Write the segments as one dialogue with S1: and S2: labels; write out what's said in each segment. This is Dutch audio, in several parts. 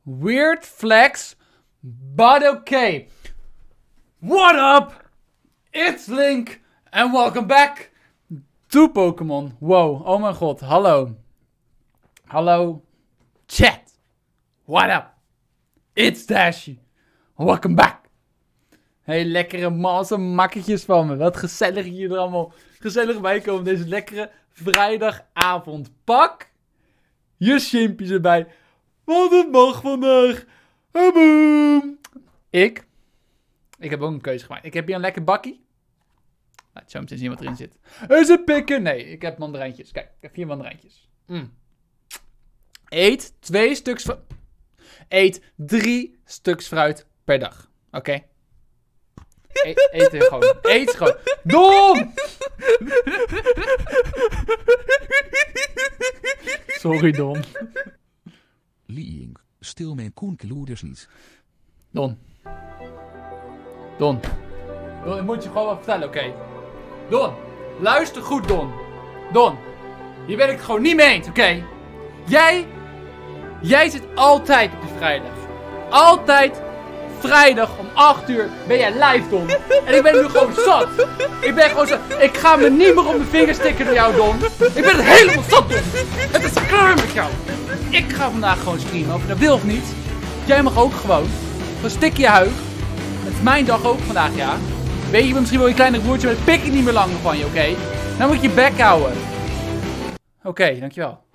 S1: Weird flex, but okay. What up? It's Link and welcome back to Pokémon. Wow, oh mijn god, hallo. Hallo, chat. What up? It's Dashie. Welcome back. Hey, lekkere malse makketjes van me. Wat gezellig hier er allemaal gezellig bij komen. Deze lekkere vrijdagavond. Pak je chimpjes erbij. Want het mag vandaag. Boom. Ik heb ook een keuze gemaakt. Ik heb hier een lekker bakkie. Laat zo meteen zien wat erin zit. Is het pikken? Nee, ik heb mandarijntjes. Kijk, ik heb 4 mandarijntjes. Eet 2 stuks Eet 3 stuks fruit per dag. Oké? Eet gewoon. Eet gewoon. Dom! Sorry, Don.
S2: Link, stil mijn koenkeloeders niet.
S1: Don, ik moet je gewoon wat vertellen, oké? Don, luister goed, Don. Don, hier ben ik het gewoon niet mee eens, oké? Jij zit altijd op die vrijdag. Altijd vrijdag om 8 uur ben jij live, Don. En ik ben nu gewoon zat. Ik ben gewoon zat. Ik ga me niet meer op mijn vingers stikken door jou, Don. Ik ben het helemaal zat, Don. Het is klaar met jou. Ik ga vandaag gewoon streamen, of je dat wil of niet. Jij mag ook gewoon. Gewoon stik je huig. Het is mijn dag ook vandaag, ja. Weet je misschien wel je kleine broertje, maar dat pik ik niet meer langer van je, oké? Nou moet je je bek houden. Oké, dankjewel.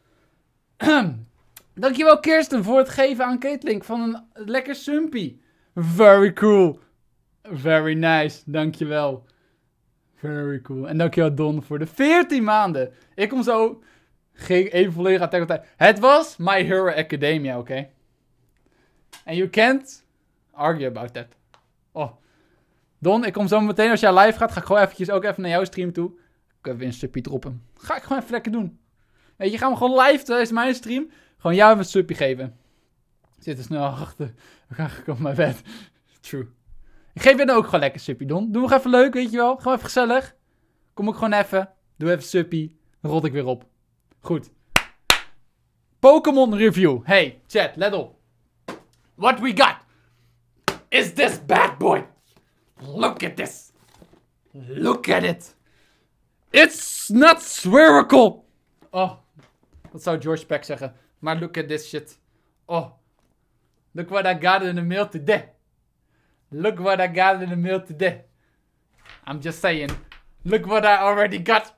S1: Dankjewel Kirsten voor het geven aan Caitlink van een lekker sumpie. Very cool. Very nice. Dankjewel. Very cool. En dankjewel Don voor de 14 maanden. Ik kom zo... Ging even volledig Attack on Titan. Het was My Hero Academia, oké? And you can't argue about that. Oh. Don, ik kom zo meteen als jij live gaat. Ga ik gewoon eventjes ook even naar jouw stream toe. Ik even een suppie droppen. Ga ik gewoon even lekker doen. Weet je, gaan we gewoon live tijdens mijn stream. Gewoon jou even een suppie geven. Zit er snel achter. Dan ga ik op mijn bed. True. Ik geef je dan ook gewoon lekker suppie, Don. Doe nog even leuk, weet je wel. Gewoon even gezellig. Kom ik gewoon even. Doe even suppie. Dan rot ik weer op. Goed. Pokémon review. Hey, chat, let op. What we got is this bad boy. Look at this. Look at it. It's not spherical. Oh, dat zou George Peck zeggen. Maar look at this shit. Oh, look what I got in the mail today. Look what I got in the mail today. I'm just saying. Look what I already got.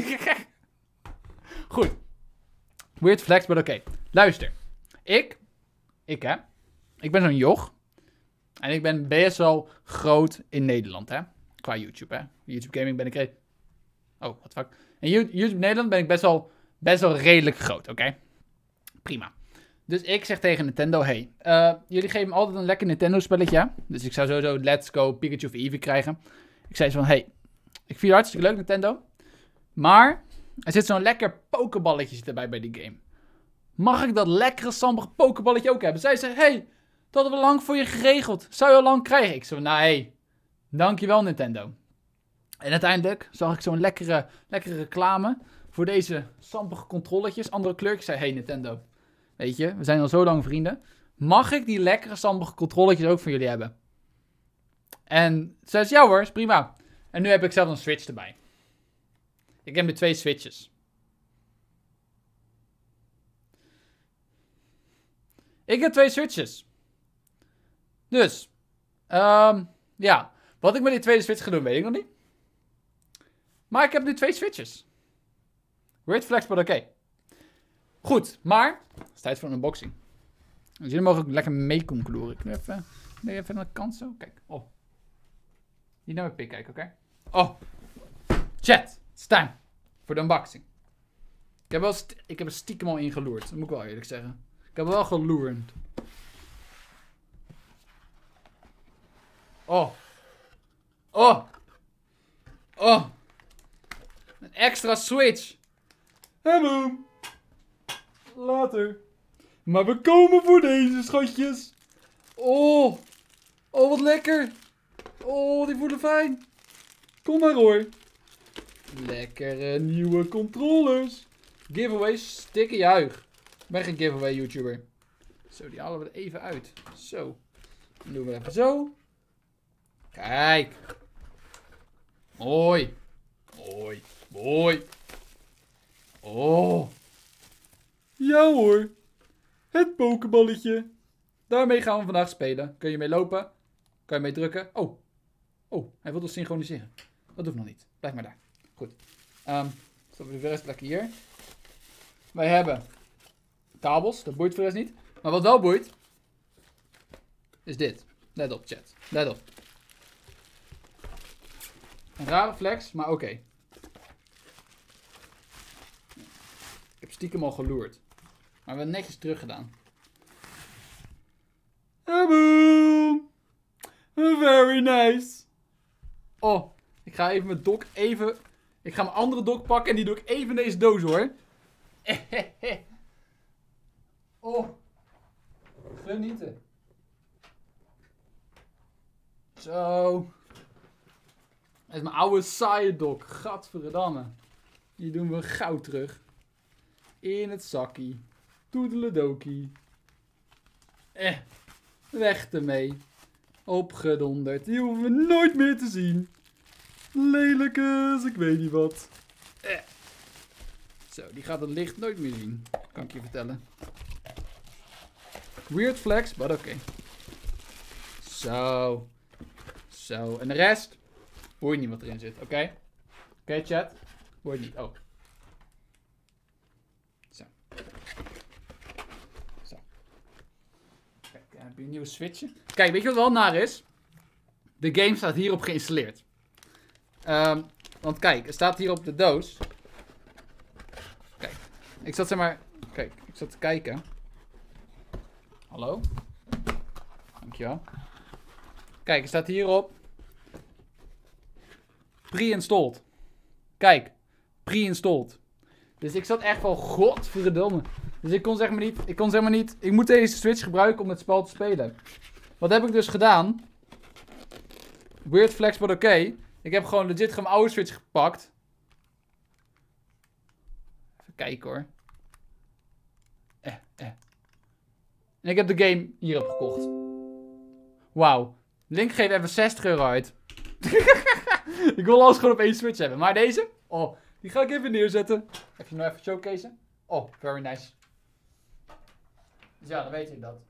S1: Goed. Weird flex, maar oké. Luister. Ik ben zo'n joch. En ik ben best wel groot in Nederland, hè. Qua YouTube, hè. YouTube gaming ben ik... Oh, what fuck. In YouTube Nederland ben ik best wel redelijk groot, oké. Prima. Dus ik zeg tegen Nintendo, hey, jullie geven me altijd een lekker Nintendo spelletje. Dus ik zou sowieso Let's Go Pikachu of Eevee krijgen. Ik zei zo van, hey, ik vind je hartstikke leuk Nintendo. Maar er zit zo'n lekker pokeballetje erbij bij die game. Mag ik dat lekkere sampige pokeballetje ook hebben? Zij zei, hey, dat hadden we lang voor je geregeld. Zou je al lang krijgen? Ik zei, nou hey, dankjewel Nintendo. En uiteindelijk zag ik zo'n lekkere reclame voor deze sampige controlletjes. Andere kleurtjes. Zei, hey Nintendo, weet je, we zijn al zo lang vrienden. Mag ik die lekkere sampige controlletjes ook van jullie hebben? En zei ze, ja hoor, is prima. En nu heb ik zelf een Switch erbij. Ik heb nu 2 Switches. Ik heb 2 Switches. Dus, ja. Wat ik met die tweede Switch ga doen, weet ik nog niet. Maar ik heb nu 2 Switches. Weird flex, but oké. Goed, maar het is tijd voor een unboxing. Dus jullie mogen ook lekker mee concluderen. Ik doe even aan de kant zo. Kijk, oh. Niet naar mijn pik kijken, oké? Oh. Chat, it's time voor de unboxing. Ik heb er stiekem al in geloerd. Dat moet ik wel eerlijk zeggen. Ik heb er wel geloerd. Oh. Oh. Oh. Een extra Switch. En boom. Later. Maar we komen voor deze, schatjes. Oh. Oh, wat lekker. Oh, die voelen fijn. Kom maar hoor. Lekkere nieuwe controllers. Giveaways, stikke juich. Ik ben geen giveaway YouTuber. Zo, die halen we er even uit. Zo. Dan doen we even zo. Kijk. Mooi. Mooi. Mooi. Oh. Ja hoor. Het pokeballetje. Daarmee gaan we vandaag spelen. Kun je mee lopen? Kan je mee drukken? Oh. Oh, hij wil dus synchroniseren. Dat doe ik nog niet. Blijf maar daar. Goed. Stoppen we de rest lekker hier. Wij hebben kabels. Dat boeit voor de rest niet. Maar wat wel boeit, is dit. Let op, chat. Let op. Een rare flex, maar oké. Ik heb stiekem al geloerd. Maar we hebben netjes terug gedaan. Boom! Very nice. Oh, ik ga even mijn dok even... Ik ga mijn andere dok pakken en die doe ik even in deze doos hoor. Oh. Genieten. Zo. Dat is mijn oude saaie dok. Gadverdamme. Die doen we gauw terug. In het zakkie. Toedeledokie. Weg ermee. Opgedonderd. Die hoeven we nooit meer te zien. Lelijkes, ik weet niet wat. Zo, die gaat het licht nooit meer zien. Kan ik je vertellen. Weird flex, maar oké. Zo. Zo. En de rest? Hoor je niet wat erin zit, oké? Oké, chat? Hoor je niet. Oh. Zo. Zo. Kijk, heb je een nieuwe switchje? Kijk, weet je wat wel naar is? De game staat hierop geïnstalleerd. Want kijk, het staat hier op de doos. Kijk, ik zat zeg maar... Kijk, ik zat te kijken. Hallo? Dankjewel. Kijk, het staat hierop. Pre-installed. Kijk, pre-installed. Dus ik zat echt van, godverdomme. Dus ik kon zeg maar niet... Ik moet deze Switch gebruiken om het spel te spelen. Wat heb ik dus gedaan? Weird flex, but oké. Ik heb gewoon legit mijn oude Switch gepakt. Even kijken hoor. En ik heb de game hierop gekocht. Wauw. Link geeft even €60 uit. Ik wil alles gewoon op één Switch hebben. Maar deze? Oh, die ga ik even neerzetten. Even nog even showcasen. Oh, very nice. Dus ja, dan weet je dat.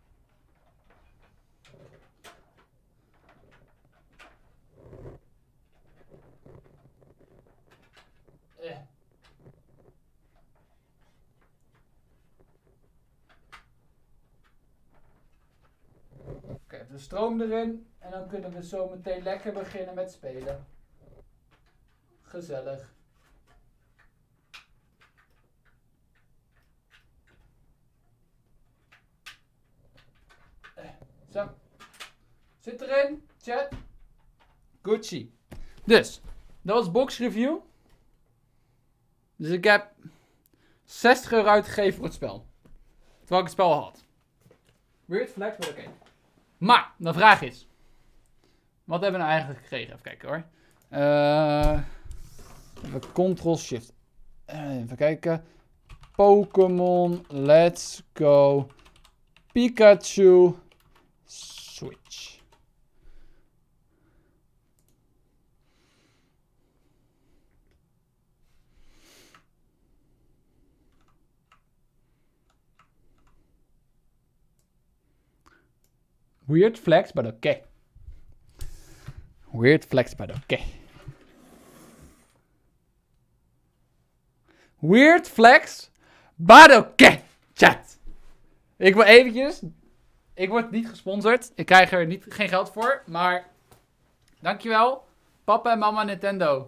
S1: Oké, de stroom erin. En dan kunnen we zo meteen lekker beginnen met spelen. Gezellig. Zo. Zit erin, chat. Gucci. Dus, dat was box review. Dus ik heb €60 uitgegeven voor het spel. Terwijl ik het spel al had. Weird flex, maar oké. Maar, de vraag is. Wat hebben we nou eigenlijk gekregen? Even kijken hoor. Even Ctrl-Shift. Even kijken. Pokémon, Let's Go. Pikachu. Switch. Weird flex, but okay. Weird flex, but okay. Weird flex, but okay. Chat. Ik wil eventjes... Ik word niet gesponsord. Ik krijg er geen geld voor. Maar... Dankjewel. Papa en mama Nintendo.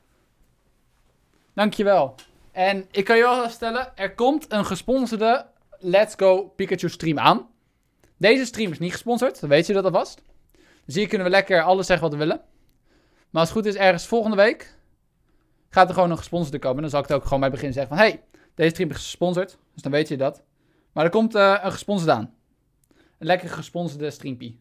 S1: Dankjewel. En ik kan je wel stellen... Er komt een gesponsorde Let's Go Pikachu stream aan. Deze stream is niet gesponsord. Dan weet je dat alvast. Dus hier kunnen we lekker alles zeggen wat we willen. Maar als het goed is, ergens volgende week... Gaat er gewoon een gesponsorde komen. Dan zal ik het ook gewoon bij het begin zeggen van... Hey, deze stream is gesponsord. Dus dan weet je dat. Maar er komt een gesponsorde aan. Een lekker gesponsorde streampie.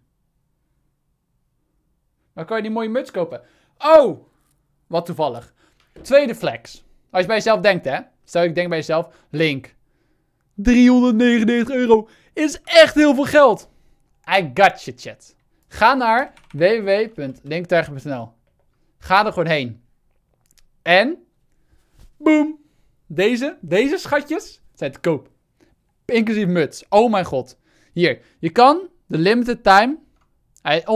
S1: Dan kan je die mooie muts kopen. Oh! Wat toevallig. Tweede flex. Als je bij jezelf denkt, hè. Stel ik denk bij jezelf... Link. €399 is echt heel veel geld. I got you, chat. Ga naar www.linktergen.nl. Ga er gewoon heen. En, boom. Deze schatjes zijn te koop. Inclusief muts. Oh mijn god. Hier, je kan de limited time. Hij is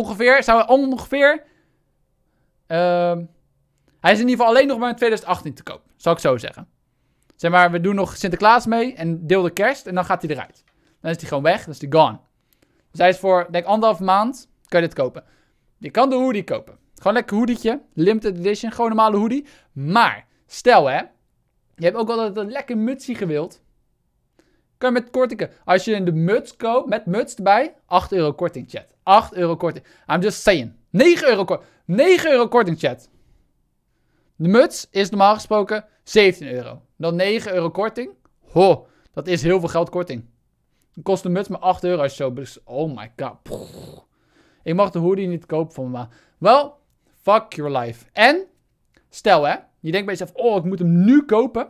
S1: in ieder geval alleen nog maar in 2018 te koop. Zal ik zo zeggen. Zeg maar, we doen nog Sinterklaas mee en deel de kerst en dan gaat hij eruit. Dan is hij gewoon weg, dan is hij gone. Dus hij is voor, denk 1,5 maand, kan je dit kopen. Je kan de hoodie kopen. Gewoon lekker hoodietje, limited edition, gewoon een normale hoodie. Maar, stel hè, je hebt ook altijd een lekker mutsje gewild. Kan je met kortingen. Als je de muts koopt, met muts erbij, €8 korting, chat. €8 korting. I'm just saying. €9 korting. €9 korting, chat. De muts is normaal gesproken €17. Dan €9 korting. Ho, dat is heel veel geld korting. Dan kost de muts maar €8 als je zo... Oh my god. Pff. Ik mag de hoodie niet kopen van me. Wel, fuck your life. En, stel hè, je denkt bij jezelf, oh, ik moet hem nu kopen.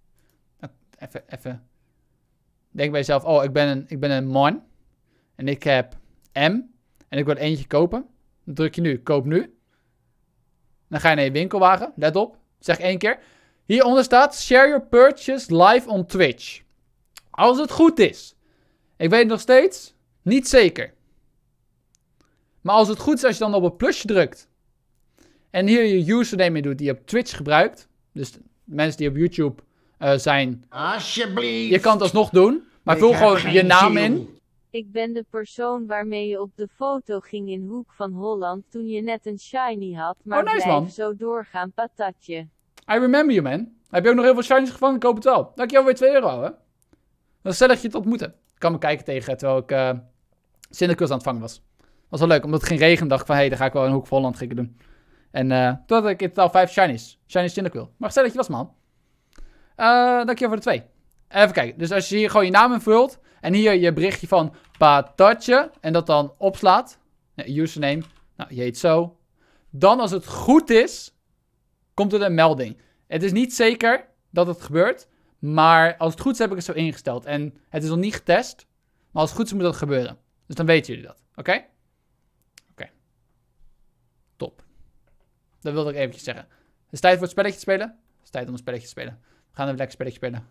S1: Even. Denk bij jezelf, oh, ik ben een man. En ik heb M. En ik wil eentje kopen. Dan druk je nu, koop nu. Dan ga je naar je winkelwagen. Let op. Zeg 1 keer. Hieronder staat, share your purchase live on Twitch. Als het goed is. Ik weet het nog steeds niet zeker. Maar als het goed is, als je dan op het plusje drukt. En hier je username in doet die je op Twitch gebruikt. Dus de mensen die op YouTube zijn.
S3: Alsjeblieft.
S1: Je kan het alsnog doen. Maar vul gewoon je naam in.
S4: Ik ben de persoon waarmee je op de foto ging in Hoek van Holland toen je net een shiny had. Maar
S1: nice,
S4: blijf
S1: man.
S4: zo doorgaan, patatje.
S1: I remember you, man. Heb je ook nog heel veel shinies gevangen? Ik koop het wel. Dankjewel weer €2, hè. Dat is gezellig je te ontmoeten. Ik kan me kijken tegen terwijl ik Sinterklaas aan het vangen was. Was wel leuk, omdat het ging regenen. Dacht ik van, hé, dan ga ik wel in Hoek van Holland doen. En toen had ik in totaal 5 shinies. Shiny Sinterklaas. Maar gezellig je was, man. Dankjewel voor de 2. Even kijken. Dus als je hier gewoon je naam invult. En hier je berichtje van patatje. En dat dan opslaat. Nee, username. Nou, je heet zo. Dan als het goed is. Komt er een melding. Het is niet zeker dat het gebeurt. Maar als het goed is heb ik het zo ingesteld. En het is nog niet getest. Maar als het goed is moet dat gebeuren. Dus dan weten jullie dat. Oké? Oké. Top. Dat wilde ik eventjes zeggen. Het is tijd voor het spelletje te spelen. Het is tijd om een spelletje te spelen. We gaan even lekker spelletje spelen.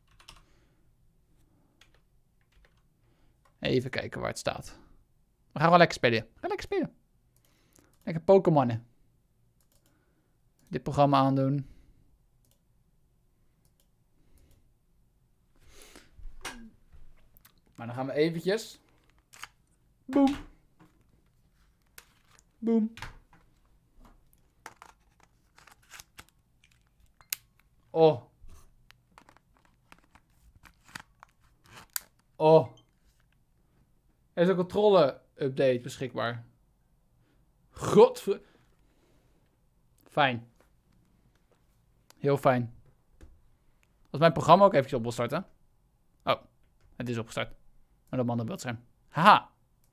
S1: Even kijken waar het staat. We gaan gewoon lekker spelen. We gaan lekker spelen. Lekker Pokémonnen. Dit programma aandoen. Maar dan gaan we eventjes. Boom. Boom. Oh. Oh. Er is een controle-update beschikbaar. Godver... Fijn. Heel fijn. Als mijn programma ook eventjes op wil starten. Oh, het is opgestart. Maar dat man op beeldscherm. Haha.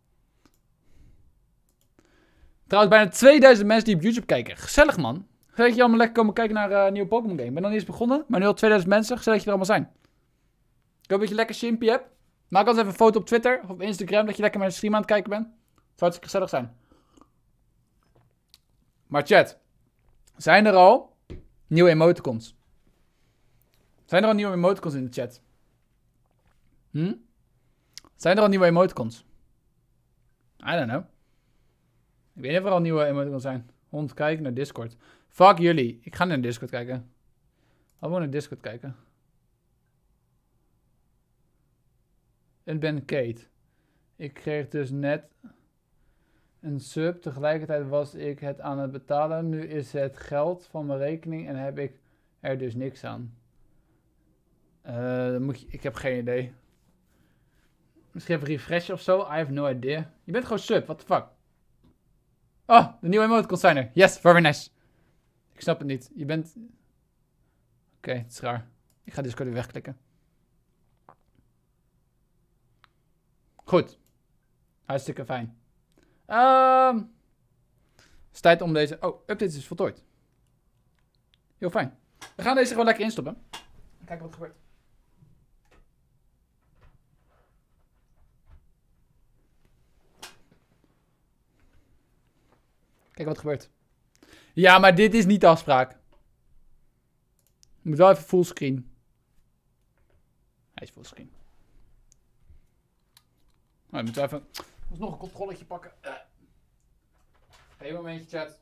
S1: Trouwens, bijna 2000 mensen die op YouTube kijken. Gezellig, man. Gezellig dat je allemaal lekker komen kijken naar een nieuwe Pokémon game. Ik ben nog niet eens begonnen, maar nu al 2000 mensen. Gezellig dat je er allemaal zijn. Ik hoop dat je lekker chimpie hebt. Maak altijd even een foto op Twitter of op Instagram dat je lekker met een stream aan het kijken bent. Het zou hartstikke gezellig zijn. Maar chat. Zijn er al nieuwe emoticons? Zijn er al nieuwe emoticons in de chat? Zijn er al nieuwe emoticons? I don't know. Ik weet niet of er al nieuwe emoticons zijn. Hond kijken naar Discord. Fuck jullie. Ik ga naar Discord kijken. I'll gewoon naar Discord kijken. Ik ben Kate. Ik kreeg dus net een sub. Tegelijkertijd was ik het aan het betalen. Nu is het geld van mijn rekening en heb ik er dus niks aan. Ik heb geen idee. Misschien even refreshen of zo. I have no idea. Je bent gewoon sub. What the fuck? Oh, de nieuwe emoticons zijn er. Yes, very nice. Ik snap het niet. Je bent... Oké, het is raar. Ik ga Discord weer wegklikken. Goed. Hartstikke fijn. Het is tijd om deze... Oh, update is voltooid. Heel fijn. We gaan deze gewoon lekker instoppen. Kijken wat er gebeurt. Kijk wat er gebeurt. Ja, maar dit is niet de afspraak. Je moet wel even fullscreen. Hij is fullscreen. Nou, je moet wel even... nog een controletje pakken. Even een momentje, chat.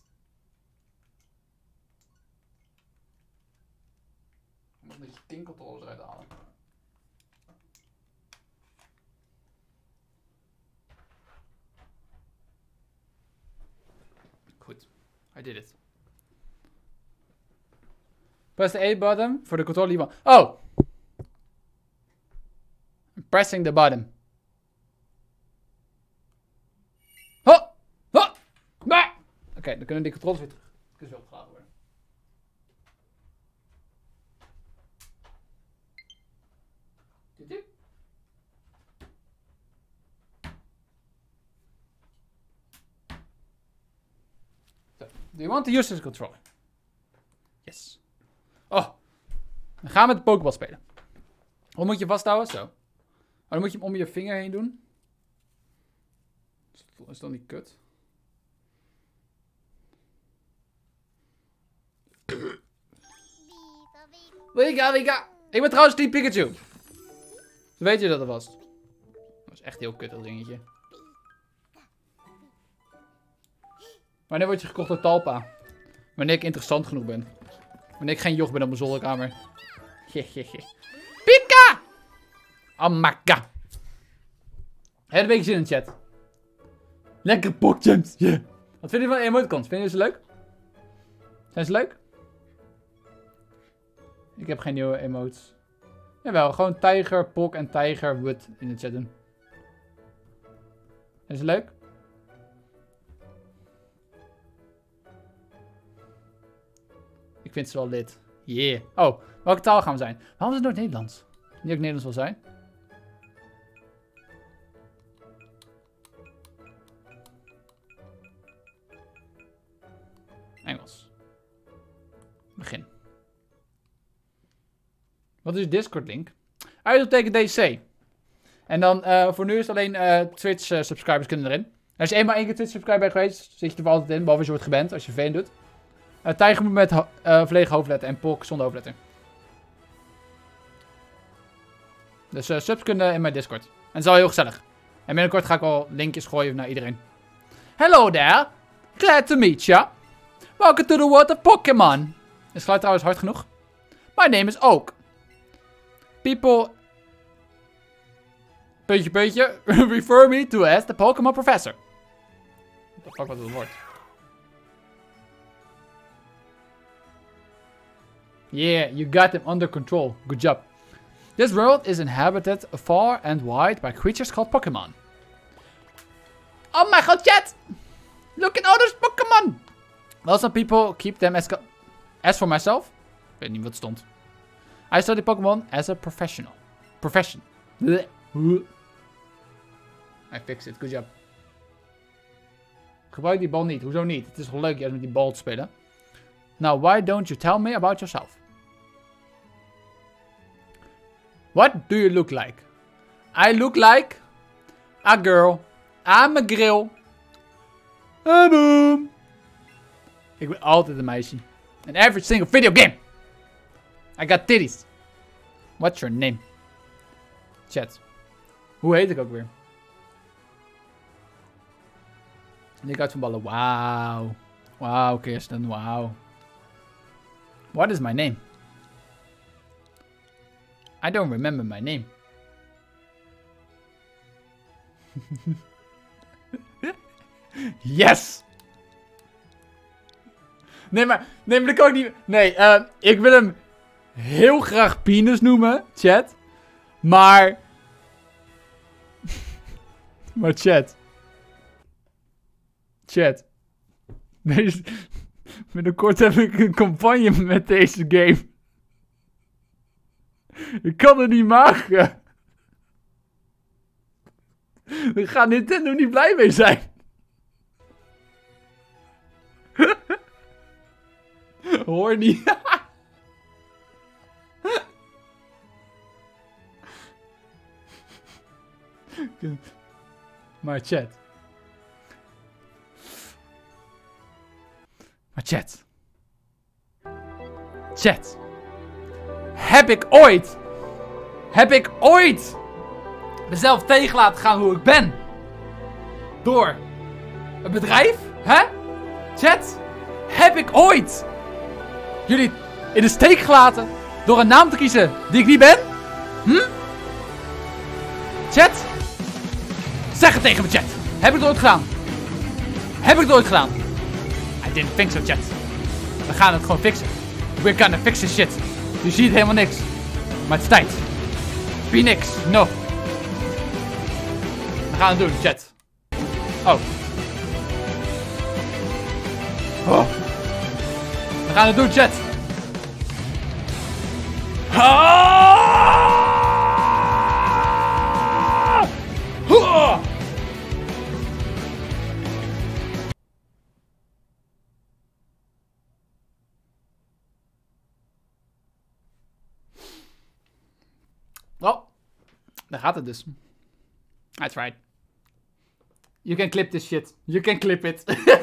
S1: Ik moet een beetje kincontroles eruit halen. Goed. I did it. Press the A button for the control lever. Oh! I'm pressing the button. Ho! Ho! Bah! Oké, dan kunnen die controles weer terug. Kunnen ze opgeladen worden. Do you want to use this controller? Yes. Oh. Dan gaan we met de Pokéball spelen. Hoe moet je vasthouden? Zo. Oh, dan moet je hem om je vinger heen doen. Is dat niet kut? Wika. Ik ben trouwens Team Pikachu. Weet je dat het was? Dat was echt heel kut, dat dingetje. Wanneer word je gekocht door Talpa? Wanneer ik interessant genoeg ben. Wanneer ik geen joch ben op mijn zolderkamer. Pika! Amaka. Heb een beetje zin in de chat. Lekker pokjumps. Yeah. Wat vind je van emoticons? Vind je ze leuk? Zijn ze leuk? Ik heb geen nieuwe emotes. Jawel, gewoon tijger, pok en tijger, wood in de chat doen. Zijn ze leuk? Ik vind ze wel lid. Yeah. Oh, welke taal gaan we zijn? Waarom is het nooit Nederlands? Niet ook Nederlands wil zijn. Engels. Begin. Wat is Discord link? Uitroepteken DC. En dan voor nu is alleen Twitch subscribers kunnen erin. Er is eenmaal 1 keer Twitch subscriber geweest. Zit je er altijd in, behalve als je wordt geband als je veen doet. Tijger moet met volledige hoofdletter en Pok zonder hoofdletter. Dus subs kunnen in mijn Discord. En het is al heel gezellig. En binnenkort ga ik al linkjes gooien naar iedereen. Hello there. Glad to meet ya. Welcome to the world of Pokémon. Is het geluid trouwens hard genoeg? My name is Oak. People... Puntje. Refer me to as the Pokémon Professor. What the fuck was het woord? Yeah, you got him under control. Good job. This world is inhabited far and wide by creatures called Pokémon. Oh my god, chat! Look at all those Pokémon! Well, some people keep them as for myself, ik weet niet wat stond. I study Pokémon as a professional. Profession. I fixed it, good job. Gebruik die bal niet, hoezo niet? Het is toch leuk juist met die bal te spelen. Now, why don't you tell me about yourself? What do you look like? I look like a girl. I'm a grill. A boom. Ik ben altijd een meisje. In every single video game. I got titties. What's your name? Chat. Hoe heet ik ook weer? En ik uit van ballen. Wauw. Wauw, Kirsten. Wauw. What is my name? I don't remember my name. Yes! Nee, maar dat kan ik niet... Nee, ik wil hem heel graag Penis noemen, chat. Maar... maar chat. Chat. Binnenkort heb ik een campagne met deze game. Ik kan het niet maken. Daar gaat Nintendo niet blij mee zijn. Hoor niet. Maar chat. chat. Chat. Heb ik ooit mezelf tegen laten gaan hoe ik ben? Door een bedrijf? Hè? Chat? Heb ik ooit jullie in de steek gelaten door een naam te kiezen die ik niet ben? Chat? Zeg het tegen me, chat. Heb ik het ooit gedaan? Heb ik het ooit gedaan? I didn't think so, chat. We gaan het gewoon fixen. We're gonna fix this shit. Je ziet helemaal niks. Maar het is tijd. Phoenix, no. We gaan het doen, chat. Oh. Oh. We gaan het doen, chat. Oh, daar gaat het dus. That's right. You can clip this shit. You can clip it.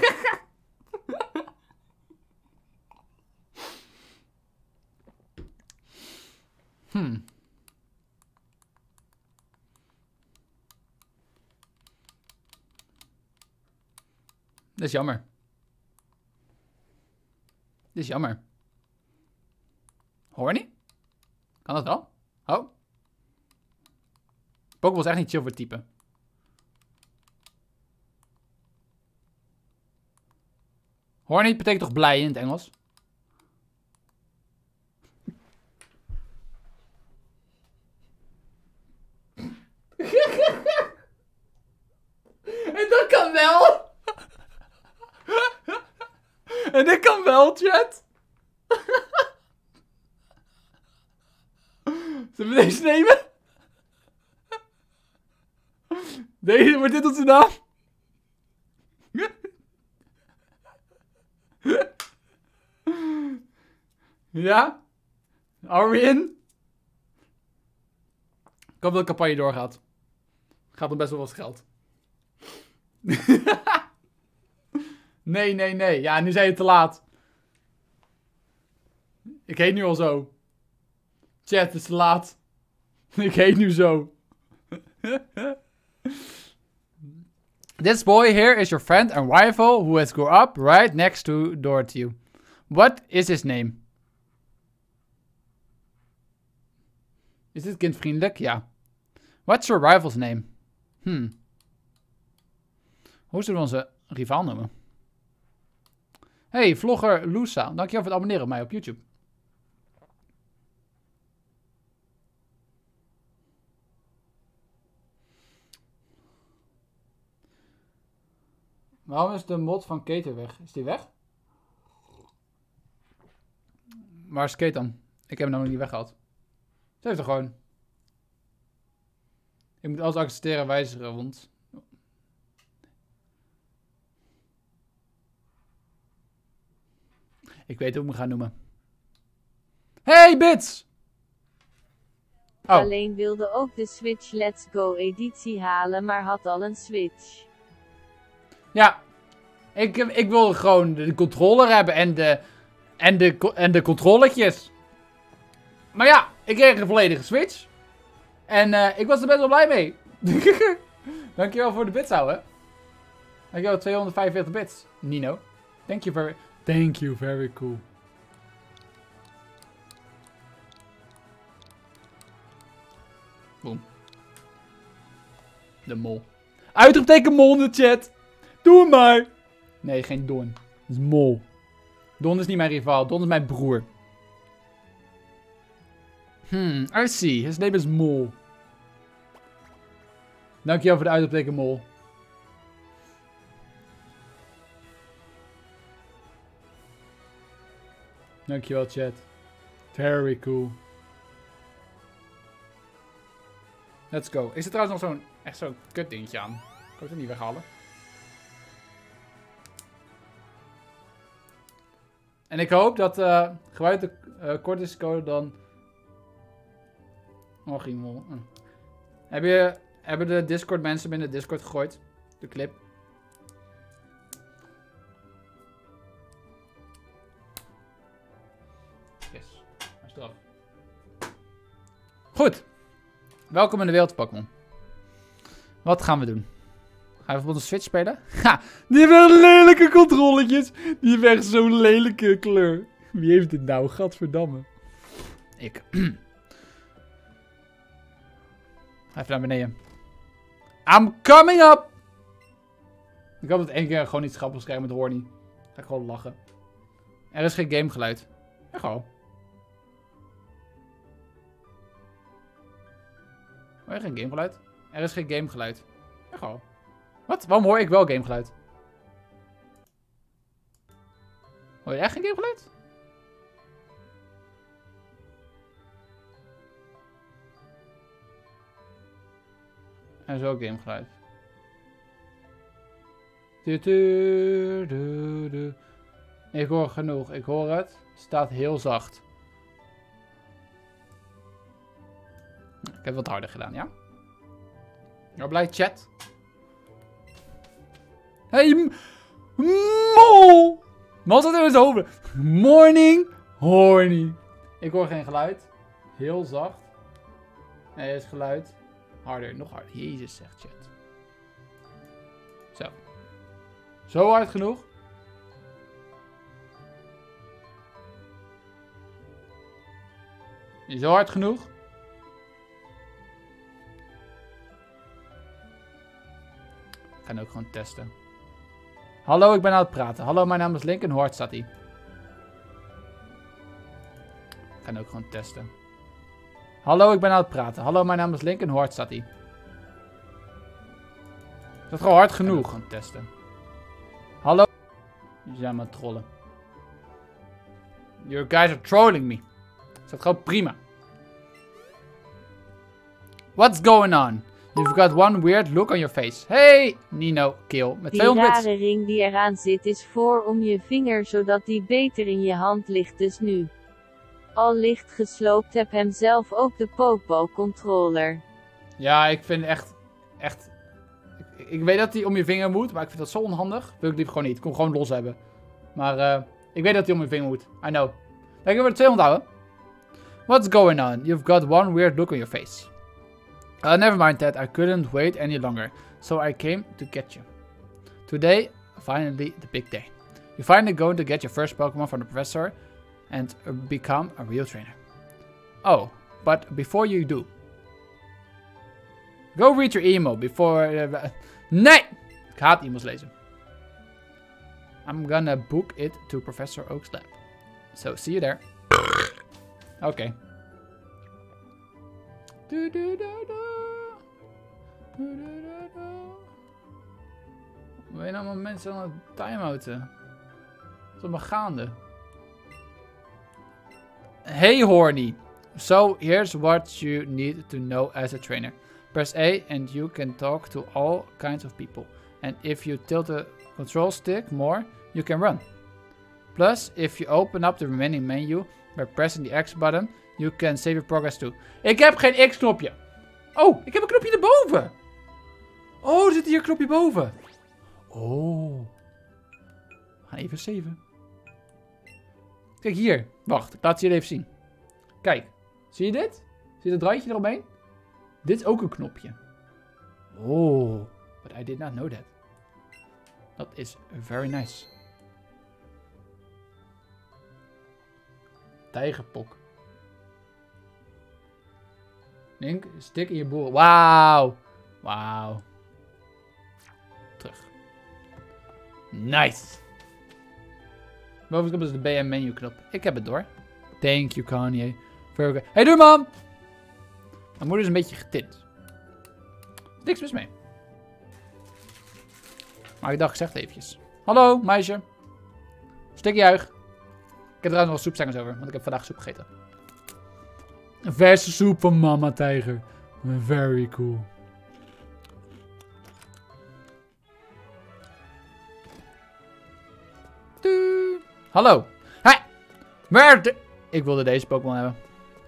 S1: Dat is jammer. Dit is jammer. Horny? Kan dat wel? Oh. Pokeball is echt niet chill voor het typen. Horny betekent toch blij in het Engels? En dat kan wel! En dit kan wel, chat! Zullen we deze nemen? Deze, wordt dit onze naam? Ja? Are we in? Ik hoop dat de campagne doorgaat. Gaat om best wel wat geld. Nee, nee, nee. Ja, nu zijn je te laat. Ik heet nu al zo. Chat, het is te laat. Ik heet nu zo. This boy here is your friend and rival who has grown up right next door to you. What is his name? Is dit kind vriendelijk? Ja. What's your rival's name? Hoe zullen we onze rivaal noemen? Hey, vlogger Lusa. Dankjewel voor het abonneren op mij op YouTube. Waarom is de mod van Kate weg? Is die weg? Waar is Kate dan? Ik heb hem nog niet weggehaald. Ze heeft er gewoon. Ik moet alles accepteren en wijzigen, want... Ik weet hoe ik me ga noemen. Hey, Bits! Oh.
S4: Alleen wilde ook de Switch Let's Go editie halen, maar had al een Switch.
S1: Ja, ik wil gewoon de controller hebben en de controlletjes. Maar ja, ik kreeg een volledige Switch. En ik was er best wel blij mee. Dankjewel voor de bits, ouwe. Dankjewel, 245 bits. Nino. Thank you, very cool. Boom. De mol. Uitroepteken mol in de chat. Doe hem maar. Nee, geen Don. Dat is mol. Don is niet mijn rivaal. Don is mijn broer. I see. His name is Mol. Dankjewel voor de uitroepteken mol. Dankjewel, chat. Very cool. Let's go. Is er trouwens nog echt zo'n kut dingetje aan? Ik kan het niet weghalen. En ik hoop dat gebruik de kortingscode dan... Oh, ging mol. Hebben de Discord mensen binnen de Discord gegooid? De clip. Goed. Welkom in de wereld van Pokémon. Wat gaan we doen? Gaan we bijvoorbeeld een Switch spelen? Ha! Die hebben echt lelijke controletjes. Die hebben echt zo'n lelijke kleur. Wie heeft dit nou? Gadverdamme. Ik. Even naar beneden. I'm coming up! Ik hoop dat één keer gewoon iets grappigs krijg met Horny. Ga ik gewoon lachen. Er is geen gamegeluid. Ja, gewoon. Hoor je geen gamegeluid? Er is geen gamegeluid. Ja, gewoon. Wat? Waarom hoor ik wel gamegeluid? Hoor je echt geen gamegeluid? Er is ook gamegeluid. Ik hoor genoeg. Ik hoor het. Het staat heel zacht. Ik heb het wat harder gedaan, ja? Nou, blij chat. Hey, mol! Mol staat in mijn hoofd. Morning, horny. Ik hoor geen geluid. Heel zacht. Nee, er is geluid. Harder, nog harder. Jezus, zegt chat. Zo. Zo hard genoeg. Zo hard genoeg. Ik ga hem ook gewoon testen. Hallo, ik ben aan het praten. Hallo, mijn naam is Link en hoe hard staat hij? Ik ga hem ook gewoon testen. Hallo, ik ben aan het praten. Hallo, mijn naam is Link en hoe hard staat hij? Is dat gewoon hard genoeg? Gewoon testen. Hallo. Jullie zijn maar trollen. You guys are trolling me. Is dat gewoon prima. What's going on? You've got one weird look on your face. Hey, Nino, kill. Met 200 bits.
S4: Die rare ring die eraan zit is voor om je vinger zodat die beter in je hand ligt dus nu. Al licht gesloopt heb hem zelf ook de Pokeball controller.
S1: Ja, ik vind echt... Ik weet dat hij om je vinger moet, maar ik vind dat zo onhandig. Wil ik liever gewoon niet. Ik kon hem gewoon los hebben. Maar ik weet dat hij om je vinger moet. I know. Kijk, ik heb er 200 houden. What's going on? You've got one weird look on your face. Never mind that. I couldn't wait any longer. So I came to get you. Today, finally the big day. You're finally going to get your first Pokemon from the professor and become a real trainer. Oh, but before you do, go read your email before... nee! Ik haat e-mails lezen. I'm gonna book it to Professor Oak's lab. So, see you there. Oké. Ben je nou allemaal mensen aan het timeouten? Wat is allemaal gaande? Hey Horny. So, here's what you need to know as a trainer. Press A and you can talk to all kinds of people. And if you tilt the control stick more, you can run. Plus, if you open up the remaining menu by pressing the X button, you can save your progress too. Ik heb geen X-knopje. Oh, ik heb een knopje erboven. Oh, er zit hier een knopje boven. Oh. We gaan even saven. Kijk hier. Wacht, ik laat het jullie even zien. Kijk. Zie je dit? Zie je dat randje eromheen? Dit is ook een knopje. Oh. But I did not know that. Dat is very nice. Tijgerpok. Link, stik in je boel. Wauw. Wauw. Terug. Nice. Bovenkant is de BM menu knop. Ik heb het door. Thank you, Kanye. Hey, doei man. Mijn moeder is een beetje getint. Niks mis mee. Maar ik dacht, ik zeg het eventjes. Hallo, meisje. Stik juich. Ik heb er trouwens nog soepstengels over, want ik heb vandaag soep gegeten. Een verse soep van mama tijger. Very cool. Doei. Hallo. Hey. Waar ik wilde deze Pokémon hebben.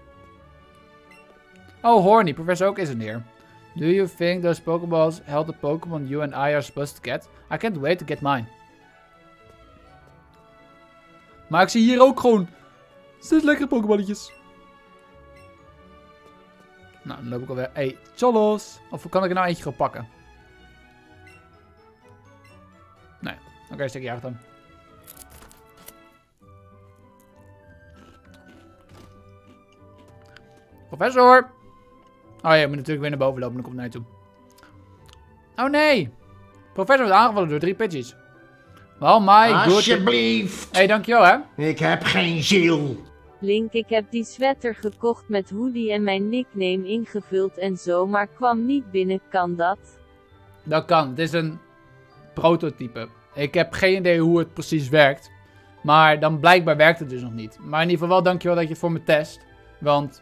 S1: Oh, Horny. Professor Oak isn't here. Do you think those Pokeballs held the Pokémon you and I are supposed to get? I can't wait to get mine. Maar ik zie hier ook gewoon 6 lekkere Pokéballetjes. Nou, dan loop ik alweer. Hey, tjollos. Of kan ik er nou eentje gewoon pakken? Nee. Oké, stuk je uit dan. Professor! Oh ja, je moet natuurlijk weer naar boven lopen. Dan komt hij naar je toe. Oh nee! Professor wordt aangevallen door 3 Pidgeys. Oh my god.
S3: Alsjeblieft.
S1: Hey, dankjewel hè.
S3: Ik heb geen ziel.
S4: Link, ik heb die sweater gekocht met hoodie en mijn nickname ingevuld en zo, maar kwam niet binnen. Kan dat?
S1: Dat kan. Het is een prototype. Ik heb geen idee hoe het precies werkt. Maar dan blijkbaar werkt het dus nog niet. Maar in ieder geval wel dankjewel dat je het voor me test. Want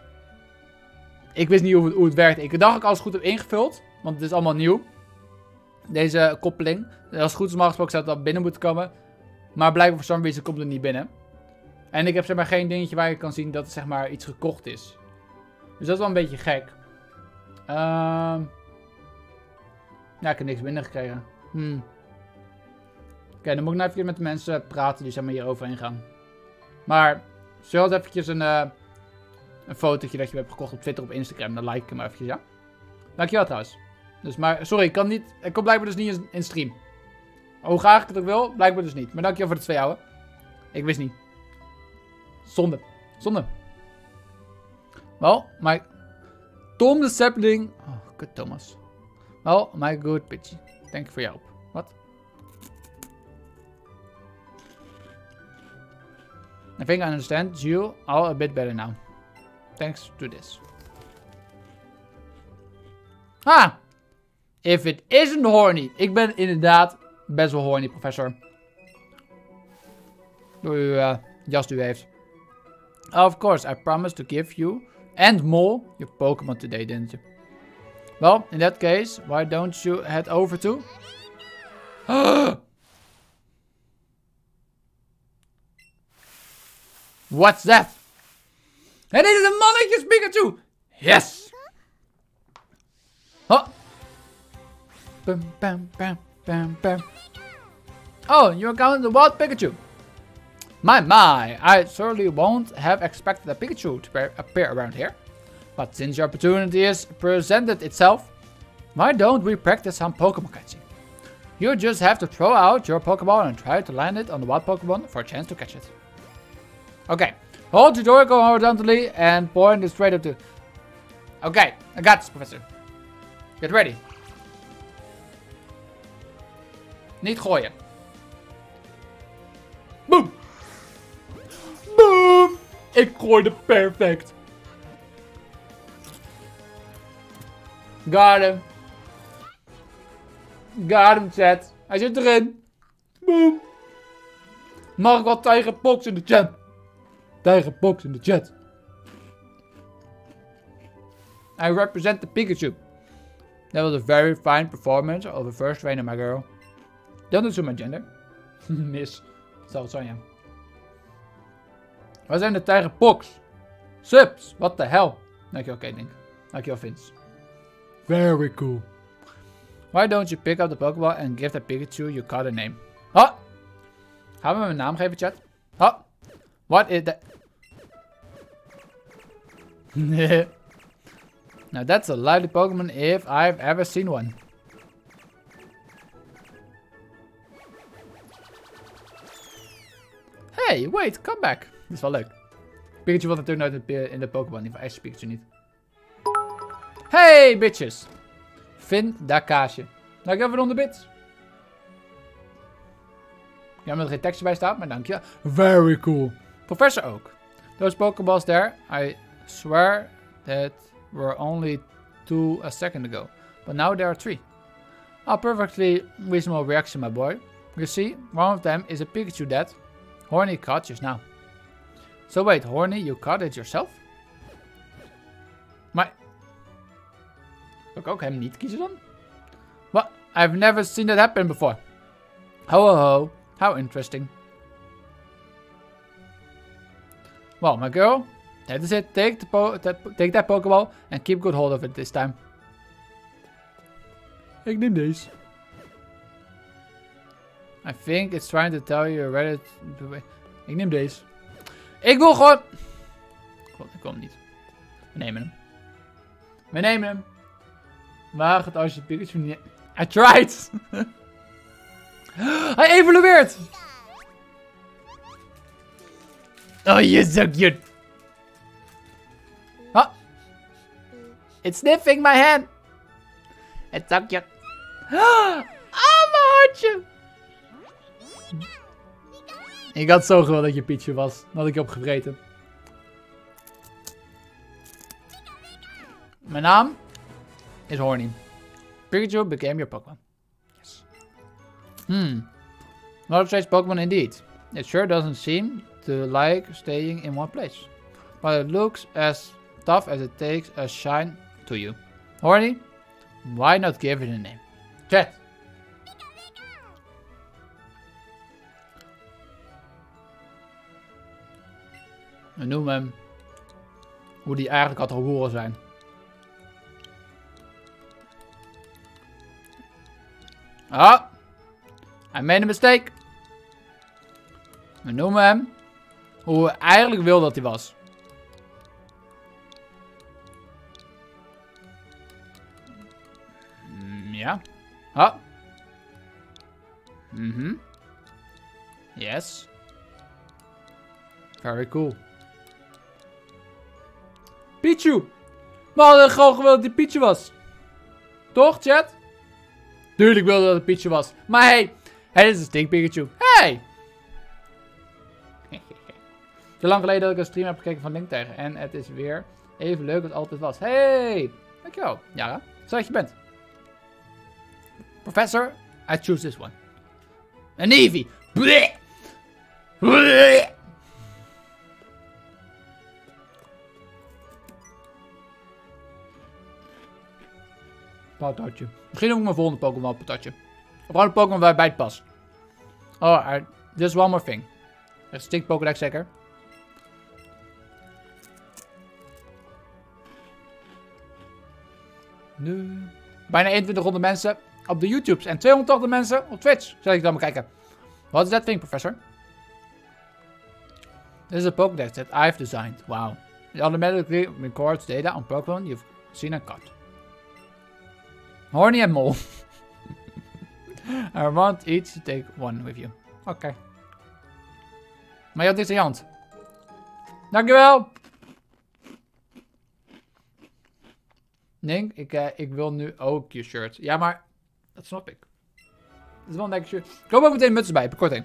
S1: ik wist niet hoe het werkt. Ik dacht dat ik alles goed heb ingevuld. Want het is allemaal nieuw. Deze koppeling. Als het goed is, normaal gesproken zou het al binnen moeten komen. Maar blijkbaar voor some reason komt het niet binnen. En ik heb zeg maar geen dingetje waar je kan zien dat het zeg maar iets gekocht is. Dus dat is wel een beetje gek. Ja, ik heb niks binnengekregen. Oké, dan moet ik nou even met de mensen praten die zeg maar hier overheen gaan. Maar, zullen we eventjes een fotootje dat je hebt gekocht op Twitter, op Instagram. Dan like ik hem eventjes, ja? Dankjewel trouwens. Dus, maar, sorry, ik kan niet, ik kom blijkbaar dus niet in stream. Hoe graag ik het ook wil, blijkbaar dus niet. Maar dankjewel voor de 2 ouwe. Ik wist niet. Zonde. Zonde. Well, my... Tom the Sapling... Oh, good Thomas. Well, my good Pidgey. Thank you for your help. What? I think I understand you all a bit better now. Thanks to this. Ah! If it isn't horny. Ik ben inderdaad best wel horny, professor. Door uw jas die u heeft. Of course, I promised to give you and more your Pokemon today, didn't you? Well, in that case, why don't you head over to... What's that? Het is een mannetjes Pikachu! Yes! Oh! Bam, bam, bam, bam, bam. Oh, you're counting the wild Pikachu. My, I certainly won't have expected a Pikachu to appear around here. But since your opportunity has presented itself, why don't we practice some Pokemon catching? You just have to throw out your Pokemon and try to land it on the wild Pokemon for a chance to catch it. Okay, hold your Joy-Con horizontally and point it straight up to... Okay, I got this, Professor. Get ready. Niet gooien. Boom! Boom! Ik gooide perfect. Got him. Got him, chat. Hij zit erin. Boom. Mag ik wat Tiger Pox in de chat? Tiger Pox in de chat. I represent the Pikachu. That was a very fine performance of a first trainer, my girl. Don't do so my gender. Miss. Zal het zo, ja. Waar zijn de Tiger Pox? Subs, what the hell? Dankjewel, Caitlink. Dankjewel, Vince. Very cool. Why don't you pick up the Pokeball and give that Pikachu you caught a name? Oh! Gaan we hem een naam geven, chat? Oh! What is that? Now that's a lively Pokemon if I've ever seen one. Hey, wait, come back. Dit is wel leuk. Pikachu wordt natuurlijk nooit in de Pokémon. In ieder geval, echte Pikachu niet. Hey, bitches. Vind dat kaasje. Dankjewel voor de 100 bits. Ja, omdat er geen tekstje bij staat, maar dank je. Very cool. Professor ook. Those Pokeballs there, I swear that were only 2 a second ago. But now there are 3. A perfectly reasonable reaction, my boy. You see, one of them is a Pikachu that Horny caught just now. So wait, Horny, you caught it yourself? Maar... Kan ik ook hem niet kiezen dan? What? I've never seen that happen before. Ho ho ho. How interesting. Well, my girl, that is it. Take that Pokeball and keep good hold of it this time. Ik neem deze. I think it's trying to tell you you're ready to... Ik neem deze. Ik wil gewoon... Ik wil hem niet. We nemen hem. We nemen hem. Waag het als je Pikachu niet... I tried! Hij evolueert! Oh, you're so cute. Oh. It's sniffing my hand. It's so cute. Oh, mijn hartje. Ik had zo gewild dat je Pichu was. Dat had ik je opgevreten. Mijn naam is Horny. Pikachu became your Pokemon. Yes. Not a strange Pokemon indeed. It sure doesn't seem to like staying in one place. But it looks as tough as it takes a shine to you. Horny, why not give it a name? Chat. We noemen hem hoe die eigenlijk had horen zijn. Ah, I made a mistake. We noemen hem hoe we eigenlijk wilden dat hij was. Ja. Ah. Yes. Very cool. Pichu. We hadden gewoon gewild dat hij Pichu was. Toch, chat? Tuurlijk wilde dat het Pichu was. Maar hey, dit is een Stink Pikachu. Hey! Zo lang geleden dat ik een stream heb gekeken van Link tegen. En het is weer even leuk als het altijd was. Hey! Dankjewel. Ja, zo dat je bent. Professor, I choose this one. Een Eevee. Bleh! Bleh! Patatje. Misschien ook mijn volgende Pokémon patatje. Of gewoon een Pokémon waarbij het past. Oh, just one more thing. Er stinkt Pokédex zeker. Nu. Bijna 2100 mensen op de YouTubes en 280 mensen op Twitch. Zal ik dan maar kijken. What is that thing, professor? This is a Pokédex that I've designed. Wow. It automatically records data on Pokémon you've seen and caught. Horny en Mol. I want each to take one with you. Oké. Maar je had niks in je hand. Dankjewel. Nink, ik wil nu ook je shirt. Ja, maar dat snap ik. Dat is wel een lekker shirt. Ik koop ook meteen mutsen bij, bekorting.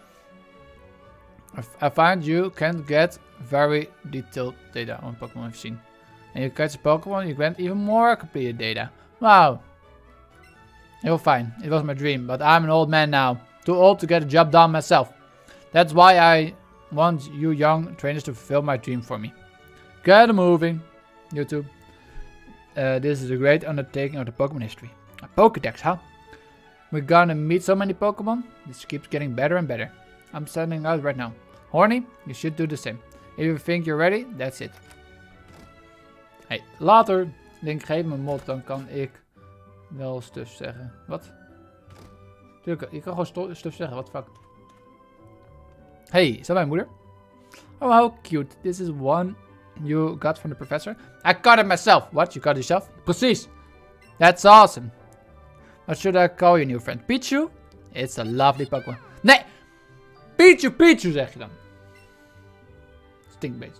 S1: I find you can get very detailed data on Pokémon you've seen. And you catch a Pokémon, you grant even more complete data. Wow. Heel fine. It was my dream, but I'm an old man now. Too old to get a job done myself. That's why I want you young trainers to fulfill my dream for me. Get a moving. YouTube. This is a great undertaking of the Pokemon history. A Pokédex, huh? We're gonna meet so many Pokemon. This keeps getting better and better. I'm sending out right now. Horny, you should do the same. If you think you're ready, that's it. Hey, later. Link, geef me een mod, dan kan ik wel stuff zeggen. Wat? Tuurlijk, je kan gewoon stuff zeggen, wat fuck. Hey, is dat mijn moeder? Oh, how cute. This is one you got from the professor. I got it myself. What, you got it yourself? Precies. That's awesome. What should I call your new friend? Pichu? It's a lovely Pokemon. Nee! Pichu zeg je dan. Stinkbeest.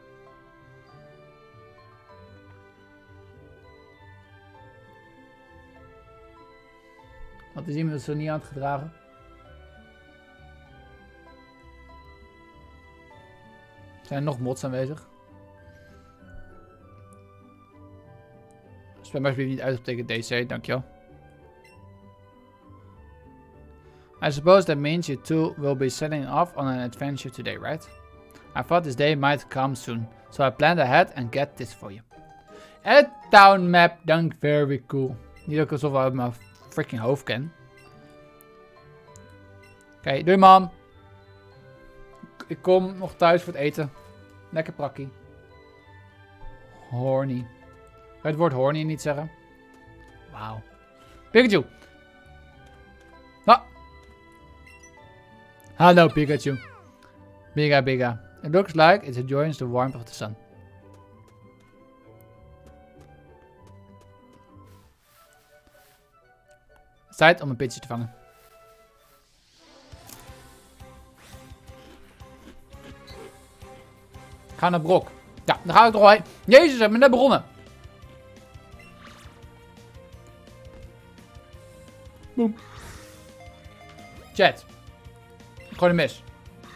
S1: Wat is iemand zo niet aan het gedragen? Zijn er nog mods aanwezig? Spam alsjeblieft niet uit op teken DC, dankjewel. I suppose that means you two will be setting off on an adventure today, right? I thought this day might come soon, so I planned ahead and get this for you. A town map, dank, very cool. Niet ook alsof ik uit mijn freaking hoofd ken. Oké, doei mam. Ik kom nog thuis voor het eten. Lekker prakkie. Horny. Kan je het woord horny niet zeggen? Wauw. Pikachu. Ah. Hallo Pikachu. Biga. It looks like it enjoys the warmth of the sun. is tijd om een Pidgey te vangen. Ik ga naar Brok. Ja, dan ga ik er al heen. Jezus, ik ben net begonnen. Boom. Chat. Gewoon een mis.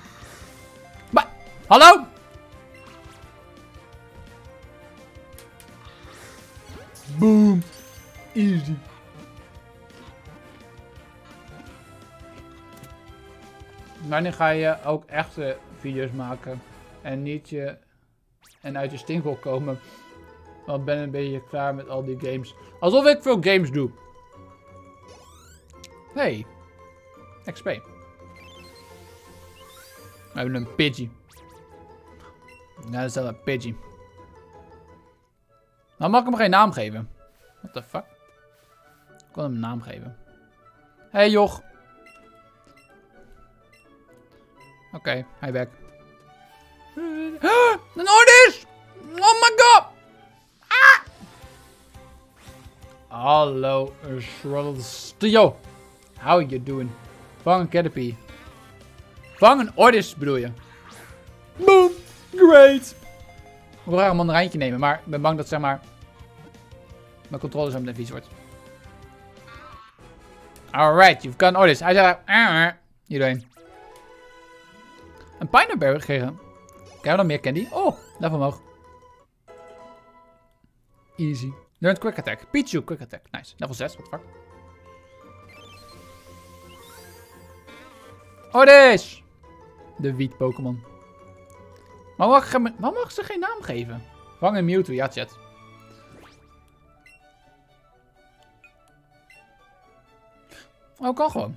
S1: Hallo? Boom. Easy. Wanneer ga je ook echte video's maken en niet en uit je stinkhol komen? Want ben een beetje klaar met al die games. Alsof ik veel games doe. Hey. XP. We hebben een Pidgey. Ja, dat is wel een Pidgey. Nou mag ik hem geen naam geven. What the fuck? Ik kon hem een naam geven. Hey joch. Oké, hij weg. Een Ordis! Oh my god! Ah! Hallo, Stio. How you doing? Vang een Caterpie. Vang een Ordis bedoel je? Boom! Great! Ik wil graag een mandarijntje nemen, maar ik ben bang dat zeg maar mijn controle zo meteen vies wordt. Alright, you've got Ordis. Hij zegt hierdoorheen. Een Pineapple gekregen. Krijgen we dan meer candy? Oh, level omhoog. Easy. Learned Quick Attack. Pichu Quick Attack. Nice. Level 6, what the fuck. Ordis! De wiet Pokémon. Waarom mag ze geen naam geven? Vang een Mewtwo, ja chat. Oh, kan gewoon.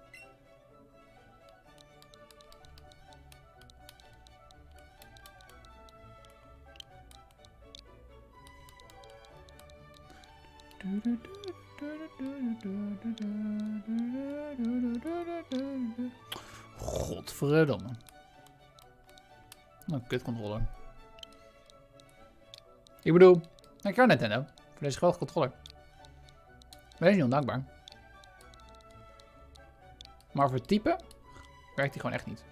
S1: Godverdomme. Oh, kutcontroller. Ik bedoel, dankjewel Nintendo. Voor deze geweldige controller. Wees niet ondankbaar. Maar voor typen werkt hij gewoon echt niet.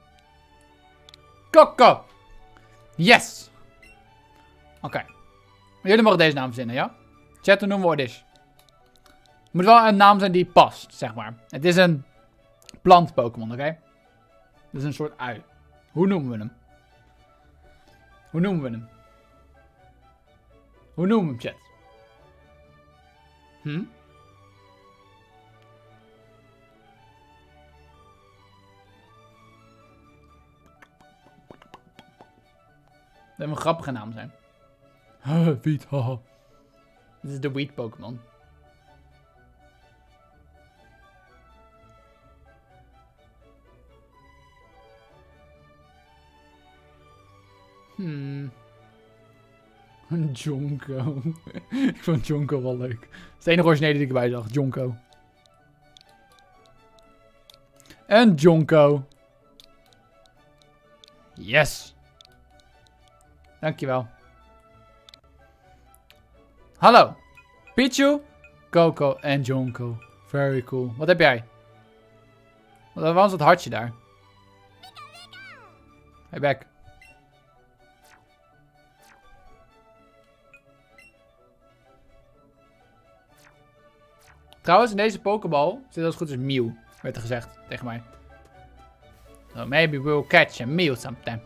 S1: Koko! Yes! Oké. Jullie mogen deze naam verzinnen, ja? Chat, hoe noemen we Ordis? Het moet wel een naam zijn die past, zeg maar. Het is een plant Pokémon, oké? Het is een soort ui. Hoe noemen we hem? Hoe noemen we hem? Hoe noemen we hem, chat? Dat moet een grappige naam zijn. Wiet, haha. Dit is de Weed Pokémon. Een Jonko. Ik vond Jonko wel leuk. Dat is de enige originele die ik erbij zag. Jonko. En Jonko. Yes. Dankjewel. Hallo. Pichu, Coco en Jonko. Very cool. Wat heb jij? Waarom is dat hartje daar? Hey, back. Trouwens, in deze Pokéball zit als het goed is Mew. Werd er gezegd tegen mij. So maybe we'll catch a Mew sometime.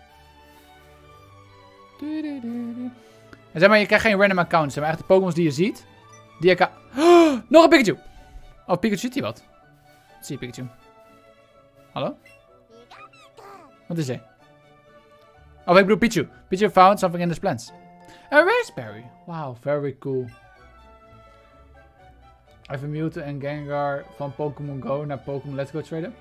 S1: En zeg maar, je krijgt geen random accounts. Zeg maar echt de Pokémons die je ziet. Die je kan... Oh, nog een Pikachu! Oh, Pikachu ziet hier wat. Wat zie je, Pikachu? Hallo? Wat is hij? Oh, ik bedoel Pichu. Pichu found something in the plants. A raspberry. Wow, very cool. Even Mewtwo en Gengar van Pokémon Go naar Pokémon Let's Go traden.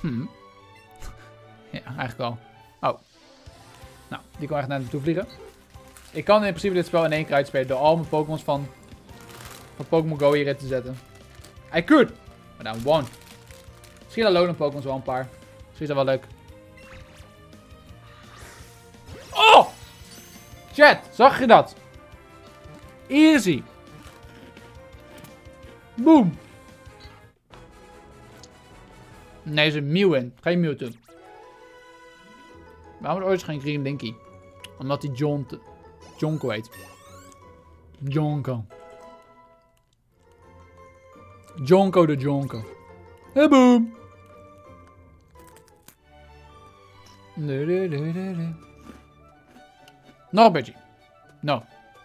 S1: Ja, eigenlijk wel. Oh. Nou, die kan echt naar naartoe vliegen. Ik kan in principe dit spel in één keer uitspelen door al mijn Pokémons van Pokémon Go hierin te zetten. I could, but I won't. Misschien Alolan Pokémons wel een paar. Misschien is dat wel leuk. Oh! Chat, zag je dat? Easy. Boom. Nee, er is een Mew in. Geen Mewtwo. Waarom is ooit geen Green Linky? Omdat hij Jonko heet. Jonko. Jonko de Jonko. Hey boom. Nog een beetje. No.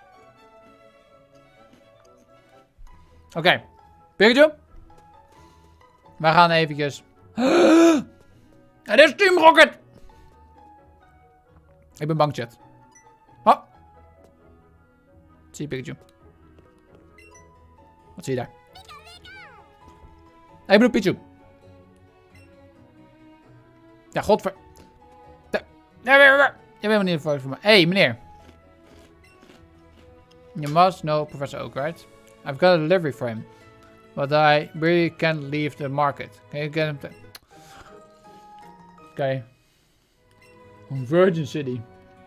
S1: Oké. Pikachu. We gaan eventjes... Het is Team Rocket! Ik ben bang, chat. Oh. Zie je Pikachu? Wat zie je daar? Ik bedoel Pichu. Ja, godver... Je bent niet een foto van me. Hey, meneer. You must know Professor Oak, right? I've got a delivery for him. But I really can't leave the market. Can you get him to... Okay. On Virgin City.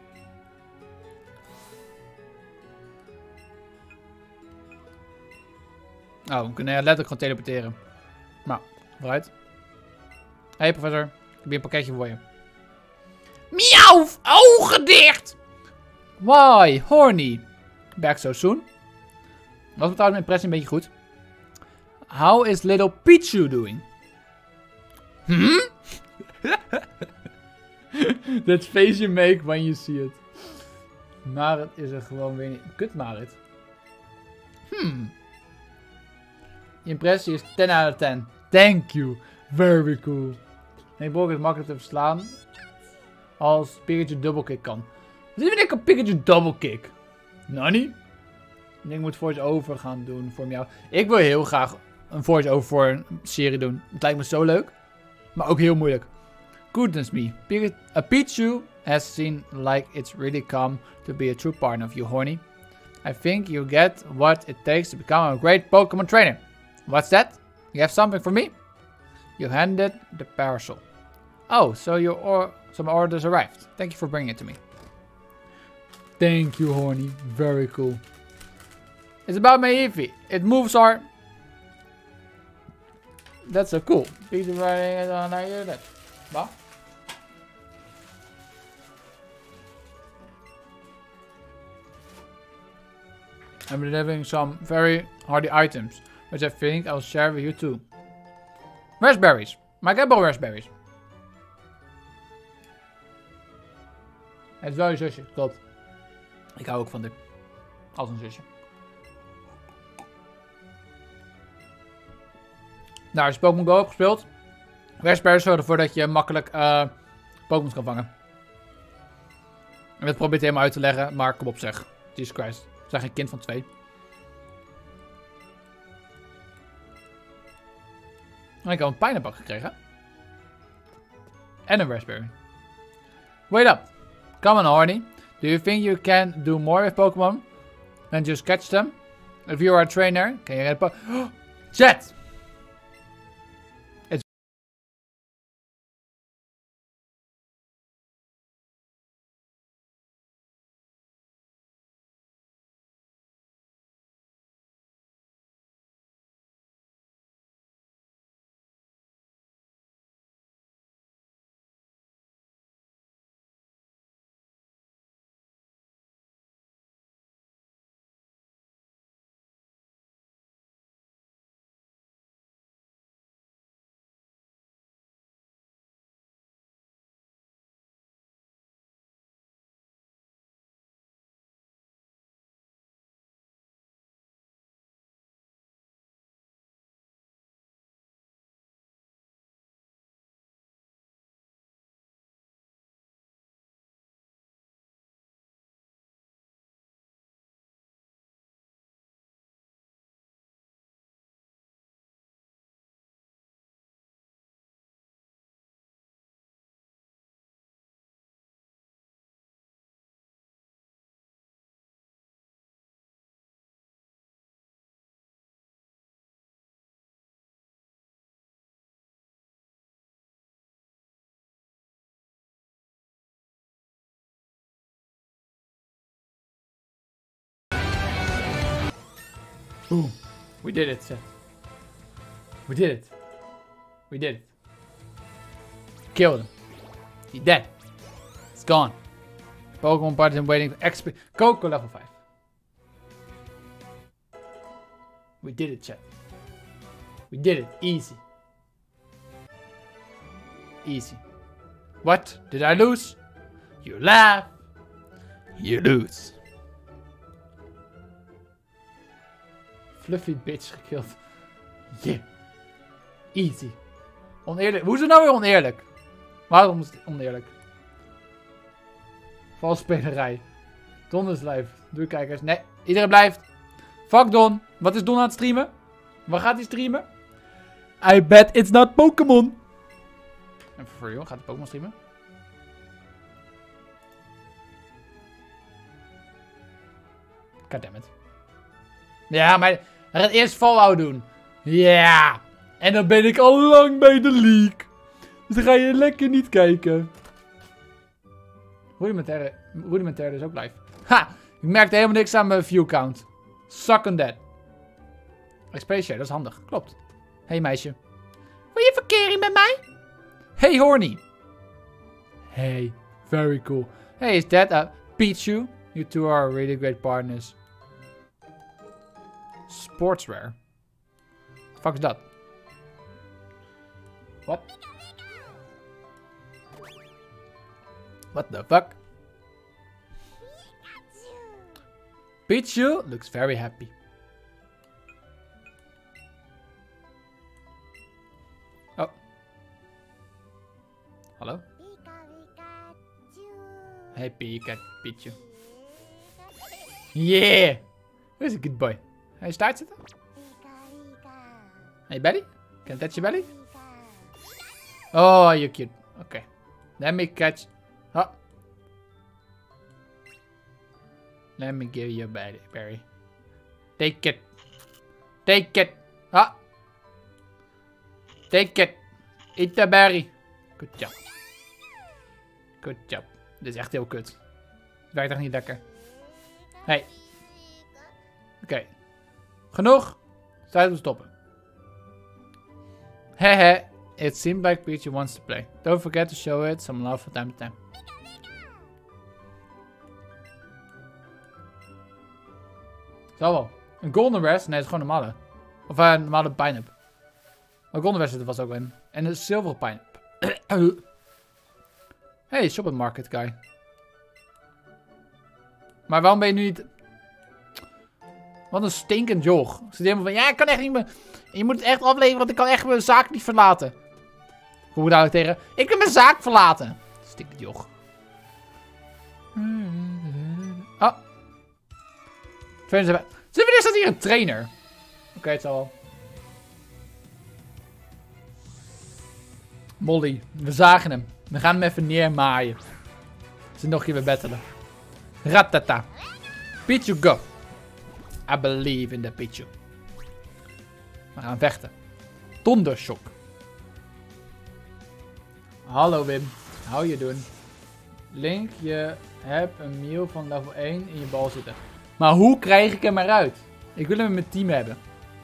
S1: Oh, we kunnen letterlijk gewoon teleporteren. Nou, vooruit. Hey professor, ik heb hier een pakketje voor je. Miauw! Ogen dicht! Why, horny? Back so soon. Was trouwens mijn impressie een beetje goed. How is little Pichu doing? That face you make when you see it. Marit is er gewoon weer niet. Kut Marit. Je impressie is 10 out of 10. Thank you. Very cool. Nee, Brock is makkelijk te verslaan. Als Pikachu double kick kan. Wat is ik een Pikachu double kick? Nani? Ik denk ik moet voice-over gaan doen voor jou. Ik wil heel graag een voice-over voor een serie doen. Het lijkt me zo leuk. Maar ook heel moeilijk. Goodness me. A Pichu has seen like it's really come to be a true partner of you, horny. I think you get what it takes to become a great Pokemon trainer. What's that? You have something for me? You handed the parcel. Oh, so some orders arrived. Thank you for bringing it to me. Thank you, horny. Very cool. It's about my Eevee. It moves are... That's so cool. Piece of writing on that. What? I'm delivering some very hardy items, which I think I'll share with you too. Raspberries. Maar ik heb al raspberries. Het is wel je zusje, klopt. Ik hou ook van dit. Als een zusje. Nou, als je Pokémon Go hebt gespeeld. Raspberries zorgen ervoor dat je makkelijk Pokémon kan vangen. En dat probeert helemaal uit te leggen, maar kom op zeg. Jesus Christ. We zijn geen kind van 2. En ik heb een pijnenbak gekregen. En een raspberry. Wait up. Come on, horny. Do you think you can do more with Pokemon than just catch them? If you are a trainer, can you get a Chat! It's Boom. We did it, Seth. We did it. We did it. killed him. He's dead. It's gone. Pokemon Partisan waiting for XP. Coco level 5. We did it, chat. We did it. Easy. Easy. What? Did I lose? You laugh. You lose. Fluffy bitch gekilld. Yeah. Easy. Oneerlijk. Hoe is het nou weer oneerlijk? Waarom is het oneerlijk? Valsspelerij. Don is live. Doe kijkers. Nee, iedereen blijft. Fuck Don. Wat is Don aan het streamen? Waar gaat hij streamen? I bet it's not Pokémon. En for real, gaat hij Pokémon streamen? Goddammit. Ja, maar hij gaat eerst Fallout doen. Ja. En dan ben ik al lang bij de league. Dus dan ga je lekker niet kijken. Rudimentaire is ook live. Ha! Ik merkte helemaal niks aan mijn view count. Suck on that. XP share, dat is handig. Klopt. Hey meisje. Wil je verkering met mij? Hey horny. Hey, very cool. Hey, is that Pichu? You two are really great partners. Sportswear. The fuck is dat? What? What the fuck? Pichu looks very happy. Oh. Hallo? Hey Pichu. Yeah! Where's a good boy? Hij staat zitten? Hey Belly? Can I touch your belly? Oh, you're cute. Okay. Let me catch. Oh. Let me give you a berry. Take it. Take it. Ah. Take it. Eat the berry. Good job. Good job. Dit is echt heel kut. Het werkt echt niet lekker. Hey. Oké. Genoeg. Tijd om te stoppen. Hehe. It seems like Pichu wants to play. Don't forget to show it some love from time to time. Zo wel. Een Golden Rest? Nee, het is gewoon een normale. Of een normale Pineapple. Maar Golden Rest was ook in. En een Silver Pineapple. Hey, Shopping Market guy. Maar waarom ben je nu niet... Wat een stinkend joch. Zit helemaal van, ja, ik kan echt niet meer... Je moet het echt afleveren, want ik kan echt mijn zaak niet verlaten. Hoe moet ik tegen? Ik kan mijn zaak verlaten. Stinkend joch. Oh. Zullen we eerst dat hier een trainer? Oké, het zal wel. Molly, we zagen hem. We gaan hem even neermaaien. Ze nog hier weer battelen. Ratata. Pichu, go. I believe in the Pichu. We gaan vechten. Dondershock. Hallo Wim. How you doing? Link, je hebt een Mew van level 1 in je bal zitten. Maar hoe krijg ik hem eruit? Ik wil hem in mijn team hebben.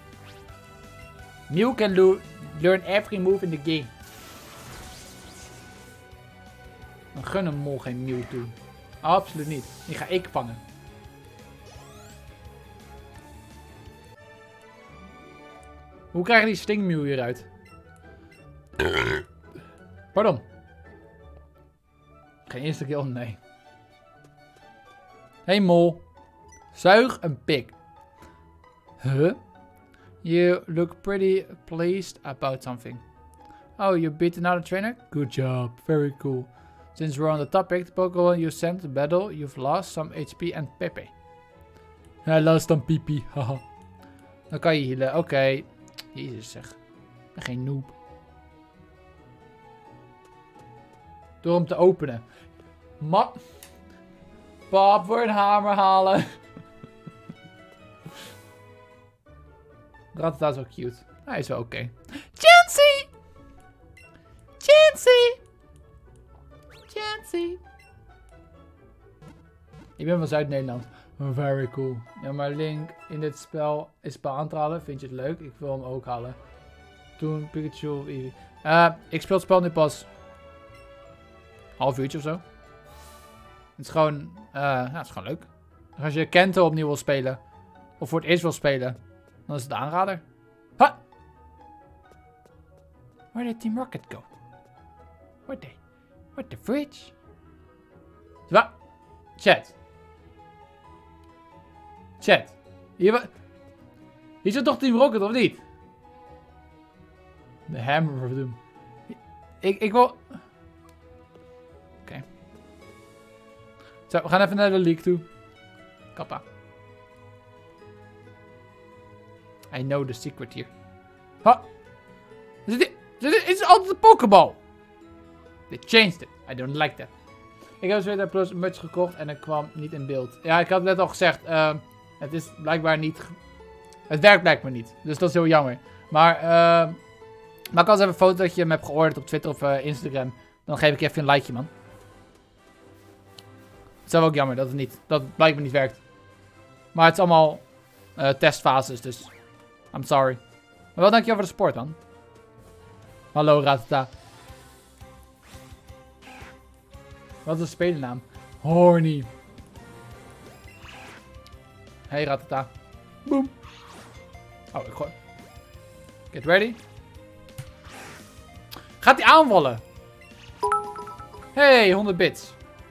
S1: Mew can learn every move in the game. Dan gun een mol geen Mew toe. Absoluut niet. Die ga ik vangen. Hoe krijg je die Stingmew hieruit? Pardon. Geen eerste kill? Nee. Hey mol. Zuig een pik. Huh? You look pretty pleased about something. Oh, you beat another trainer? Good job. Very cool. Since we're on the topic, the Pokemon you sent to battle, you've lost some HP and Pepe. Hij lost dan Pipi. Haha. Dan kan je healen. Oké. Jezus zeg. Ik ben geen noob. Door hem te openen. Pap, voor een hamer halen. Rattata is wel cute. Hij is wel oké. Chansey! Chansey! Chansey! Ik ben van Zuid-Nederland. Very cool. Ja, maar Link in dit spel is aan te halen. Vind je het leuk? Ik wil hem ook halen. Toen Pikachu... ik speel het spel nu pas Half uurtje of zo. Het is gewoon, ja, het is gewoon leuk. Dus als je Kento opnieuw wil spelen, of voor het eerst wil spelen, dan is het de aanrader. Ha! Where did Team Rocket go? What the fridge? Wa? Chat. Hier zit toch Team Rocket, of niet? De Hammer of Doom. Ik wil... Oké. Zo, we gaan even naar de league toe. Kappa. I know the secret here. Ha! Dit is altijd een Pokéball. They changed it. I don't like that. Ik heb dus weer de Plus Much gekocht en het kwam niet in beeld. Ja, ik had net al gezegd. Het is blijkbaar niet... Het werkt blijkbaar niet. Dus dat is heel jammer. Maar maak als even een foto dat je hem hebt georderd op Twitter of Instagram. Dan geef ik even een likeje, man. Het is wel ook jammer dat het blijkbaar niet werkt. Maar het is allemaal testfases, dus... I'm sorry. Maar wel dankjewel voor de support, man. Hallo, Ratata. Wat is de spelernaam? Horny. Hey, Ratata. Boom. Oh, ik gooi. Get ready. Gaat hij aanvallen? Hey, 100 bits.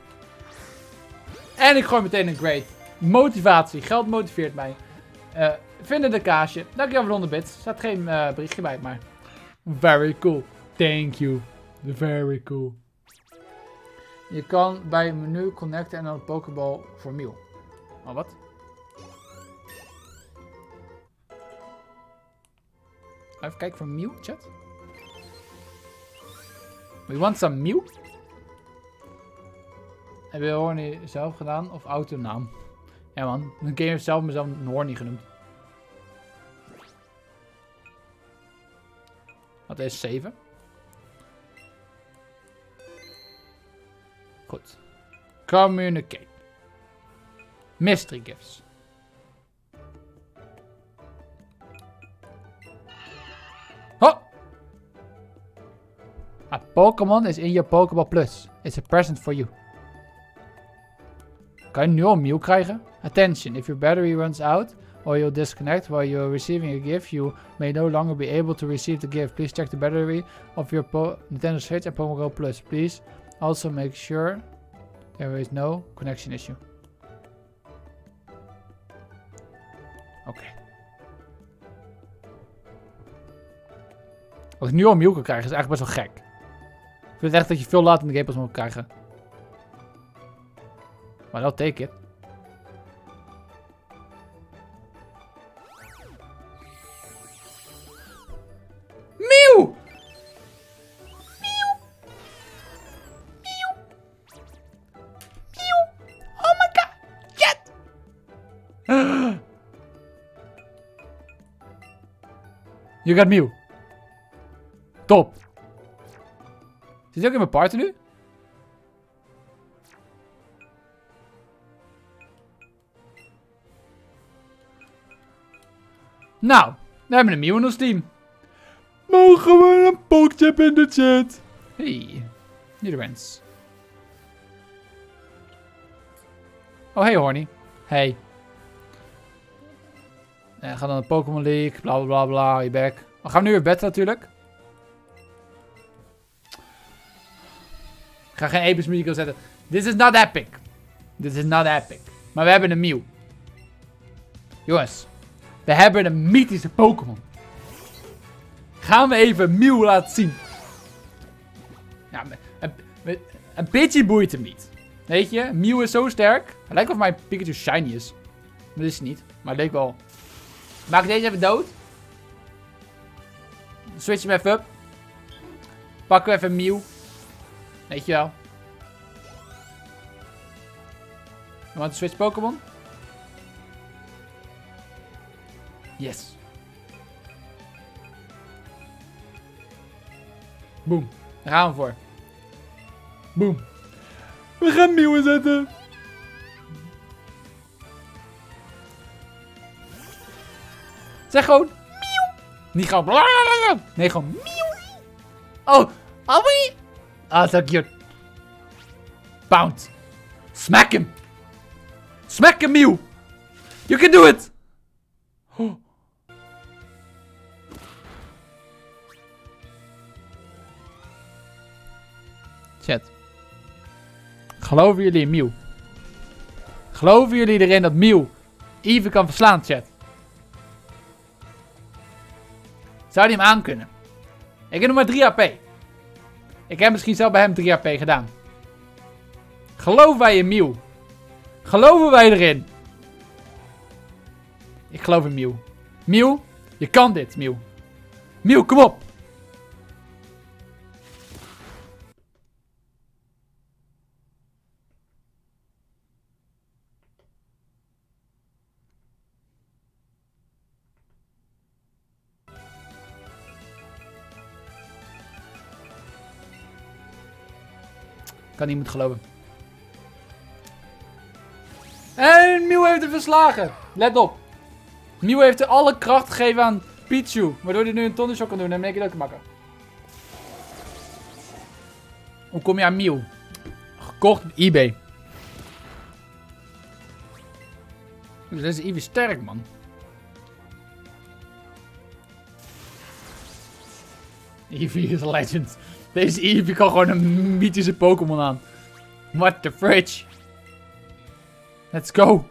S1: En ik gooi meteen een great. Motivatie. Geld motiveert mij. Vinden de kaasje. Dankjewel voor de 100 bits. Er staat geen berichtje bij, maar... Very cool. Thank you. Very cool. Je kan bij een menu connecten en dan een Pokéball voor Mew. Oh, wat? Even kijken voor Mew, chat. We want some Mew? Heb je Horny zelf gedaan of autonaam? Ja man, een game heeft zelf mezelf een Horny genoemd. Wat is 7? Goed. Communicate. Mystery gifts. Oh! A Pokémon is in your Pokéball Plus. It's a present for you. Kan je nu al een Mew krijgen? Attention, if your battery runs out or you'll disconnect while you're receiving a gift, you may no longer be able to receive the gift. Please check the battery of your Nintendo Switch and Pokémon Go Plus. Please also make sure there is no connection issue. Oké. Als ik nu al een Mew kan krijgen, is eigenlijk best wel gek. Ik vind het echt dat je veel later in de game pas moet krijgen. Maar I'll take it. Mew! Mew! Mew! Mew! Oh my god! Shit! You got Mew. Top. Zit hij ook in mijn party nu? Nou, we hebben een Mew in ons team. Mogen we een Poketip in de chat? Hey, Niederwens. Oh, hey Horny. Hey. Ga dan de Pokémon League, bla bla bla bla, je back. We gaan nu weer betten natuurlijk. Ik ga geen episch muziek zetten. This is not epic. This is not epic. Maar we hebben een Mew. Jongens. We hebben een mythische Pokémon. Gaan we even Mew laten zien. Ja, een beetje boeit hem niet. Weet je, Mew is zo sterk. Het lijkt of mijn Pikachu shiny is. Maar dat is het niet. Maar het leek wel. Maak ik deze even dood. Switch hem even up. Pakken we even Mew. Weet je wel. You want to switch Pokémon? Yes. Boom. Daar gaan we voor. Boom. We gaan Mew inzetten. Zeg gewoon Mew. Niet gewoon blablabla. Nee, gewoon Mew. Oh. Oh, ah, zo cute. Pound. Smack him. Smack him, Mew. You can do it. Oh. Chat. Geloven jullie in Mew? Geloven jullie erin dat Mew Eevee kan verslaan, chat? Zou die hem aankunnen? Ik heb nog maar 3 AP. Ik heb misschien zelf bij hem 3 AP gedaan. Geloven wij in Mew? Geloven wij erin? Ik geloof in Mew. Mew, je kan dit, Mew. Mew, kom op. Kan niemand geloven. En Mew heeft hem verslagen. Let op. Mew heeft er alle kracht gegeven aan Pichu. Waardoor hij nu een Thundershock kan doen. En dan ben ik het ook makkelijk. Hoe kom je aan Mew? Gekocht op eBay. Deze is Eevee sterk, man. Eevee is een legend. Deze Eevee kan gewoon een mythische Pokémon aan. What the fridge? Let's go.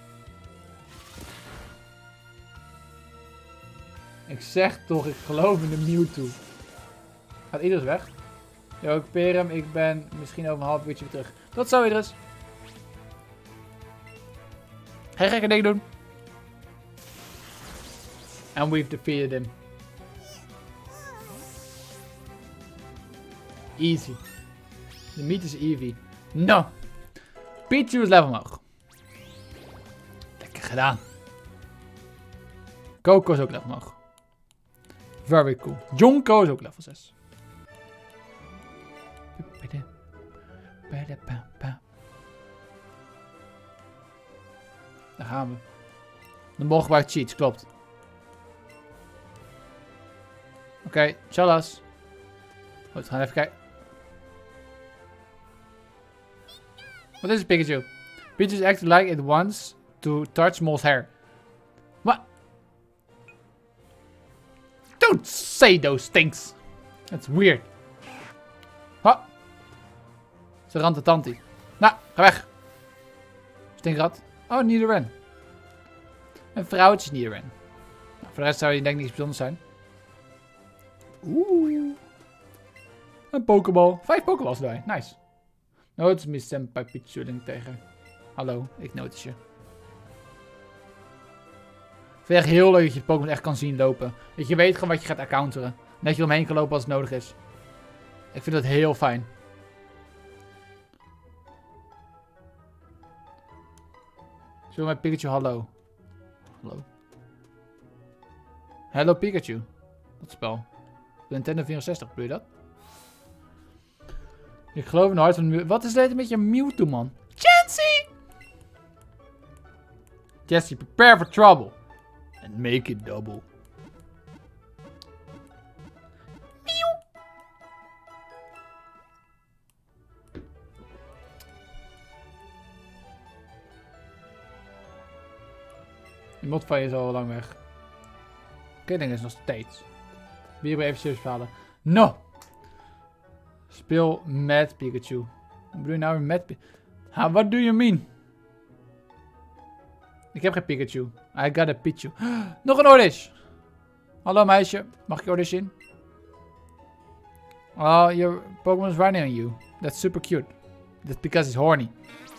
S1: Ik zeg toch, ik geloof in de Mewtwo. Gaat Idris weg? Yo, ik peer hem. Ik ben misschien over een half uurtje weer terug. Tot zo, Idris. Geen gekke dingen doen. And we've defeated him. Easy. De mythische Eevee. No. Pichu is level omhoog. Lekker gedaan. Coco is ook level omhoog. Very cool. Jonko is ook level 6. Daar gaan we. De mol gebruikt cheats, klopt. Oké, Chalas. Goed, we gaan even kijken. What is it, Pikachu? Pikachu acted like it wants to touch Mol's hair. What? Don't say those things. That's weird. Ha. Ze rant de tantie. Nou, ga weg. Stinkrat. Oh, Nidoran. Een vrouwtje Nidoran. Nou, voor de rest zou je denk ik niks bijzonders zijn. Oeh. Een Pokéball. 5 Pokéballs erbij. Nice. Notice me senpai Pichu tegen. Hallo, ik notice je. Ik vind het echt heel leuk dat je Pokémon echt kan zien lopen. Dat je weet gewoon wat je gaat counteren. Dat je eromheen kan lopen als het nodig is. Ik vind dat heel fijn. Zullen we met Pikachu hallo? Hallo. Hello Pikachu. Dat spel. Nintendo 64, bedoel je dat? Ik geloof in de hart van Mew. Wat is dit met je Mewtwo, man? Chansey! Jesse, prepare for trouble. And make it double. Mew! Die modfire is al lang weg. Killing is nog steeds. Wie wil even serieus verhalen? No! Speel met Pikachu. Wat bedoel je nou weer met Pikachu? What do you mean? Ik heb geen Pikachu. I got a Pichu. Nog een Oddish. Hallo meisje. Mag ik Oddish in? Oh, your Pokémon is running on you. That's super cute. That's because he's horny.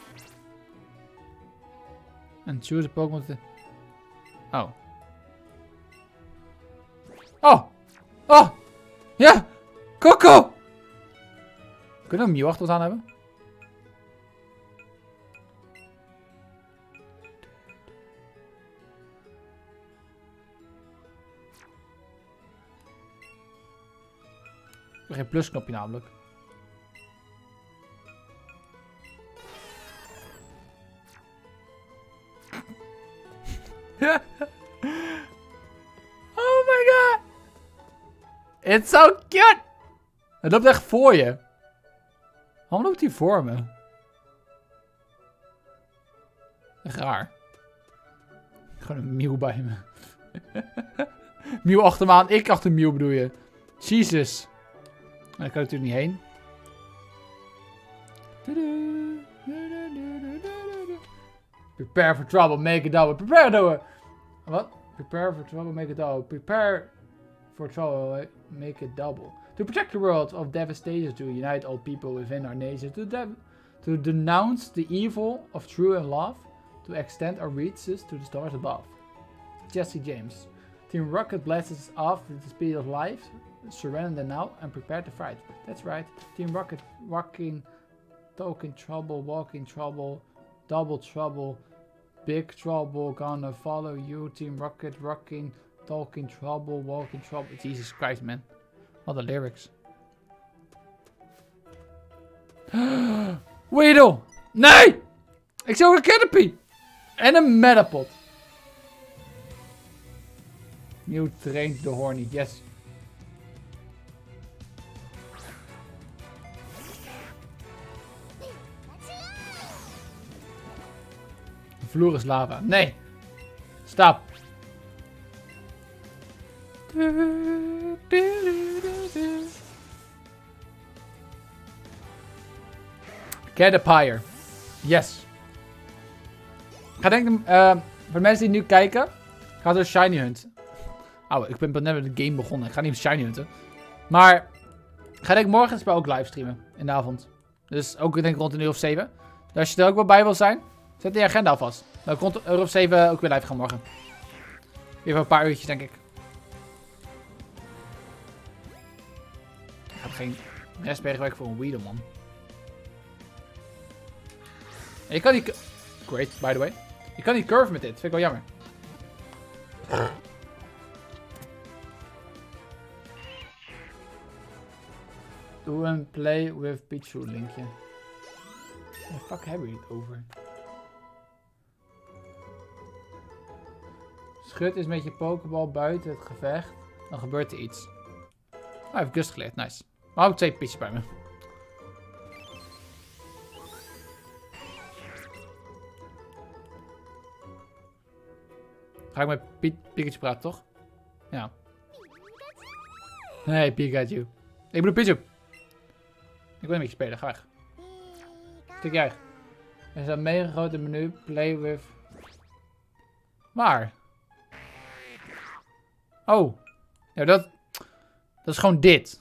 S1: And choose a Pokémon to... Oh. Oh! Oh! Ja! Coco! Kunnen we een Mew achter ons aan hebben? Geen plusknopje namelijk. Oh my god! It's so cute! Het loopt echt voor je. Waarom loopt hij voor me? Echt raar. Gewoon een Mew bij me. Mew achter me aan. Ik achter Mew bedoel je. Jesus. Daar kan ik natuurlijk niet heen. Prepare for trouble, make it double. Prepare for... Wat? Prepare for trouble, make it double. Prepare for trouble, make it double. To protect the world of devastation, to unite all people within our nation, to denounce the evil of true and love, to extend our reaches to the stars above. Jesse James. Team Rocket blasts us off with the speed of light. Surrender now and prepare to fight. That's right. Team Rocket walking, talking trouble, walking trouble, double trouble, big trouble, gonna follow you. Team Rocket rocking, talking trouble, walking trouble. Jesus Christ, man. What the lyrics. Weedle! Nee! Ik zie ook een Caterpie! En een Metapod. Mew traint de Horny. Yes. De vloer is lava. Nee! Stop! Caterpie. Yes. Ik ga denken, voor de mensen die nu kijken, ga zo Shiny Hunt. Oh, ik ben net met de game begonnen. Ik ga niet Shiny Hunten. Maar, ik ga denk morgen het spel ook livestreamen. In de avond. Dus ook denk ik rond een uur of 7. Dus als je er ook wel bij wil zijn, zet die agenda alvast. Dan rond een uur of 7 ook weer live gaan morgen. Even een paar uurtjes denk ik. Ik heb geen Raspberry gebruiken voor een Weedle, man. En je kan die... Great, by the way. Je kan die curve met dit. Vind ik wel jammer. Doe een play with Pichu linkje. Waar de fuck hebben we het over? Schud is met je pokeball buiten het gevecht. Dan gebeurt er iets. Oh, hij heeft Gust geleerd. Nice. Maar hou ik 2 pitches bij me. Ga ik met Pikachu praten, toch? Ja. Nee, Pikachu. Ik bedoel Pichu. Ik wil een beetje spelen, ga weg. Tik jij. Er is een mega grote menu. Play with... Waar? Oh. Ja, dat is gewoon dit.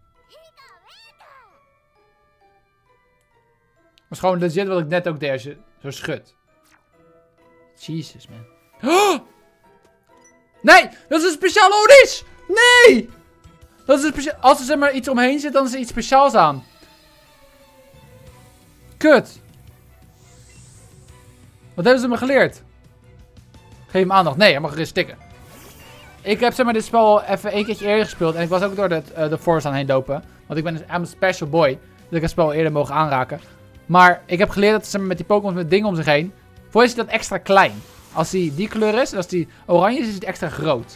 S1: Dat is gewoon legit wat ik net ook deed als je zo schudt. Jesus, man. Oh! Nee! Dat is een speciale Oddish! Nee! Dat is een speciaal... Als er zeg maar iets omheen zit, dan is er iets speciaals aan. Kut. Wat hebben ze me geleerd? Geef hem aandacht. Nee, hij mag erin stikken. Ik heb zeg maar dit spel even 1 keertje eerder gespeeld. En ik was ook door de forest aan heen lopen. Want ik ben dus een special boy. Dus ik het spel eerder mogen aanraken. Maar ik heb geleerd dat zeg maar, met die Pokémon met dingen om zich heen. Voor je is dat extra klein. Als die kleur is, en als die oranje is, is het extra groot.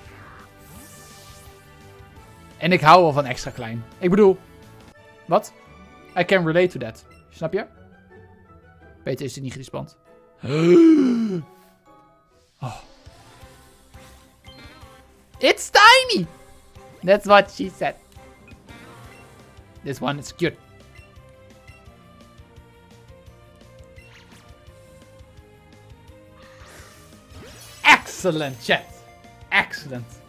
S1: En ik hou wel van extra klein. Ik bedoel... Wat? I can relate to that. Snap je? Beter is het niet gerespond. Oh. It's tiny! That's what she said. This one is cute. Excellent, chat. Excellent.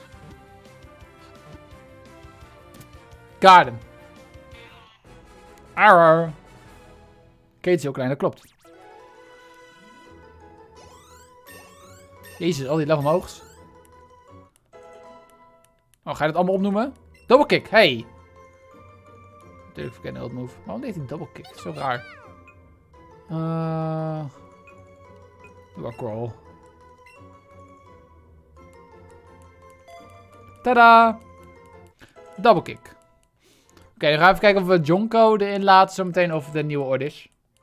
S1: Got him. Arr. Kate is heel klein, dat klopt. Jezus, al die level omhoog. Oh, ga je dat allemaal opnoemen? Double kick, hey. Natuurlijk verkennen dat move. Waarom deed hij double kick? Zo raar. Doe maar crawl. Tada! Double kick. Oké, dan gaan we even kijken of we Jonko erin laten zometeen of de nieuwe Oddish.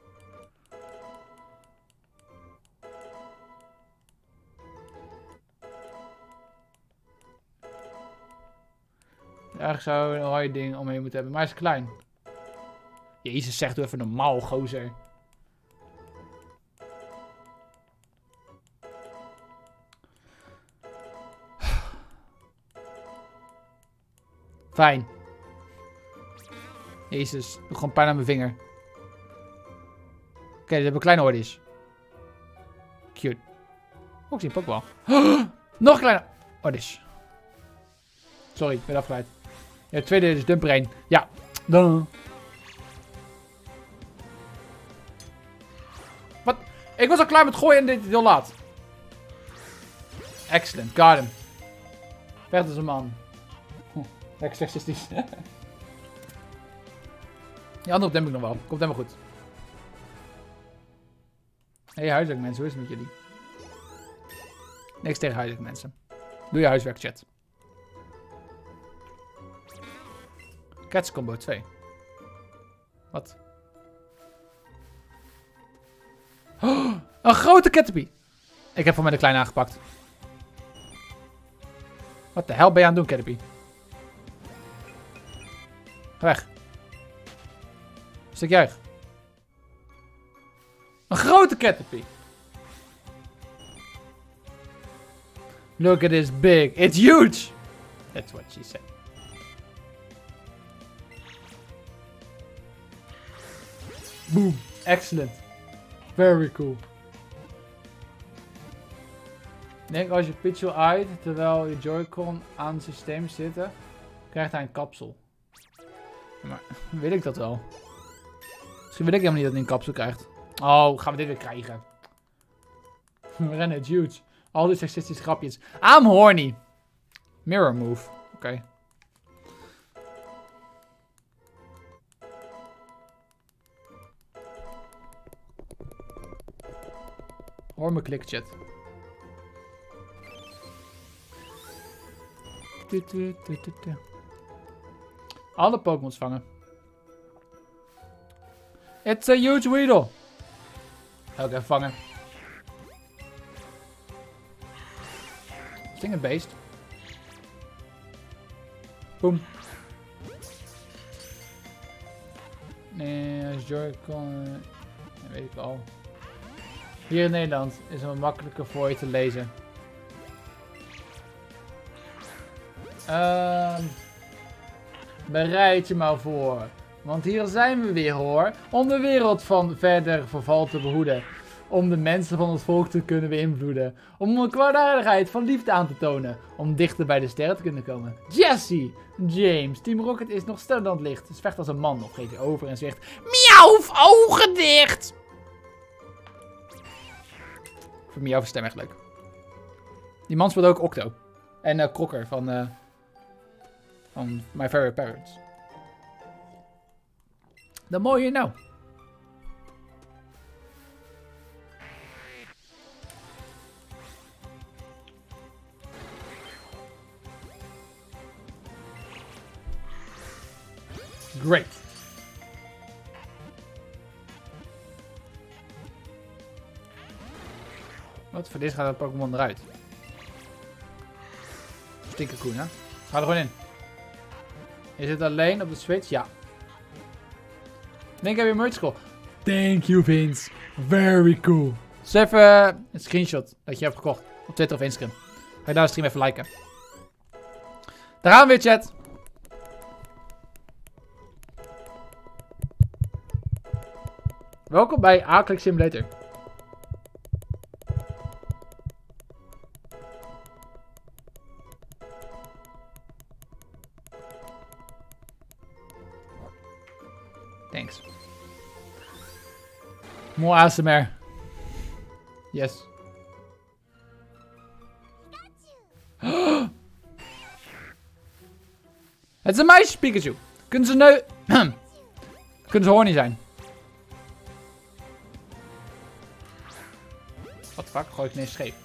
S1: Eigenlijk zou je een oranje ding omheen moeten hebben, maar hij is klein. Jezus, zeg doe even normaal, gozer. Fijn. Jezus, doe gewoon pijn aan mijn vinger. Oké, dit hebben kleine oordies. Cute. Oh, ik zie een Pokéball. Nog kleiner. Oordies. Sorry, ik ben afgeleid. Ja, de tweede is Dumper 1. Ja. Dan. Wat? Ik was al klaar met gooien en dit is heel laat. Excellent, got him. Weg is een man. Lekker seksistisch. Die andere demp ik nog wel. Komt helemaal goed. Hey huiswerk mensen, hoe is het met jullie? Niks tegen huiswerk mensen. Doe je huiswerk chat. Cats combo 2. Wat? Oh, een grote Caterpie. Ik heb voor mij de kleine aangepakt. Wat de hel ben je aan het doen, Caterpie? Ga weg. Stuk juich. Een grote Caterpie. Look at this big. It's huge. That's what she said. Boom. Excellent. Very cool. Ik denk als je Pichu uit terwijl je Joy-Con aan het systeem zitten, krijgt hij een kapsel. Maar weet ik dat wel? Misschien weet ik helemaal niet dat hij een kapsel krijgt. Oh, gaan we dit weer krijgen? We rennen, het huge. Al die seksistische grapjes. I'm horny. Mirror move. Oké. Hoor me klik chat. Alle Pokémons vangen. It's a huge Weedle. Ga ik even vangen. Stinging beest. Boom. Nee, Joy-Con. Weet ik al. Hier in Nederland is het wat makkelijker voor je te lezen. Bereid je maar voor. Want hier zijn we weer hoor. Om de wereld van verder verval te behoeden. Om de mensen van het volk te kunnen beïnvloeden. Om de kwaadaardigheid van liefde aan te tonen. Om dichter bij de sterren te kunnen komen. Jesse! James, Team Rocket is nog sneller dan het licht. Dus vecht als een man. Of geeft je over en zegt... Miauw, ogen dicht! Voor Miauw is stem echt leuk. Die man speelt ook Octo. En Crocker van My Favorite Parents. Dat mooie nou. Great. Wat voor dit gaat het Pokémon eruit? Stinkerkoen, hè? Ga er gewoon in. Is het alleen op de Switch? Ja. Ik heb je merch school. Thank you, Vince. Very cool. Dus even een screenshot dat je hebt gekocht. Op Twitter of Instagram. Ga je daar de stream even liken. Daar gaan we weer, chat. Welkom bij A-Click Simulator. Thanks. More ASMR. Yes. Het is een meisje, Pikachu. Kunnen ze nu... Kunnen ze horny zijn? Wat fuck? Gooi ik ineens scheef.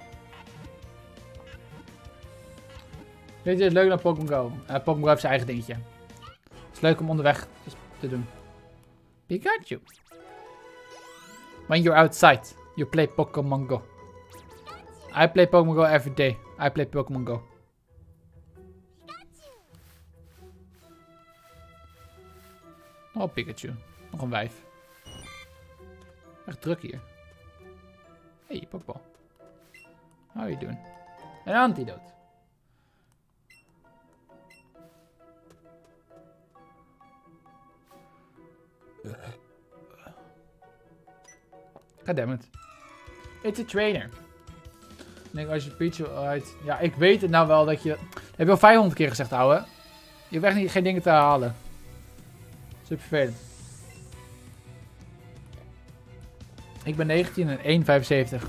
S1: Weet je, het is leuk naar Pokémon Go. Pokémon Go heeft zijn eigen dingetje. Het is leuk om onderweg te doen. Pikachu. When you're outside, you play Pokémon Go. I play Pokémon Go every day. I play Pokémon Go. Oh, Pikachu. Nog een wijf. Echt druk hier. Hey, Pokéball. How are you doing? Een antidote. Goddammit. It's a trainer. Ik denk als je Pichu uit... Ja, ik weet het nou wel dat je... Dat heb je al 500 keer gezegd, ouwe. Je hoeft echt geen dingen te herhalen. Super vervelend. Ik ben 19 en 1,75.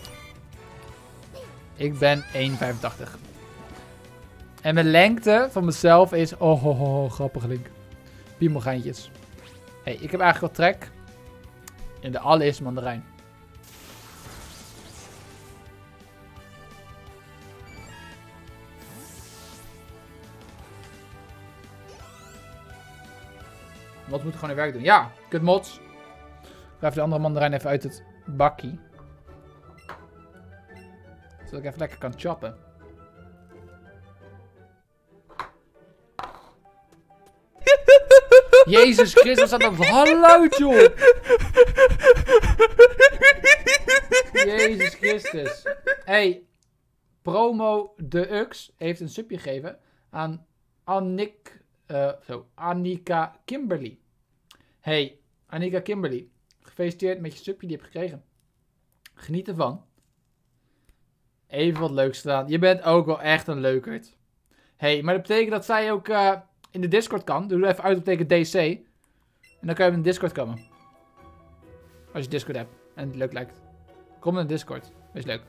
S1: Ik ben 1,85. En mijn lengte van mezelf is... Oh, grappig link. Piemelgeintjes. Hey, ik heb eigenlijk wel trek in de allereerste mandarijn. Mods moet gewoon hun werk doen. Ja, kut mods. Ik ga even de andere mandarijn even uit het bakkie. Zodat ik even lekker kan choppen. Jezus Christus, wat staat dat geluid, joh! Jezus Christus. Hey, Promo de Ux heeft een subje gegeven aan Annika Kimberly. Hey, Annika Kimberly. Gefeliciteerd met je subje die je hebt gekregen. Geniet ervan. Even wat leuks gedaan. Je bent ook wel echt een leukert. Hey, maar dat betekent dat zij ook in de Discord kan. Doe even uit op teken DC. En dan kan je in de Discord komen. Als je Discord hebt en het leuk lijkt. Kom in de Discord. Wees leuk.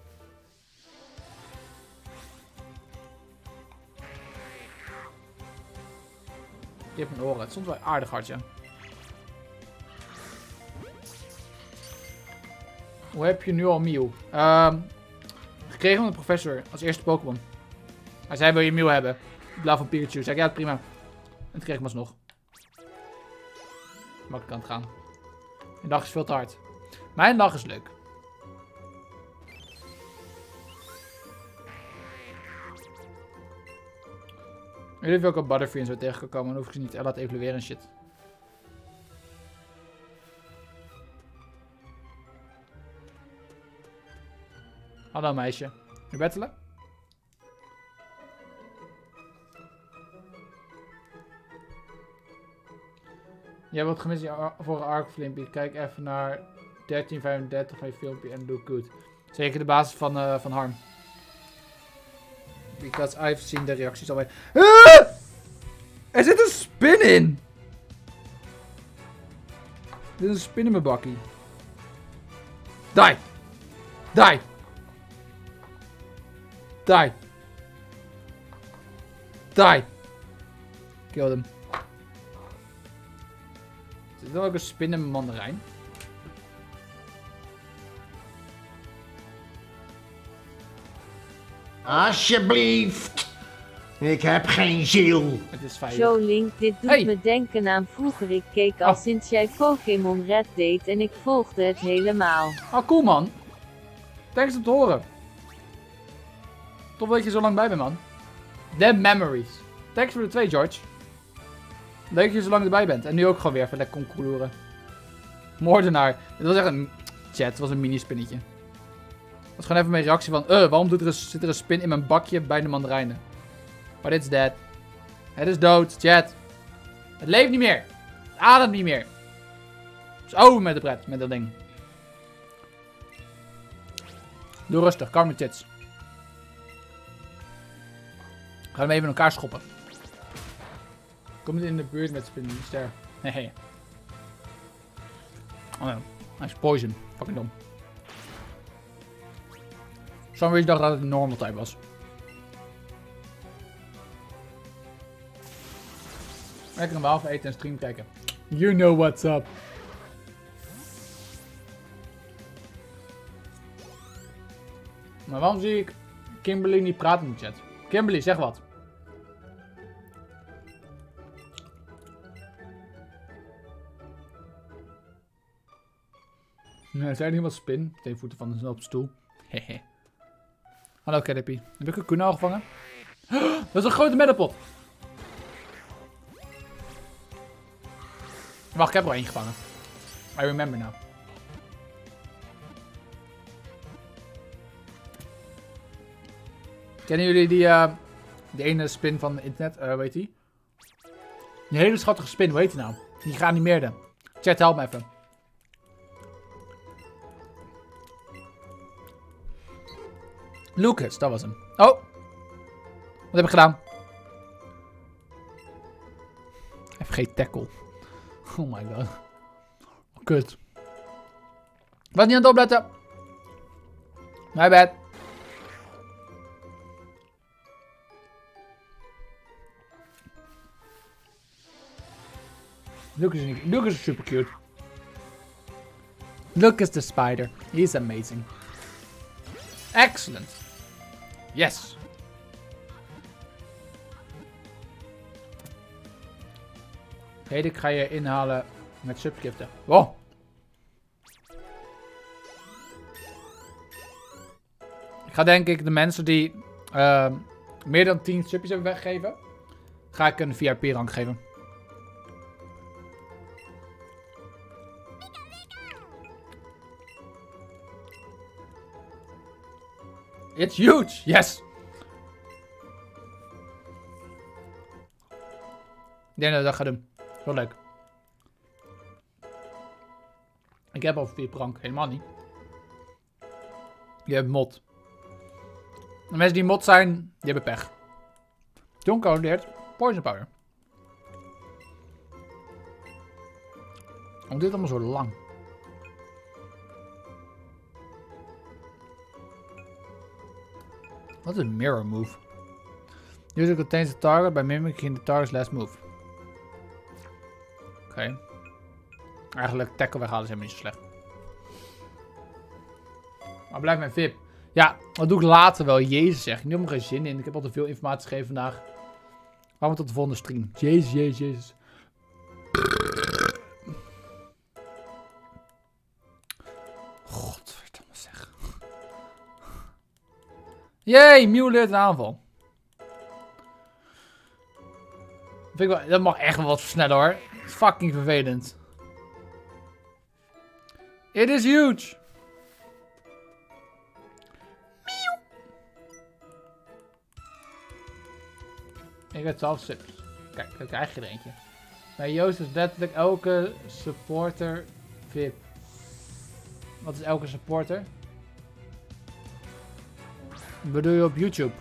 S1: Je hebt mijn oren. Het stond wel aardig hard, ja. Hoe heb je nu al Mew? Gekregen van de professor als eerste Pokémon. Hij zei, wil je Mew hebben? Blauw van Pikachu. Zei ik, ja, prima. En toen kreeg ik hem alsnog. Makkelijk aan het gaan. Mijn dag is veel te hard. Mijn dag is leuk. Jullie hebben ook al Butterfree en zo tegengekomen. Dan hoef ik ze niet te laten evalueren en shit. Hallo meisje. Je battelen? Je hebt wat gemist in je vorige Arc Flimpy. Kijk even naar 1335 van je filmpje en doe goed. Zeker de basis van Harm. Because I've seen de reacties alweer. Er zit een spin in! Er is een spin in mijn bakkie. Die! Die! Die! Die! Kill hem. Zit er ook een spin in mijn mandarijn?
S3: Alsjeblieft. Ik heb geen ziel.
S1: Het is fijn.
S4: Zo Link, dit doet me denken aan vroeger. Ik keek al sinds jij Pokémon Red deed en ik volgde het helemaal.
S1: Oh, cool man. Thanks om te horen. Tof dat je zo lang bij bent, man. The memories. Thanks voor de 2, George. Leuk dat je zo lang erbij bent. En nu ook gewoon weer even lekker concluderen. Moordenaar. Het was echt een... Chat, het was een mini-spinnetje. Het was gewoon even mijn reactie van... waarom zit er een spin in mijn bakje bij de mandarijnen? But it's dead. Het is dood, chat. Het leeft niet meer. Het ademt niet meer. Zo met de pret, met dat ding. Doe rustig, calm your tits. Ga hem even in elkaar schoppen. Kom niet in de buurt met spinnen, ster. Hehe. Oh ja, hij is poison. Fucking dom. Sommige dacht dat het een normal type was. Lekker een behalve eten en stream kijken. You know what's up. Maar waarom zie ik Kimberly niet praten in de chat? Kimberly, zeg wat. Nee, zijn er iemand spin? 2 voeten van de op de stoel. Hehe. Hallo Caterpie. Heb ik een Kuna al gevangen? Dat is een grote metapot. Wacht, ik heb er al 1 gevangen. I remember now. Kennen jullie die ene spin van het internet? Weet die? Die hele schattige spin, hoe heet die nou? Die geanimeerde. Chat, help me even. Lucas, dat was hem. Oh. Wat heb ik gedaan? FG tackle. Oh my god. Kut. Was niet aan het opletten. My bad. Lucas is super cute. Lucas the spider. He's amazing. Excellent. Yes. Oké, ik ga je inhalen met subgiften. Wow. Ik ga denk ik de mensen die meer dan 10 subjes hebben weggegeven, ga ik een VIP-rank geven. It's huge! Yes! Ik denk dat ik dat ga doen. Wel leuk. Ik heb al VIP-rank. Helemaal niet. Je hebt mod. De mensen die mod zijn, die hebben pech. John codeert Poison Powder. Waarom dit allemaal zo lang? Wat is een mirror move? User contains the target by mimicking the target's last move. Oké. Eigenlijk tackle weghalen is helemaal niet zo slecht. Maar blijft mijn VIP. Ja, dat doe ik later wel. Jezus zeg. Ik heb er geen zin in. Ik heb al te veel informatie gegeven vandaag. Gaan we tot de volgende stream. Jezus, jezus, jezus. Godverdomme zeg. Jee, Mew leert een aanval. Vind ik wel, dat mag echt wel wat versnellen hoor. Fucking vervelend. It is huge. Ik heb 12 subs. Kijk, dan krijg je er eentje. Bij Joost is letterlijk elke supporter VIP. Wat is elke supporter? Bedoel je op YouTube?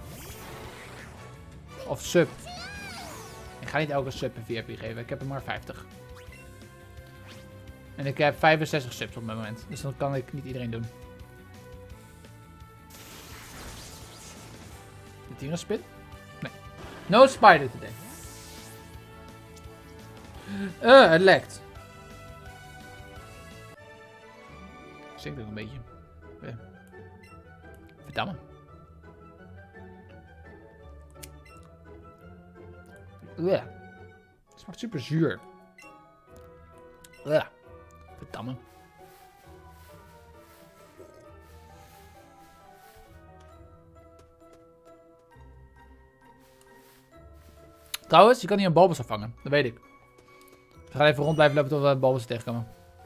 S1: Of sub? Ik ga niet elke sub een VIP geven. Ik heb er maar 50. En ik heb 65 subs op het moment. Dus dan kan ik niet iedereen doen. Zit hier een spin? Nee. No spider today. Het lekt. Zinkt ook een beetje. Verdamme. Het smaakt super zuur. Verdamme. Trouwens, je kan hier een Bulbasaur vangen. Dat weet ik. We gaan even rond blijven lopen tot we een Bulbasaur tegenkomen.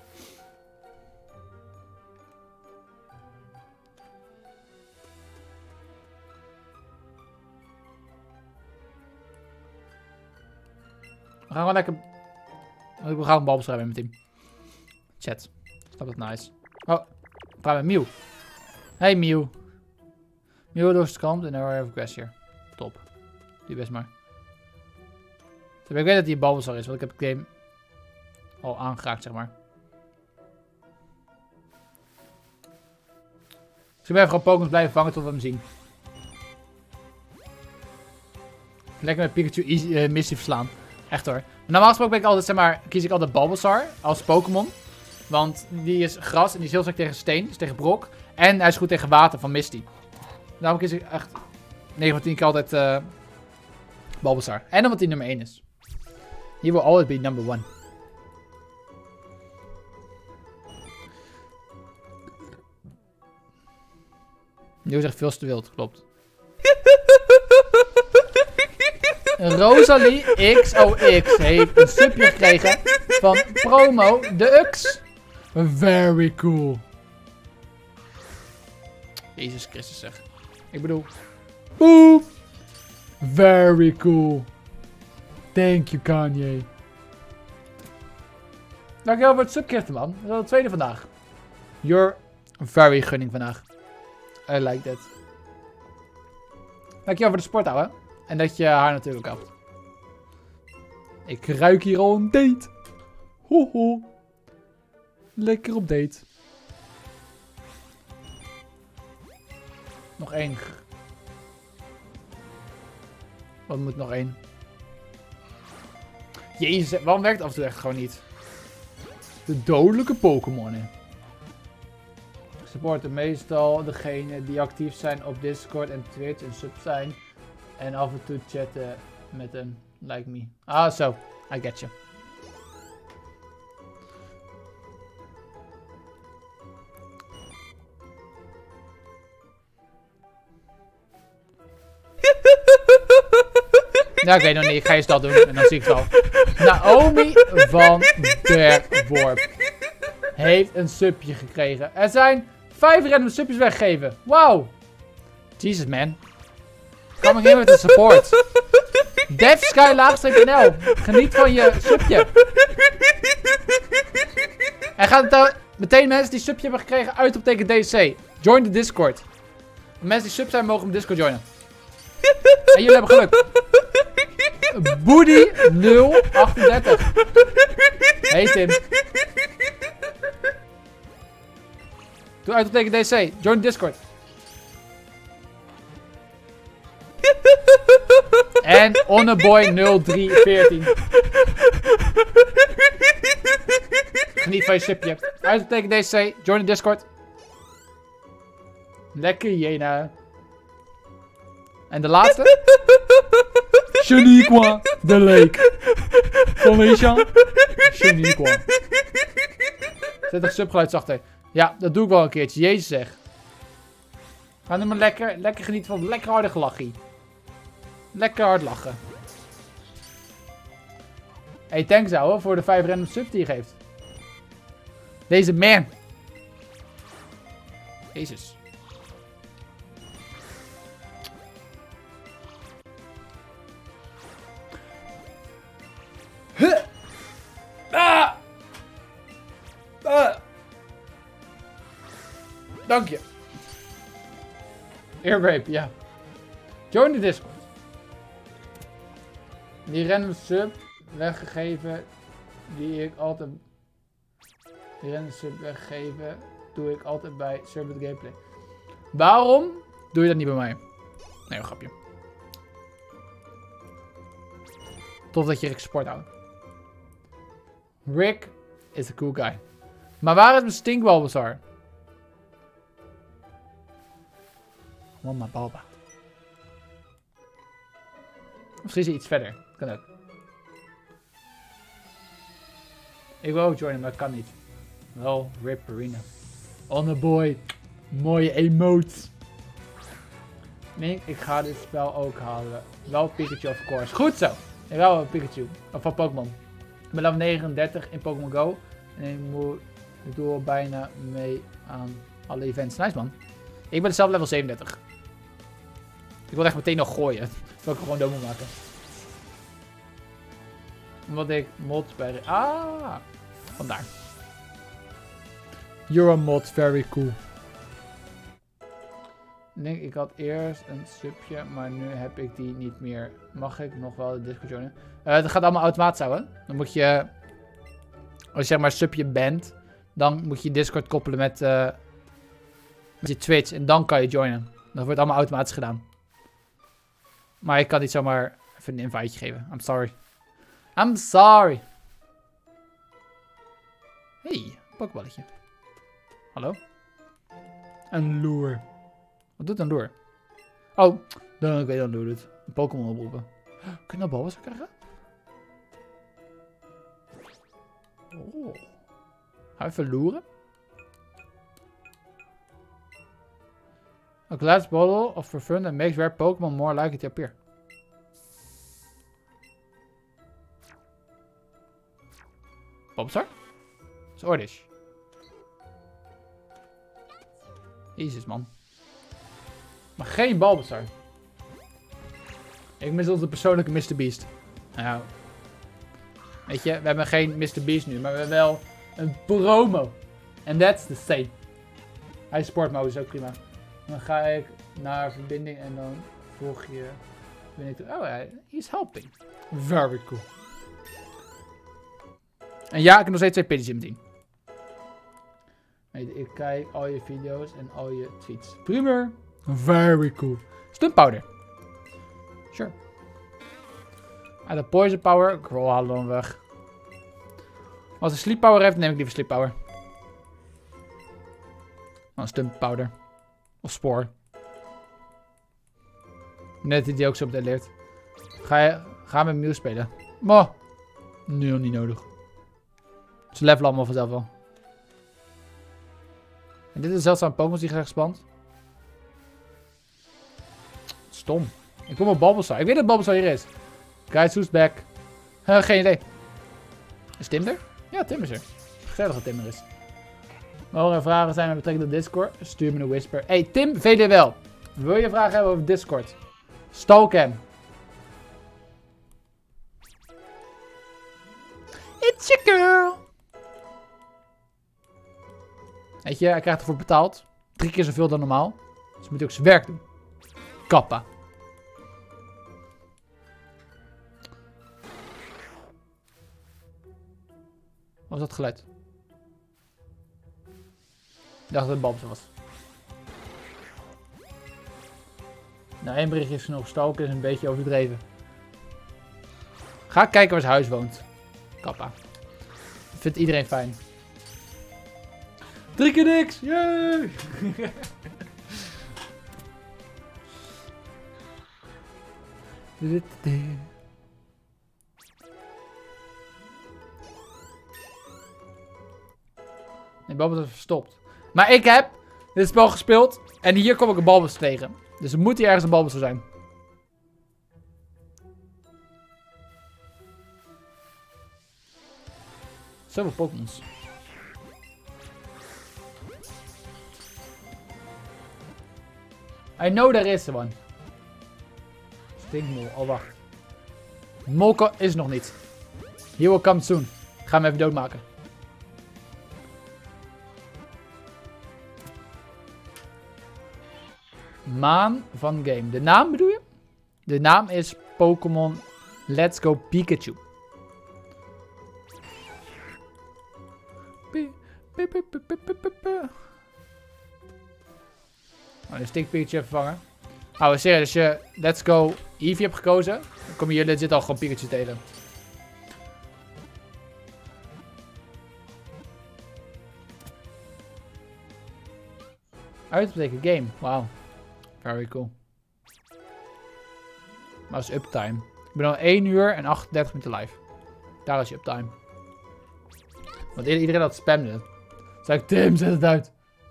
S1: We gaan gewoon lekker... Ik wil graag een Bulbasaur hebben in mijn team. Chat. Snap dat nice. Oh, ik praat met Mew. Hey Mew. Mew looks calm and I have a quest here. Top. Doe best maar. Ik weet dat hij een Bulbasaur is, want ik heb de game al aangeraakt, zeg maar. Dus ik ben even gewoon Pokémon blijven vangen tot we hem zien. Lekker met Pikachu missie verslaan. Echt hoor. Normaal gesproken ben ik altijd, zeg maar, kies ik altijd Bulbasaur als Pokémon. Want die is gras en die is heel sterk tegen steen, dus tegen brok. En hij is goed tegen water van Misty. Daarom kies ik echt 9 van 10 keer altijd Bulbasaur. En omdat hij nummer 1 is. He will always be number 1. Nu zegt veel te wild, klopt. Rosalie XOX heeft een subje gekregen van Promo de Ux. Very cool. Jezus Christus zeg. Ik bedoel. Boop. Very cool. Thank you Kanye. Dankjewel voor het subgiften, man. Dat is al de tweede vandaag. You're very gunning vandaag. I like that. Dankjewel voor de sport, ouwe. En dat je haar natuurlijk helpt. Ik ruik hier al een date. Ho. Lekker op date. Nog één. Wat moet nog één? Jezus, waarom werkt het af en toe echt gewoon niet? De dodelijke Pokémon. Supporten meestal degenen die actief zijn op Discord en Twitch en sub zijn. En af en toe chatten met een like me. Ah, zo. I get you. Ja, oké, dan niet. Ik ga eerst dat doen en dan zie ik het wel. Naomi van der Worp heeft een subje gekregen. Er zijn 5 random subjes weggegeven. Wauw. Jesus, man. Coming in met de support. DevSky_NL. Geniet van je subje. En gaat het meteen mensen die subje hebben gekregen uit op teken DC. Join de Discord. Mensen die sub zijn mogen op Discord joinen. En jullie hebben geluk. Boody 038. Hey Tim. Doe uit op teken DC. Join Discord. En Oneboy 0314. Geniet van je subje. Uit op teken DC. Join de Discord. Lekker Jena. En de laatste. Shaniqua de Lake. Kom eens, Jan. Shaniqua. Zet een subgeluid zachter. Ja, dat doe ik wel een keertje. Jezus zeg. Ga nu maar lekker genieten van lekker harde gelachie. Lekker hard lachen. Hey, thanks ouwe voor de 5 random subs die je geeft. Deze man. Jezus. Dank je. Air rape, ja. Join de Discord. Die random sub weggegeven die ik altijd... Die random sub weggeven doe ik altijd bij Server Gameplay. Waarom doe je dat niet bij mij? Nee, een grapje. Tof dat je Rick support houdt. Rick is a cool guy. Maar waar is mijn stinkbalbazar? Mama Balba. Misschien is hij iets verder. Kan ook. Ik wil ook joinen, maar dat kan niet. Wel, Rip Arena. Boy. Mooie emotes. Mink, ik ga dit spel ook halen. Wel Pikachu of course. Goed zo. Ik wil wel Pikachu. Of van Pokémon. Ik ben level 39 in Pokémon Go. En ik doe al bijna mee aan alle events. Nice man. Ik ben zelf level 37. Ik wil echt meteen nog gooien. Zodat ik gewoon dood moet maken. Omdat ik mods bij... Ah! Vandaar. You're a mod, very cool. Ik denk, ik had eerst een subje, maar nu heb ik die niet meer. Mag ik nog wel de Discord joinen? Dat gaat allemaal automatisch houden. Dan moet je... Als je zeg maar subje bent, dan moet je Discord koppelen met je Twitch. En dan kan je joinen. Dat wordt allemaal automatisch gedaan. Maar ik kan niet zomaar even een inviteje geven. I'm sorry. I'm sorry. Hey, pokeballetje. Hallo? Een loer. Wat doet een loer? Oh, dan ik weet dat een loer doet. Een Pokémon oproepen. Kun je nou ballen krijgen? Oh. Ga even loeren. A glass bottle of for fun that makes rare Pokémon more likely to appear. Bulbasaur? Dat is Ordish. Jezus man. Maar geen Bulbasaur. Ik mis onze persoonlijke Mr. Beast. Nou, weet je, we hebben geen Mr. Beast nu, maar we hebben wel Een promo. And that's the same. Hij sportmode is ook prima. Dan ga ik naar verbinding en dan volg je... Oh, he's helping. Very cool. En ja, ik heb nog steeds 2 pitches in mijn team. Ik kijk al je video's en al je tweets. Prima. Very cool. Stun powder. Sure. De poison power. Crawl halen dan weg. Als hij sleep power heeft, neem ik liever sleep power. Dan stun powder. Of spoor. Net die ook zo meteen leert. Ga met Mew spelen. Maar. Nu nog niet nodig. Ze levelen allemaal vanzelf wel. En dit is zeldzame Pokémon die graag spant. Stom. Ik kom op Bulbasaur. Ik weet dat Bulbasaur hier is. Guys, back. Geen idee. Is Tim er? Ja, Tim is er. Gezellig dat Tim er is. Mogen er vragen zijn met betrekking tot Discord? Stuur me een whisper. Hey Tim, VDWL. Wil je vragen hebben over Discord? Stalk hem. It's your girl. Weet je, hij krijgt ervoor betaald. 3 keer zoveel dan normaal. Dus moet hij ook zijn werk doen. Kappa. Wat was dat geluid? Ik dacht dat het Babs was. Nou, 1 berichtje is nog stalken, is een beetje overdreven. Ga kijken waar zijn huis woont. Kappa. Dat vindt iedereen fijn. 3 keer niks! Yay! Nee, Bulbas is verstopt. Maar ik heb dit spel gespeeld en hier kom ik een Bulbas tegen. Dus er moet hier ergens een Bulbas zijn. Zoveel Pokémons. I know there is one. Stinkmol, oh wacht. Molko is nog niet. He will come soon. Ik ga hem even doodmaken. Maan van game. De naam bedoel je? De naam is Pokémon Let's Go Pikachu. Oh, de stick Pikachu even vangen. Oh, serieus, als je Let's Go Eevee hebt gekozen, dan kom je hier legit al gewoon Pikachu tegen. Uitbreken game, wauw. Very cool. Maar dat is uptime. Ik ben al 1 uur en 38 minuten live. Daar is je uptime. Want iedereen dat spamde. Dan zei ik, Tim, zet het uit.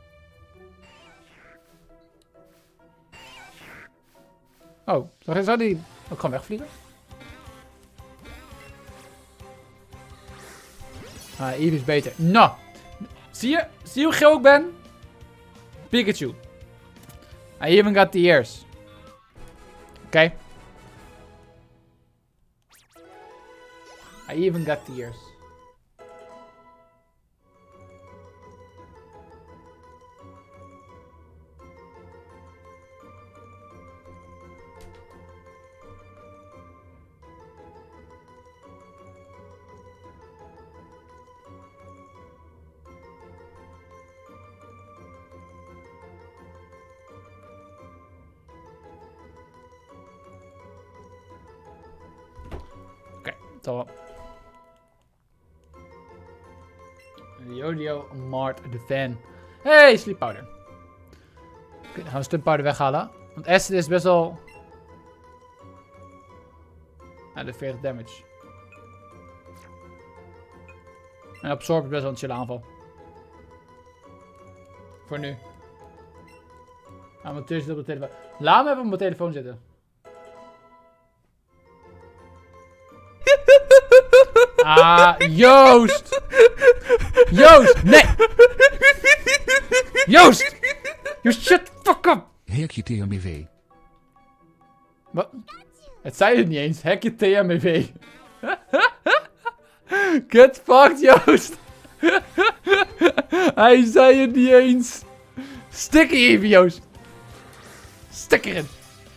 S1: Oh, zou die ook gewoon wegvliegen? Ah, Eevee is beter. Nou, zie je hoe geel ik ben? Pikachu. I even got the ears. Oké. I even got the ears. Toch. Yodio Mart the Fan. Hey, Sleep Powder. Oké, dan gaan we Stun Powder weghalen. Want Acid is best wel... Ja, de 40 damage. En Absorb is best wel een chille aanval. Voor nu. Amateur zit op de telefoon. Laat me even op mijn telefoon zitten. Ah, Joost! Joost, nee! Joost! Joost, shut the fuck up!
S2: Hekje TMBV.
S1: Wat? Het zei het niet eens. Hekje TMBV. Get fucked, Joost! Hij zei het niet eens. Stik even, Joost. Stik erin.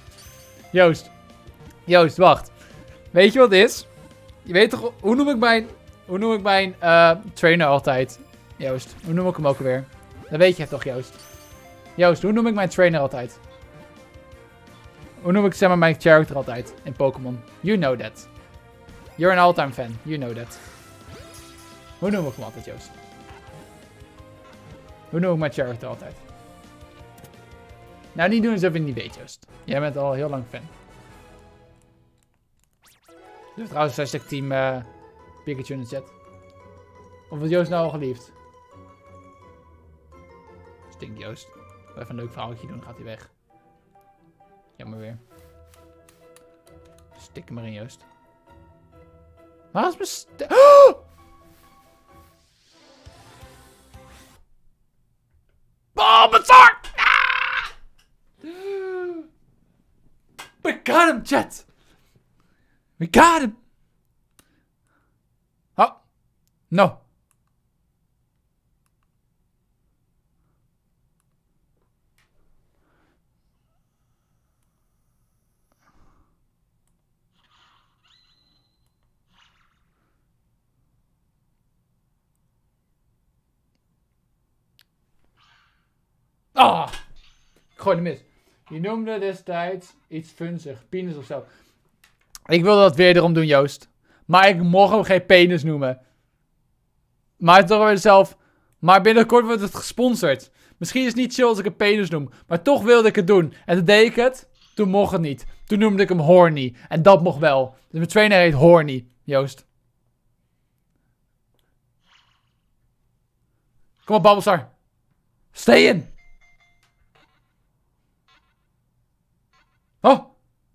S1: Joost, wacht. Weet je wat het is? Je weet toch, hoe noem ik mijn trainer altijd? Joost, hoe noem ik hem ook alweer? Dat weet je toch, Joost? Joost, hoe noem ik mijn trainer altijd? Hoe noem ik zeg maar mijn character altijd in Pokémon? You know that. You're an all-time fan. You know that. Hoe noem ik hem altijd, Joost? Hoe noem ik mijn character altijd? Nou, niet doen alsof je het niet weet, Joost. Jij bent al heel lang fan. Er is trouwens een team Pikachu in de chat. Of wordt Joost nou al geliefd? Stink Joost. Even een leuk verhaaltje doen, dan gaat hij weg. Jammer weer. Stik hem erin, Joost. Waar is mijn stek? Oh! Bulbasaur! Ah! We got him, chat! We got him! Oh. No. Ah! Ik gooi hem mis. Je noemde destijds iets funzig. Penis of zo. Ik wilde dat weer erom doen, Joost. Maar ik mocht hem geen penis noemen. Maar toch weer zelf. Maar binnenkort wordt het gesponsord. Misschien is het niet chill als ik een penis noem. Maar toch wilde ik het doen. En toen deed ik het. Toen mocht het niet. Toen noemde ik hem Horny. En dat mocht wel. Dus mijn trainer heet Horny, Joost. Kom op, Bulbasaur. Stay in. Oh.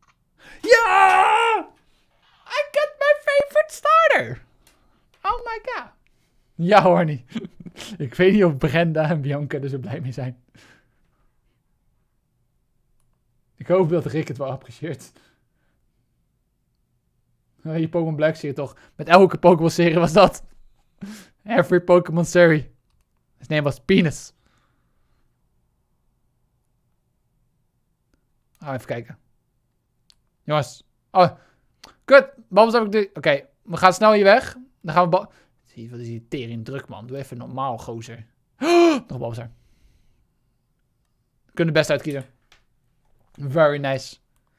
S1: Ja! I got my favorite starter. Oh my god. Ja, Horny. Ik weet niet of Brenda en Bianca er zo blij mee zijn. Ik hoop dat Rick het wel apprecieert. Je Pokémon Black serie toch. Met elke Pokémon serie was dat. Every Pokémon serie. His name was Penis. Even kijken. Jongens. Oh. Kut. Babels heb ik de... Oké. We gaan snel hier weg. Dan gaan we... Zie je, wat is die tering druk, man. Doe even normaal, gozer. Nog Bulbasaur. We kunnen het best uitkiezen. Very nice.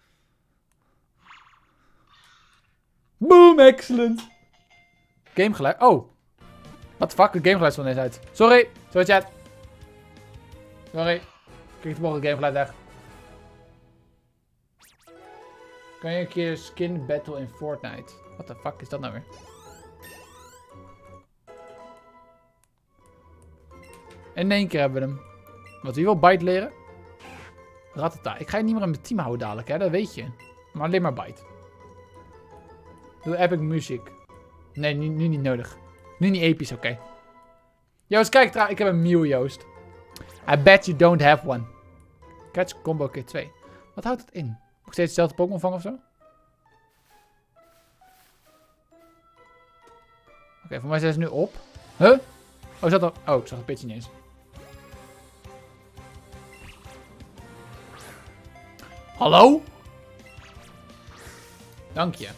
S1: Boom, excellent. Gamegeluid. Oh. What the fuck? Het gamegeluid stond ineens uit. Sorry. Sorry, chat. Sorry. Kijk de volgende gamegeluid weg. Kan je een keer skin battle in Fortnite? What the fuck is dat nou weer? In één keer hebben we hem. Wat, wie wil Bite leren? Ratata. Ik ga je niet meer in mijn team houden dadelijk, hè. Dat weet je. Maar alleen maar Bite. Doe epic muziek. Nee, nu niet nodig. Nu niet episch, oké. Joost, kijk. Ik heb een Mew, Joost. I bet you don't have one. Catch combo keer 2. Wat houdt het in? Moet ik steeds hetzelfde Pokémon vangen of zo? Oké, voor mij zijn ze nu op. Huh? Oh, zat er... Oh, ik zag het pitje niet eens. Hallo? Dank je.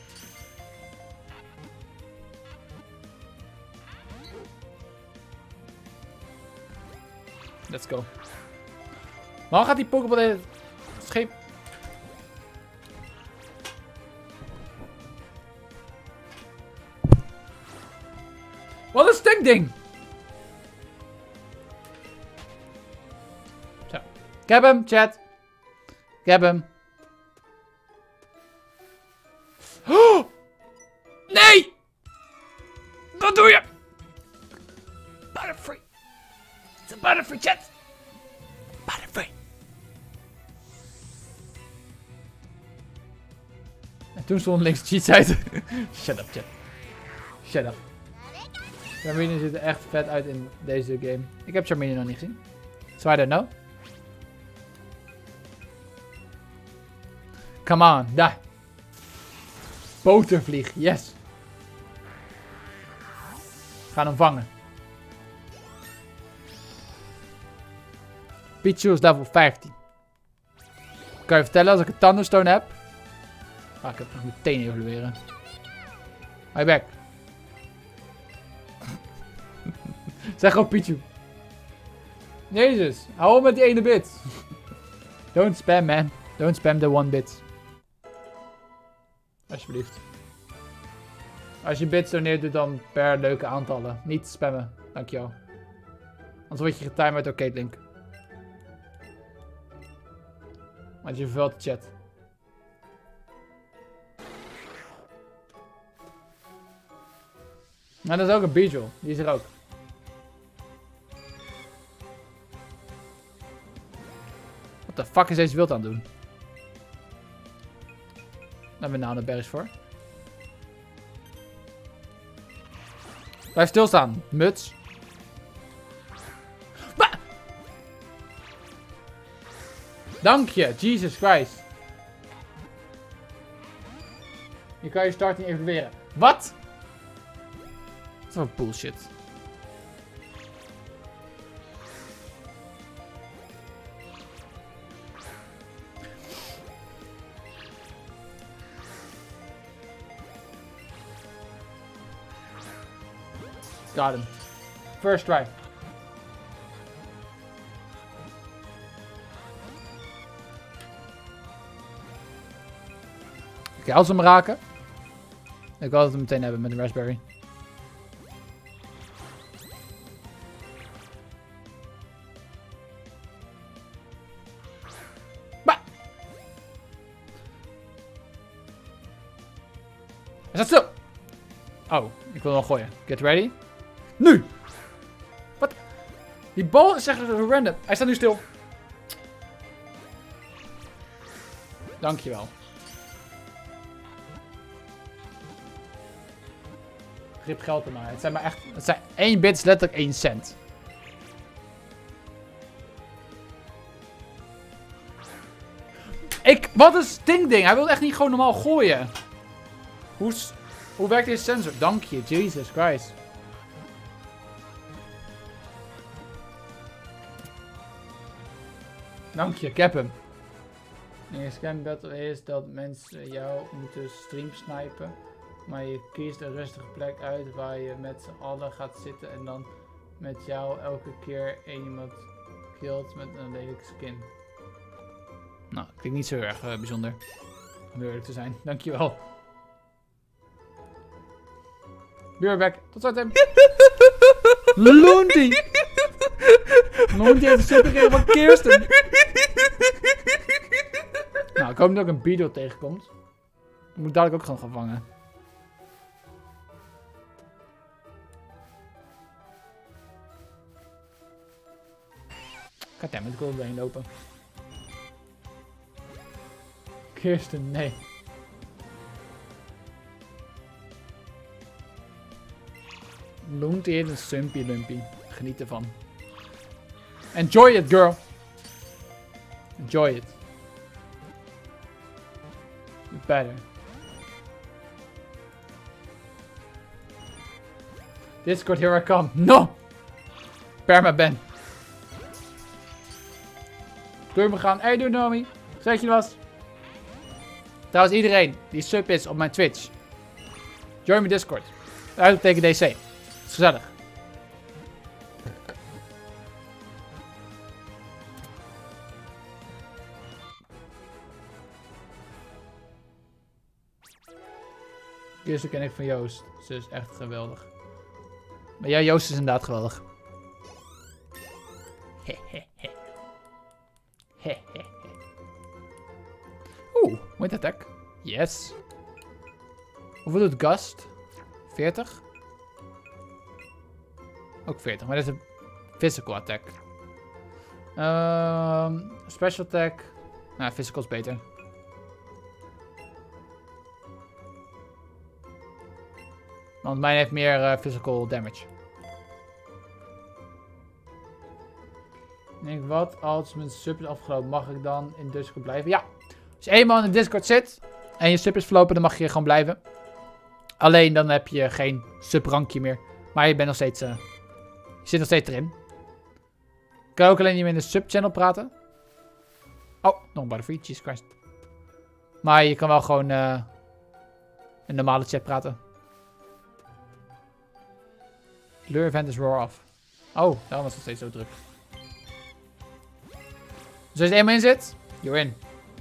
S1: Let's go. Waarom gaat die Pokéball het scheep... Wat een stinkding! Zo. Ik heb hem, chat. Ik heb hem. Oh! Nee! Wat doe je? Butterfree. Het is een Butterfree, chat. Butterfree. En toen stond links cheats uit. Shut up, chat. Shut up. Charmeleon ziet er echt vet uit in deze game. Ik heb Charmeleon nog niet gezien. So I don't know. Come on, daar. Botervlieg, yes. We gaan hem vangen. Pichu is level 15. Kan je vertellen als ik een Thunderstone heb? Ah, ik heb nog meteen evolueren. Hi back. Zeg gewoon Pichu. Jezus, hou op met die ene bit. Don't spam, man. Don't spam the 1 bit. Alsjeblieft. Als je bits doneert, doe dan per leuke aantallen. Niet spammen. Dankjewel. Anders word je getimed door Kate Link. Want je vervult de chat. Maar dat is ook een Beedrill. Die is er ook. Wat de fuck is deze wild aan het doen? Daar hebben we nou een bergs voor. Blijf stilstaan, muts. Dank je, Jesus Christ. Je kan je start niet evalueren. Wat? Wat voor bullshit. Got him. First try. Oké, als we hem raken. Ik wil het hem meteen hebben met een raspberry. Bah! Hij staat stil! Oh, ik wil nog gooien. Get ready. Nu! Wat? Die bal is echt random. Hij staat nu stil. Dankjewel. Grip geld er maar. Het zijn maar echt... Het zijn 1 bit is letterlijk 1 cent. Wat een stinkding. Hij wil echt niet gewoon normaal gooien. Hoe werkt deze sensor? Dank je. Jesus Christ. Dank je. Ik heb hem. Een scam battle is dat mensen jou moeten stream snipen. Maar je kiest een rustige plek uit waar je met z'n allen gaat zitten en dan met jou elke keer iemand killt met een lelijke skin. Nou, klinkt niet zo erg bijzonder. Om eerlijk te zijn. Dankjewel. Beerback. Tot zo, Tim. Loonty. Loonty heeft een superhero van Kirsten. Nou, ik hoop dat ook een Beedrill tegenkomt. Ik moet dadelijk ook gewoon gaan vangen. Goddammit, ik wil er doorheen lopen. Kirsten, nee. Loonty heeft een Sumpy Lumpy. Geniet ervan. Enjoy it, girl. Enjoy it. You better. Discord, here I come. No! Permaban. Door me gaan. Hey, doe Nomi. Zeg je was. Trouwens, iedereen die sub is op mijn Twitch. Join me Discord. Uitroepteken DC. Het is gezellig. Eerst ken ik van Joost. Ze is echt geweldig. Maar ja, Joost is inderdaad geweldig. Oeh, moet attack. Yes. Hoeveel doet Gust? 40? Ook 40, maar dat is een physical attack. Special attack. Nou, physical is beter. Want mijn heeft meer physical damage. Ik denk, wat als mijn sub is afgelopen? Mag ik dan in Discord blijven? Ja. Als je eenmaal in de Discord zit en je sub is verlopen, dan mag je gewoon blijven. Alleen dan heb je geen subrankje meer. Maar je bent nog steeds... je zit nog steeds erin. kan ook alleen niet meer in de subchannel praten. Oh, nog een Butterfree. Jesus Christ. Maar je kan wel gewoon in een normale chat praten. Lure event is roar off. Oh, daarom was het steeds zo druk. Dus als je er eenmaal in zit, you're in.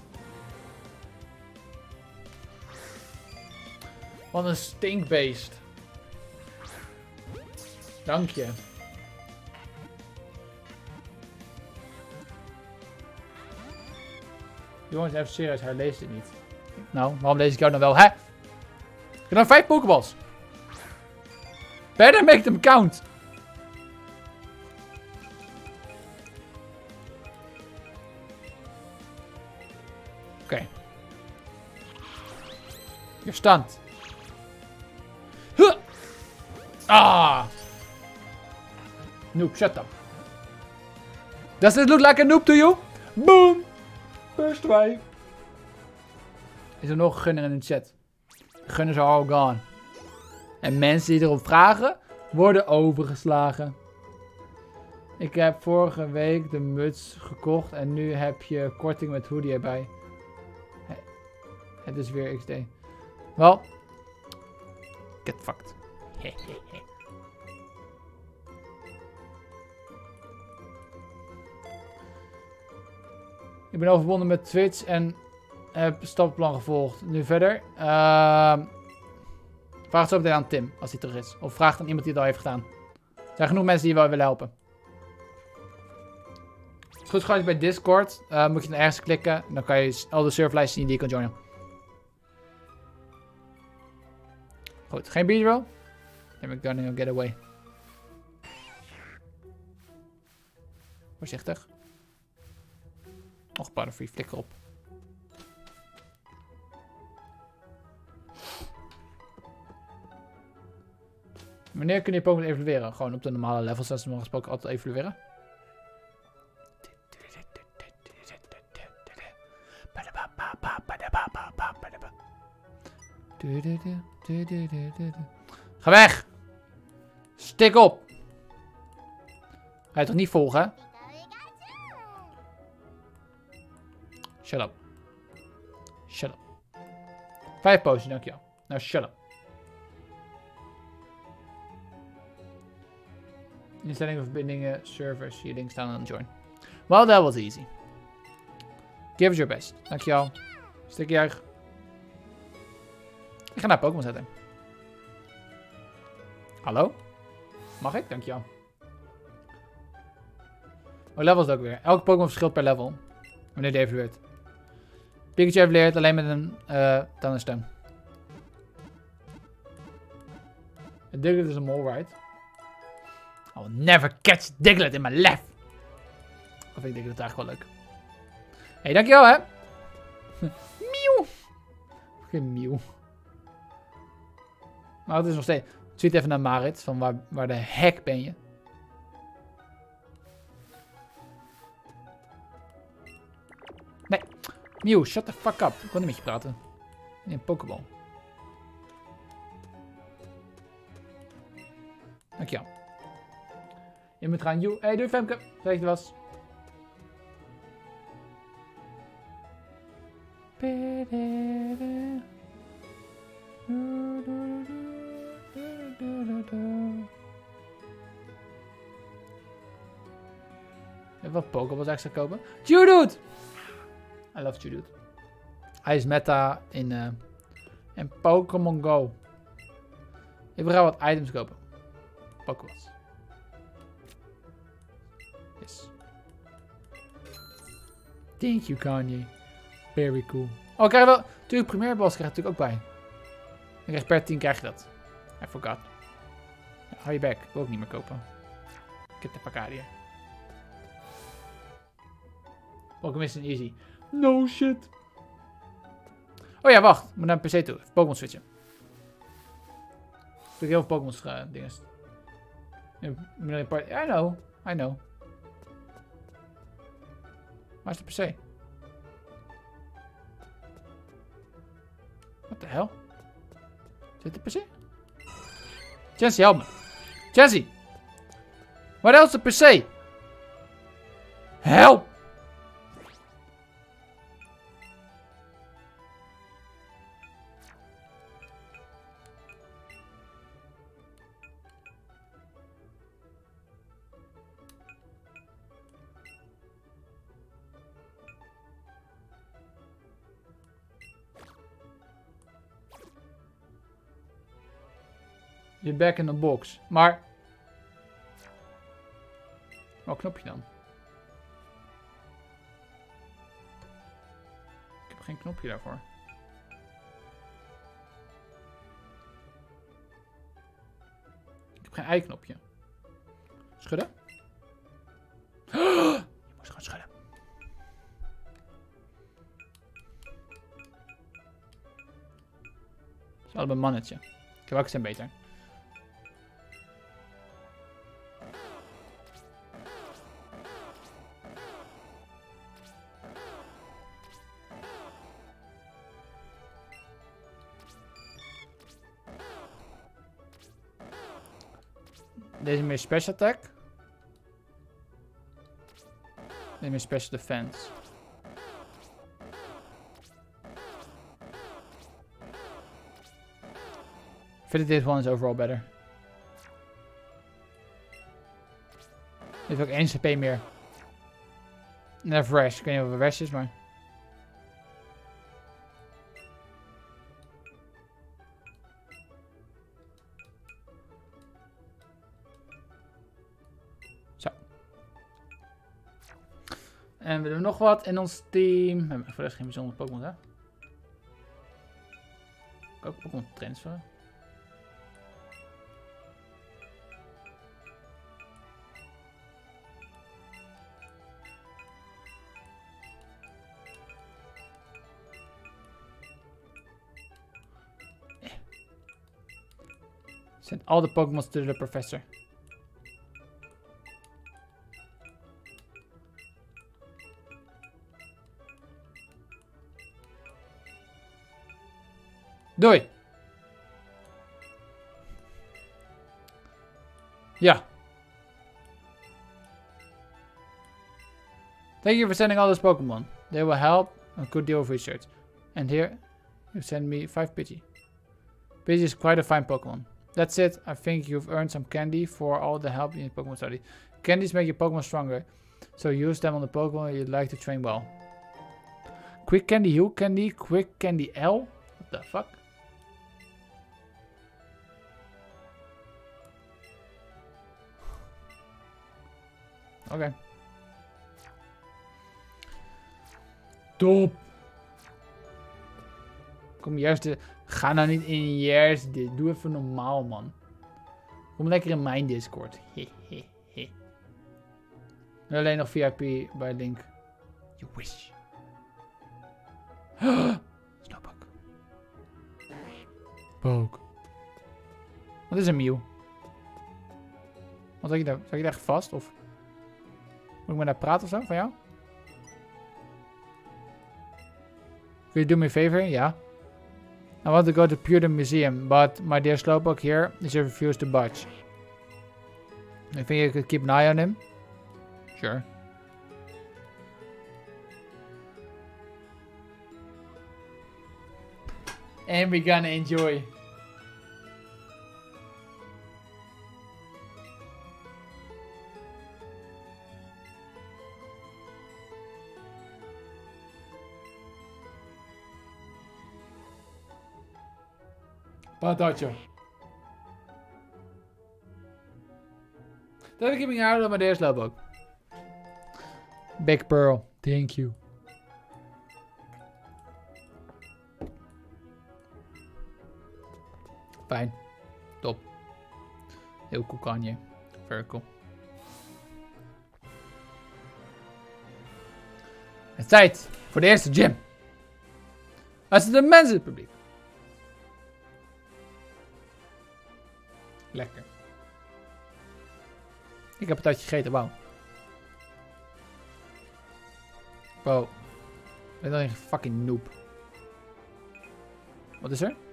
S1: Wat een stinkbeest. Dank je. Jongens, even serieus, hij leest het niet. Nou, waarom lees ik jou dan wel? Hè? Ik heb nog 5 Pokéballs. Better make them count. Oké. Je stand. Huh. Ah. Noob, shut up. Does it look like a noob to you? Boom. First 2. Is er nog een gunner in de chat? De gunners are all gone. En mensen die erop vragen, worden overgeslagen. Ik heb vorige week de muts gekocht en nu heb je korting met hoodie erbij. Het is weer XD. Wel. Get fucked. Ik ben overbonden met Twitch en heb stappenplan gevolgd. Nu verder. Vraag zo meteen aan Tim, als hij terug is. Of vraag aan iemand die het al heeft gedaan. Er zijn genoeg mensen die je wel willen helpen. Goed, gewoon bij Discord. Moet je dan ergens klikken. Dan kan je al de serverlijsten zien die je kan joinen. Goed, geen B-roll. Dan ben ik dan in get away. Voorzichtig. Nog een Butterfree, flikker op. Wanneer kun je Pokémon evolueren? Gewoon op de normale levels, zoals ze normaal gesproken altijd evolueren. Ga weg! Stik op! Ga je toch niet volgen, hè? Shut up. Shut up. 5 potions, dankjewel. Nou, shut up. Instellingen, verbindingen, servers. Hier links staan aan join. Well, that was easy. Give it your best. Dankjewel. Stikjuich. Ik ga naar Pokémon zetten. Hallo? Mag ik? Dankjewel. Oh, level is het ook weer. Elke Pokémon verschilt per level. Wanneer die evolueert. Pikachu evolueert alleen met een tandenstem. Diglett is een mole, right? I will never catch Diglett in my life. Of ik denk dat eigenlijk wel leuk. Hey, dankjewel hè. Miauw. Geen Mew. Maar het is nog steeds. Tweet even naar Marit. Van waar de heck ben je? Nee. Mew, shut the fuck up. Ik wil niet met je praten. Nee, een Pokéball. Dankjewel. Je moet gaan. Hey, doei Femke. Zeg je het was. Wat Pokéballs extra kopen? Geodude! I love Geodude. Hij is meta in Pokémon Go. Ik wil wat items kopen. Pokéballs. Yes. Thank you, Kanye. Very cool. Oh, krijg je wel... Tuurlijk, Premier Balls krijg je natuurlijk ook bij. Dan krijg je per 10 krijg je dat. I forgot. Ja, hou je back. Ik wil ook niet meer kopen. Ik heb de Pakadia. Pokémon is een easy. No shit. Oh ja, wacht. Ik moet naar een PC toe. Even Pokémon switchen. Ik doe heel veel Pokémon's dingen. I know. I know. Waar is de PC? What the hell? Zit de PC? Chancy, help me. Chancy! Waar is de PC? Help! You're back in the box. Maar... Welk knopje dan? Ik heb geen knopje daarvoor. Ik heb geen i-knopje. Schudden? Je moet gewoon schudden. Het is allebei een mannetje. Ik heb welke zijn beter. Deze meer special attack. Deze meer special defense. I think this one is overall better. Heeft ook 1 CP meer. En fresh. Ik weet niet of het fresh is, maar... Zo. En we doen nog wat in ons team. We hebben voor de rest geen bijzondere Pokémon, hè? Ik kan ook Pokémon transferen. Send all the Pokémon to the professor. Doei. Ja. Thank you for sending all those Pokémon. They will help a good deal of research. And here, you send me 5 Pidgey. Pidgey is quite a fine Pokémon. That's it. I think you've earned some candy for all the help in your Pokemon study. Candies make your Pokemon stronger, so use them on the Pokemon you'd like to train well. Quick Candy, Heal Candy, Quick Candy L? What the fuck? Oké. Top. Kom juist de... Ga nou niet in juist dit. Doe even normaal, man. Kom lekker in mijn Discord. Hehehe. Alleen nog VIP bij link. You wish. Slowpoke. Poke. Wat is een Mew? Wat zat je daar echt vast? Of moet ik met haar praten of zo van jou? Could you do me a favor? Ja. I want to go to Pure Museum, but my dear Slowpoke here is refused to budge. I think you could keep an eye on him. Sure. And we're gonna enjoy. Patatje. Dat heb ik in gehouden, maar deze loopt ook. Big Pearl, thank you. Fijn. Top. Heel cool kan je. Very cool. Het is tijd voor de eerste gym. Als het een mensen publiek. Lekker. Ik heb een tijdje gegeten, wauw. Wow. Ik ben dan een fucking noob. Wat is er?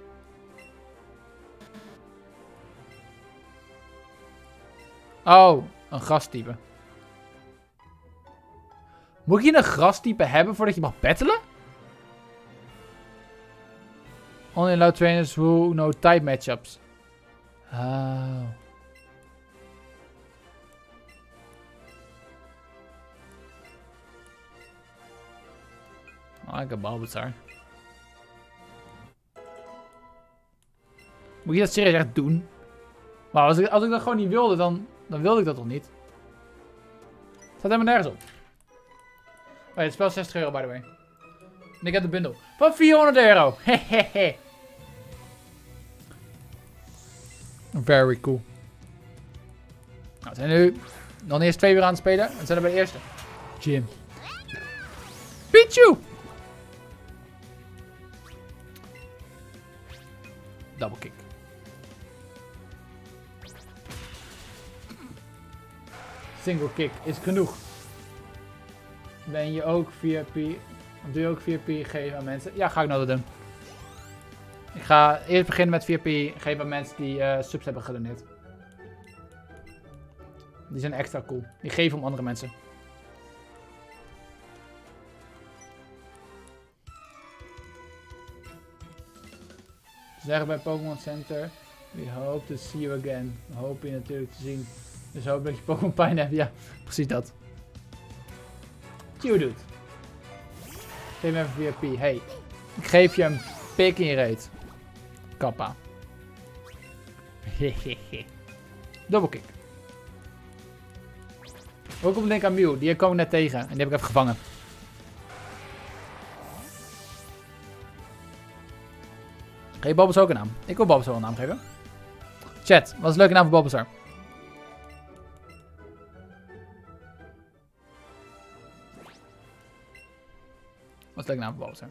S1: Oh, een gastype. Moet je een grastype hebben voordat je mag battelen? Only allow trainers who know type matchups. Oh. Oh, ik heb Bulbasaur. Moet je dat serieus echt doen? Maar als ik dat gewoon niet wilde, dan wilde ik dat toch niet? Staat helemaal nergens op. Oh ja, het spel is 60 euro, by the way. En ik heb de bundel van 400 euro. Hehehe. Very cool. Nou, we zijn nu nog eerst 2 uur aan het spelen. En we zijn er bij de eerste. Gym. Pichu! Double kick. Single kick is genoeg. Ben je ook 4P? Doe je ook 4P geven aan mensen? Ja, ga ik nou dat doen. Ik ga eerst beginnen met 4P geven aan mensen die subs hebben gedoneerd. Die zijn extra cool. Die geven om andere mensen. Ze zeggen bij Pokémon Center: we hope to see you again. We hopen je natuurlijk te zien. Dus hoop dat je Pokémon pijn hebt. Ja, precies dat. Geodude. Geef me even 4P. Hey, ik geef je een pik in je reet. Kappa. Hehehe. Double kick. Ook op de link aan Mew. Die kwam ik net tegen. En die heb ik even gevangen. Geef Bulbasaur ook een naam. Ik wil Bulbasaur een naam geven. Chat, wat is een leuke naam voor Bulbasaur? Wat is een leuke naam voor Bulbasaur?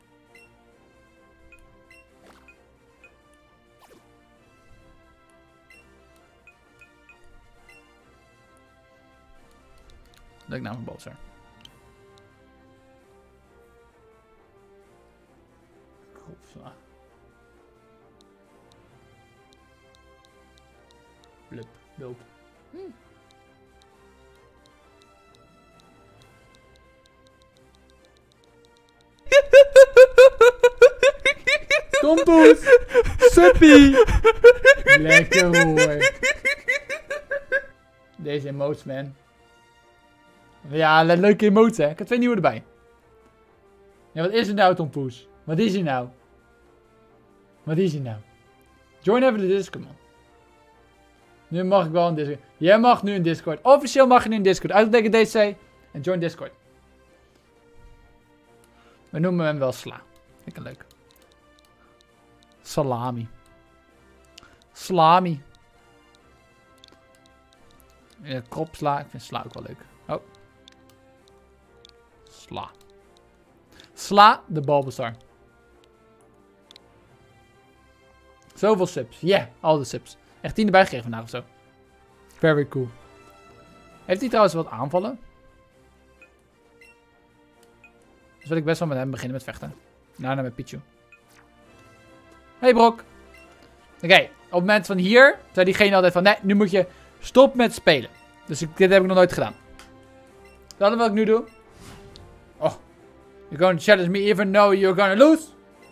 S1: Leuke naam voor Bulbasaur. Groepsla. Blub, bulp. Tompoes! Suppie! Lekker hoor. Deze emotes, man. Ja, leuke emotes, hè. Ik heb 2 nieuwe erbij. Ja, wat is er nou, Tompoes? Wat is er nou? Wat is er nou? Join even de Discord, man. Nu mag ik wel een Discord. Jij mag nu een Discord. Officieel mag je nu een Discord. Uitteken DC en join Discord. We noemen hem wel Sla. Vind ik leuk. Salami. Salami. Kropsla. Ik vind Sla ook wel leuk. Oh. Sla. Sla de Bulbasaur. Zoveel subs. Yeah, al de subs. Echt 10 erbij gekregen vandaag of zo. Very cool. Heeft hij trouwens wat aanvallen? Dus wil ik best wel met hem beginnen met vechten. Daarna met Pichu. Hey Brok. Oké, op het moment van hier zei diegene altijd van nee, nu moet je stop met spelen. Dus dit heb ik nog nooit gedaan. Dat is wat ik nu doe. Oh. You're going to challenge me even though you're gonna lose?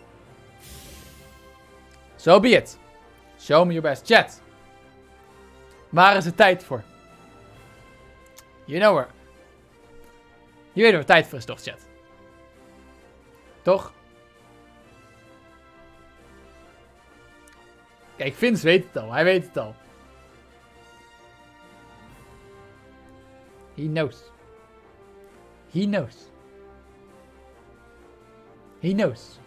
S1: So be it. Show me your best. Chat. Waar is de tijd voor? You know where. Je weet waar tijd voor is toch, chat? Toch? Kijk, Vince weet het al. Hij weet het al. He knows. He knows. He knows.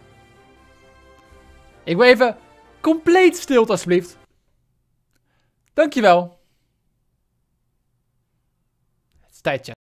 S1: Ik wil even compleet stilte, alsjeblieft. Dankjewel. Het is tijd, chat.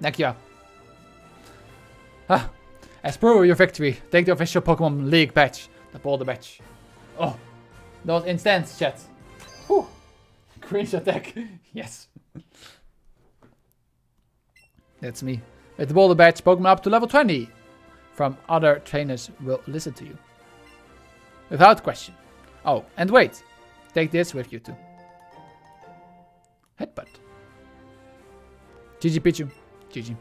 S1: Dankjewel. Ah. As per your victory, take the official Pokémon League badge. The Boulder badge. Oh. Dat was instant, chat. Oeh. Cringe attack. Yes. That's me. With the Boulder badge, Pokémon up to level 20 from other trainers will listen to you. Without question. Oh, and wait. Take this with you too. Headbutt. GG Pichu. GG.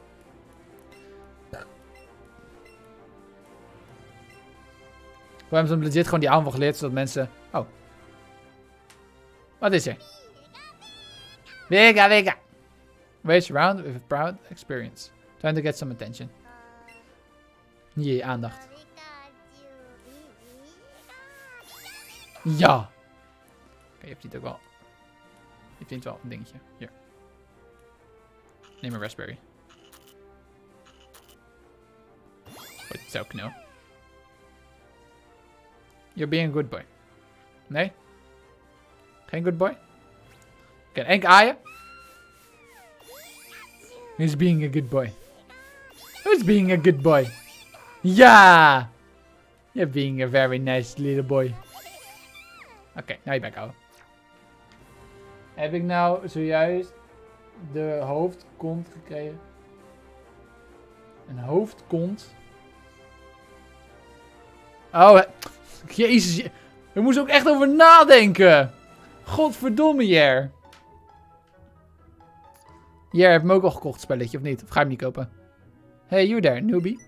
S1: We hebben ze legit gewoon die aanval geleerd, zodat mensen... Oh. Wat is er? Vega. Race around with a proud experience. Trying to get some attention. Jee, aandacht. Ja. Oké, je hebt niet ook wel... Je vindt wel een dingetje. Hier. Neem een raspberry. Goed, zo knul. You're being a good boy. Nee? Geen good boy? Oké, één keer aaien. He's being a good boy. Who's being a good boy? Ja! You're being a very nice little boy. Oké, nou je bek houden. Heb ik nou zojuist de hoofdkont gekregen? Een hoofdkont? Oh, jezus. We moesten ook echt over nadenken. Godverdomme, Jer. Jer, heb je hem ook al gekocht, spelletje, of niet? Of ga je hem niet kopen? Hey, you there, newbie.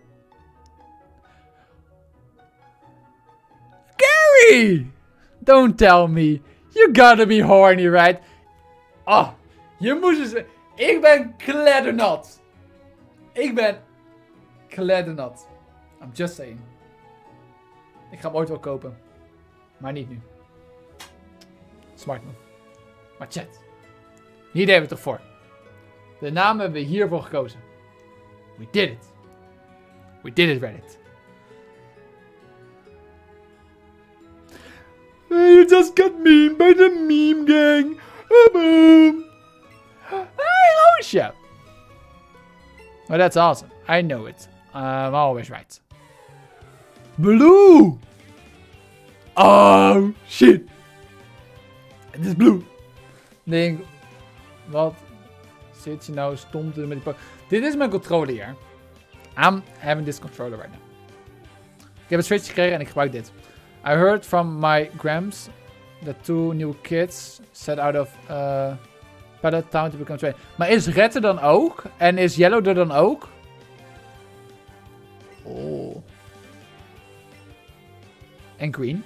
S1: Gary! Don't tell me. You gotta be horny, right? Oh, je moest eens... Ik ben kleddernat. Ik ben kleddernat. I'm just saying. Ik ga hem ooit wel kopen. Maar niet nu. Smart move. Maar chat. Hier deden we het toch voor. De naam hebben we hiervoor gekozen. We did it. We did it, Reddit. You just got memed by the meme gang. Boom. Hey, Osha. Well, that's awesome. I know it. I'm always right. Blue. Oh, shit. Het is blue. Denk, wat zit je nou stom te doen met die Dit is mijn controller hier. I'm having this controller right now. Ik heb een Switch gekregen en ik gebruik dit. I heard from my grams that 2 new kids set out of Pallet Town to become trained. Maar is Red er dan ook? En is Yellow er dan ook? Oh. En Green?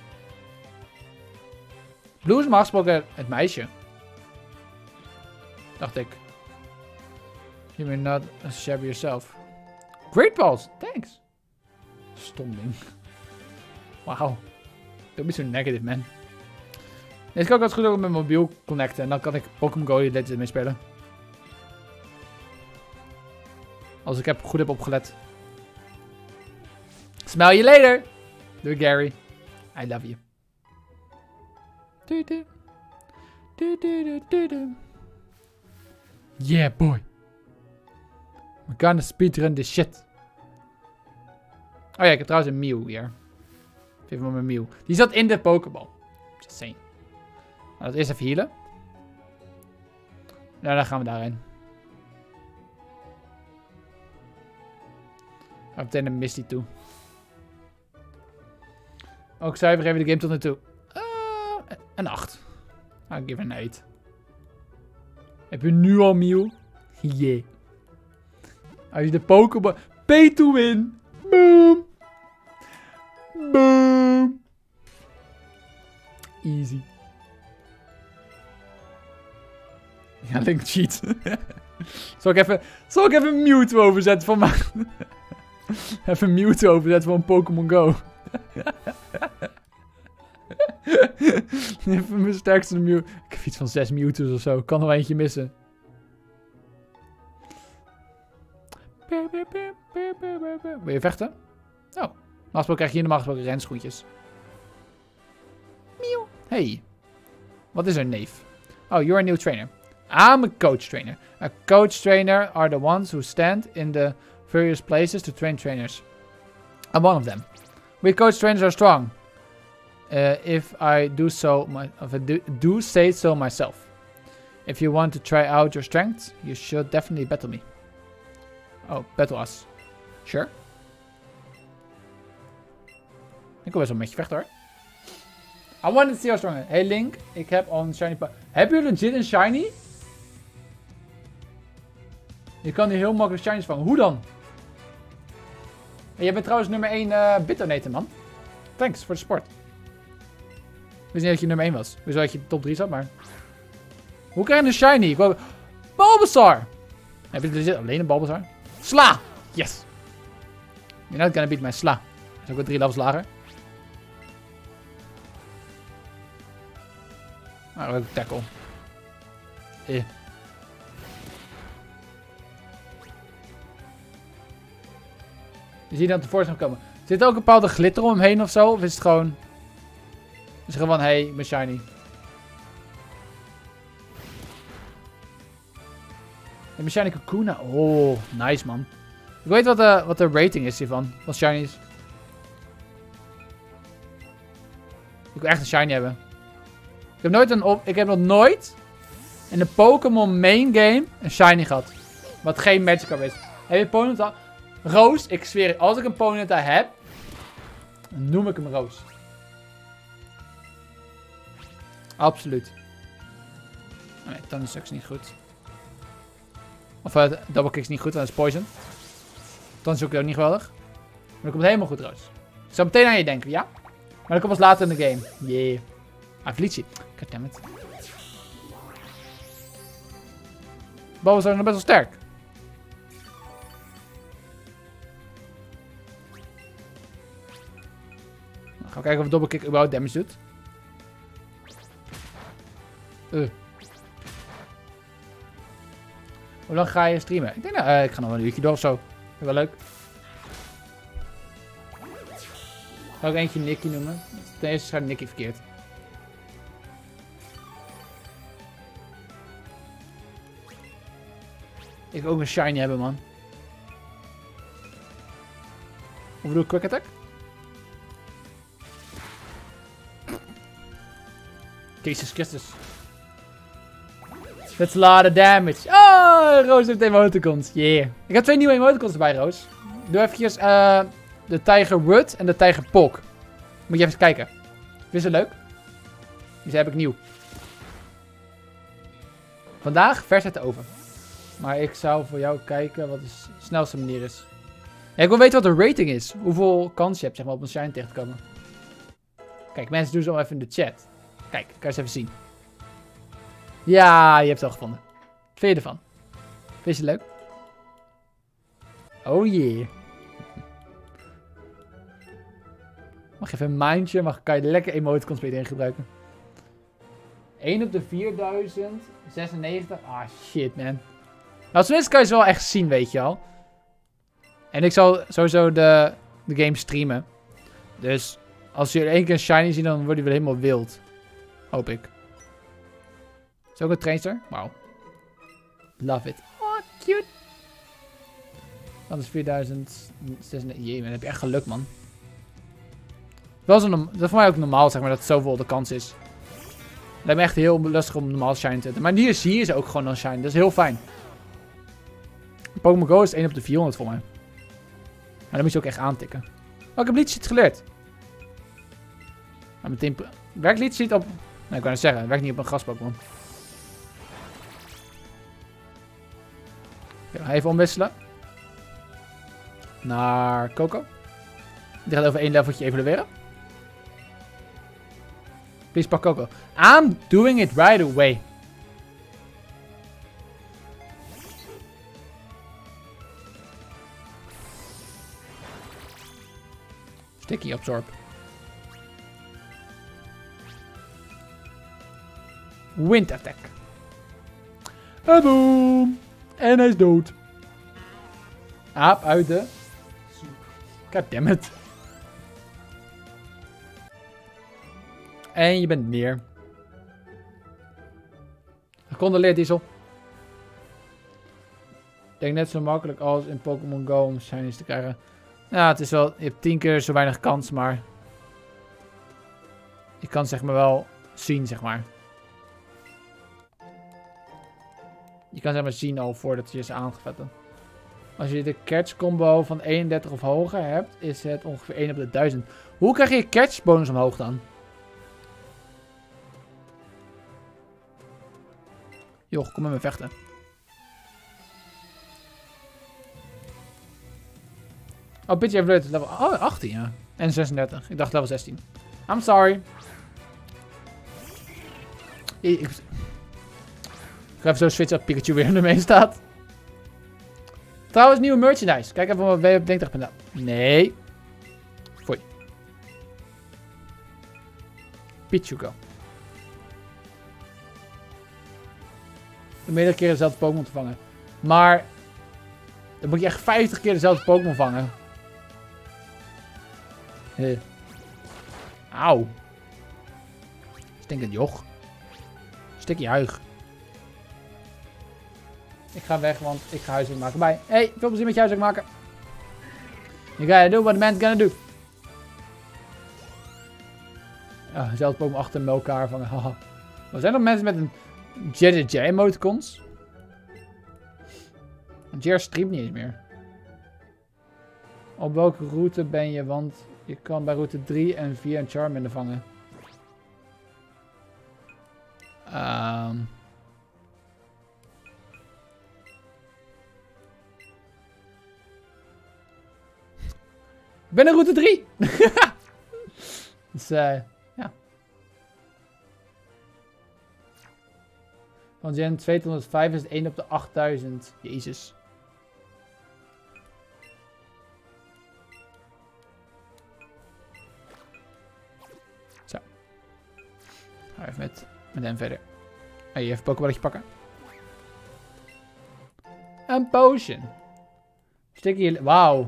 S1: Blue is normaal gesproken het meisje. Dacht ik. You may not shabby yourself. Great balls, thanks. Stom ding. Wauw. Don't be so negative, man. Deze kan ik altijd goed ook met mijn mobiel connecten. En dan kan ik Pokémon Go Legends mee spelen. Als ik goed heb opgelet. Smell you later. Doei Gary. I love you. Yeah, boy. We gonna speedrun this shit. Oh ja, ik heb trouwens een Mew hier. Even maar mijn Mew. Die zat in de Pokéball. Just saying. Nou, dat eerst even healen. Nou, dan gaan we daarheen. Gaan we meteen naar Misty toe. Ook cijfer even de game tot nu toe. Een 8. I'll give an 8. Heb je nu al Mew? Yeah. Als je de Pokéball... Pay to win. Boom. Boom. Easy. Ja, Link cheat. Zal ik even Mewtwo overzetten van mijn... even Mewtwo overzetten van Pokémon Go. Even mijn sterkste Mew. Ik heb iets van 6 Mewtwo's of zo. Ik kan nog eentje missen. Wil je vechten? Oh. Normaal gesproken krijg je hier normaal gesproken renschoentjes. Mew. Hey. Wat is er, neef? Oh, you're a new trainer. I'm a coach trainer. A coach trainer are the ones who stand in the various places to train trainers. I'm one of them. We coach trainers are strong. If I do say so myself. If you want to try out your strengths, you should definitely battle me. Oh, battle us. Sure. Ik wil best wel met je vechten hoor. I want to see how strong. Hey Link, ik heb al een shiny. Heb je legit een shiny? Je kan hier heel makkelijk shinies vangen. Hoe dan? En jij bent trouwens nummer 1 bitdonator man. Thanks voor de support. Ik wist niet dat je nummer 1 was. Ik wist wel dat je top 3 zat, maar... Hoe krijg je een shiny? Ik wou... Bulbasaur! Heb je legit alleen een Bulbasaur? Sla! Yes! You're not gonna beat my Sla. Dat is ook wel 3 levels lager. Nou, ook tackle. Je ziet dat de voorstel komen. Zit er ook een bepaalde glitter om hem heen of zo? Of is het gewoon... Is het gewoon, hey, mijn shiny. En mijn shiny Kakuna. Oh, nice man. Ik weet wat de rating is hiervan. Van shinies. Ik wil echt een shiny hebben. Ik heb nog nooit in de Pokémon main game een shiny gehad. Wat geen Magikarp is. Heb je Ponyta? Roos, ik zweer het. Als ik een Ponyta heb, dan noem ik hem Roos. Absoluut. Nee, Thunderstruck is niet goed. Of Double Kick is niet goed, want dat is Poison. Thunderstruck is ook niet geweldig. Maar dat komt helemaal goed, Roos. Ik zal meteen aan je denken, ja? Maar dat komt pas later in de game. Yeah. Ah, Felicie. Goddammit. Bulbasaur is nog best wel sterk. Gaan we kijken of Double Kick überhaupt damage doet. Hoe lang ga je streamen? Ik denk ik ga nog wel een uurtje door of zo. Vind ik wel leuk. Ga ik eentje Nicky noemen? Ten eerste schrijf ik Nicky verkeerd. Ik wil ook een shiny hebben, man. Hoe bedoel ik quick attack? Jesus Christus. That's a lot of damage. Oh, Roos heeft emoticons. Yeah. Ik heb 2 nieuwe emoticons erbij, Roos. Doe eventjes de Tiger Wood en de Tiger Pok. Moet je even kijken. Vind je ze leuk? Deze heb ik nieuw. Vandaag vers uit de oven. Maar ik zou voor jou kijken wat de snelste manier is. Ja, ik wil weten wat de rating is. Hoeveel kans je hebt zeg maar, op een shine tegen te komen. Kijk, mensen doen ze al even in de chat. Kijk, kan je eens even zien. Ja, je hebt het al gevonden. Wat vind je ervan? Vind je het leuk? Oh yeah. Mag je even een mindje, kan je lekker emoticons weer in gebruiken. 1 op de 4096. Ah shit man. Nou, tenminste kan je ze wel echt zien, weet je al. En ik zal sowieso de game streamen. Dus als jullie 1 keer een shiny zien, dan wordt die weer helemaal wild. Hoop ik. Is ook een trainster? Wauw. Love it. Oh, cute. Dat is 4006. Jee, man, dan heb je echt geluk, man. Dat is voor mij ook normaal, zeg maar, dat zoveel de kans is. Het lijkt me echt heel lastig om normaal shine te zetten. Maar hier zie je ze ook gewoon dan shine. Dat is heel fijn. Pokémon Go is 1 op de 400 voor mij. Maar dan moet je ook echt aantikken. Oh, ik heb Leech Seed geleerd. Maar meteen... Werkt Leech Seed op... Nee, ik kan het zeggen. Het werkt niet op een gras-Pokémon. Ja, even omwisselen. Naar Coco. Die gaat over 1 leveltje evalueren. Please pak Coco. I'm doing it right away. Sticky absorb. Wind attack. Boom. En hij is dood. Aap uit de... Goddammit. En je bent neer. Gecondoleerd, Diesel. denk net zo makkelijk als in Pokémon Go om shinies te krijgen. Ja, het is wel... Je hebt 10 keer zo weinig kans, maar... Je kan zeg maar wel zien, zeg maar. Je kan zeg maar zien al voordat je ze aangevetten. Als je de catch combo van 31 of hoger hebt, is het ongeveer 1 op de 1000. Hoe krijg je catch bonus omhoog dan? Joh, kom met me vechten. Oh, Pidgey heeft level 18, ja. En 36. Ik dacht level 16. I'm sorry. Ik ga even zo switchen dat Pikachu weer ermee staat. Trouwens, nieuwe merchandise. Kijk even wat WP Nee. Foei. Pichugo. Meerdere keren dezelfde Pokémon te vangen. Maar... Dan moet je echt 50 keer dezelfde Pokémon vangen. Auw. Stinkend joch. Stik je huig. Ik ga weg, want ik ga huiswerk maken. Bye. Hey, veel plezier met je huiswerk maken. You gotta do what a man's gonna do. Ja, dezelfde Pokémon achter elkaar vangen. Haha. Er zijn nog mensen met een JJ emoticons. Jer streamt niet eens meer. Op welke route ben je? Want je kan bij route 3 en 4 een Charmander vangen. Ik ben in route 3. Dus ja. Van Gen 2 tot 105 is het 1 op de 8000. Jezus. Zo. Ga even met hem verder. Hey, even een Pokéballetje pakken. Een potion. Stik hier. Wauw.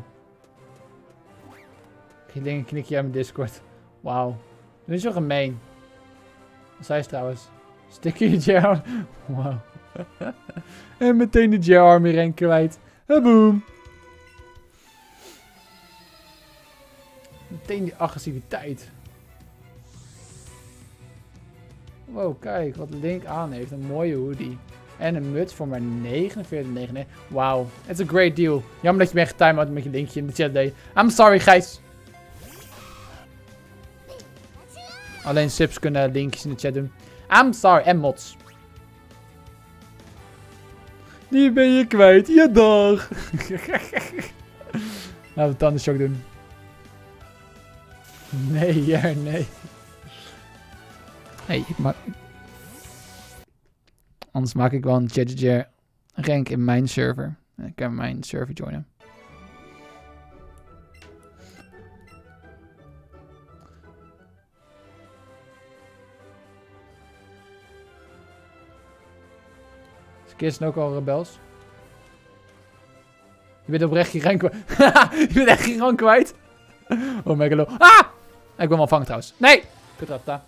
S1: Ik denk een knikje aan mijn Discord. Wauw. Dit is zo gemeen. Wat zei ze trouwens? Sticky Jar. Wauw. En meteen de Jar Army rank kwijt. Boom. Meteen die agressiviteit. Wow, kijk wat Link aan heeft. Een mooie hoodie. En een muts voor maar 49,99. Wauw. It's a great deal. Jammer dat je bent getimed met je linkje in de chat deed. I'm sorry, Gijs. Alleen subs kunnen linkjes in de chat doen. I'm sorry. En mods. Die ben je kwijt. Ja, dag. Laten we Thundershock doen. Nee, ja, nee. Hey, anders maak ik wel een JJJ rank in mijn server. Ik kan mijn server joinen. Is Kirsten ook al rebels? Je bent oprecht je rank kwijt. Je bent echt je rank kwijt. Oh my god. Ah! Ik wil hem al vangen trouwens. Nee! Kutrata.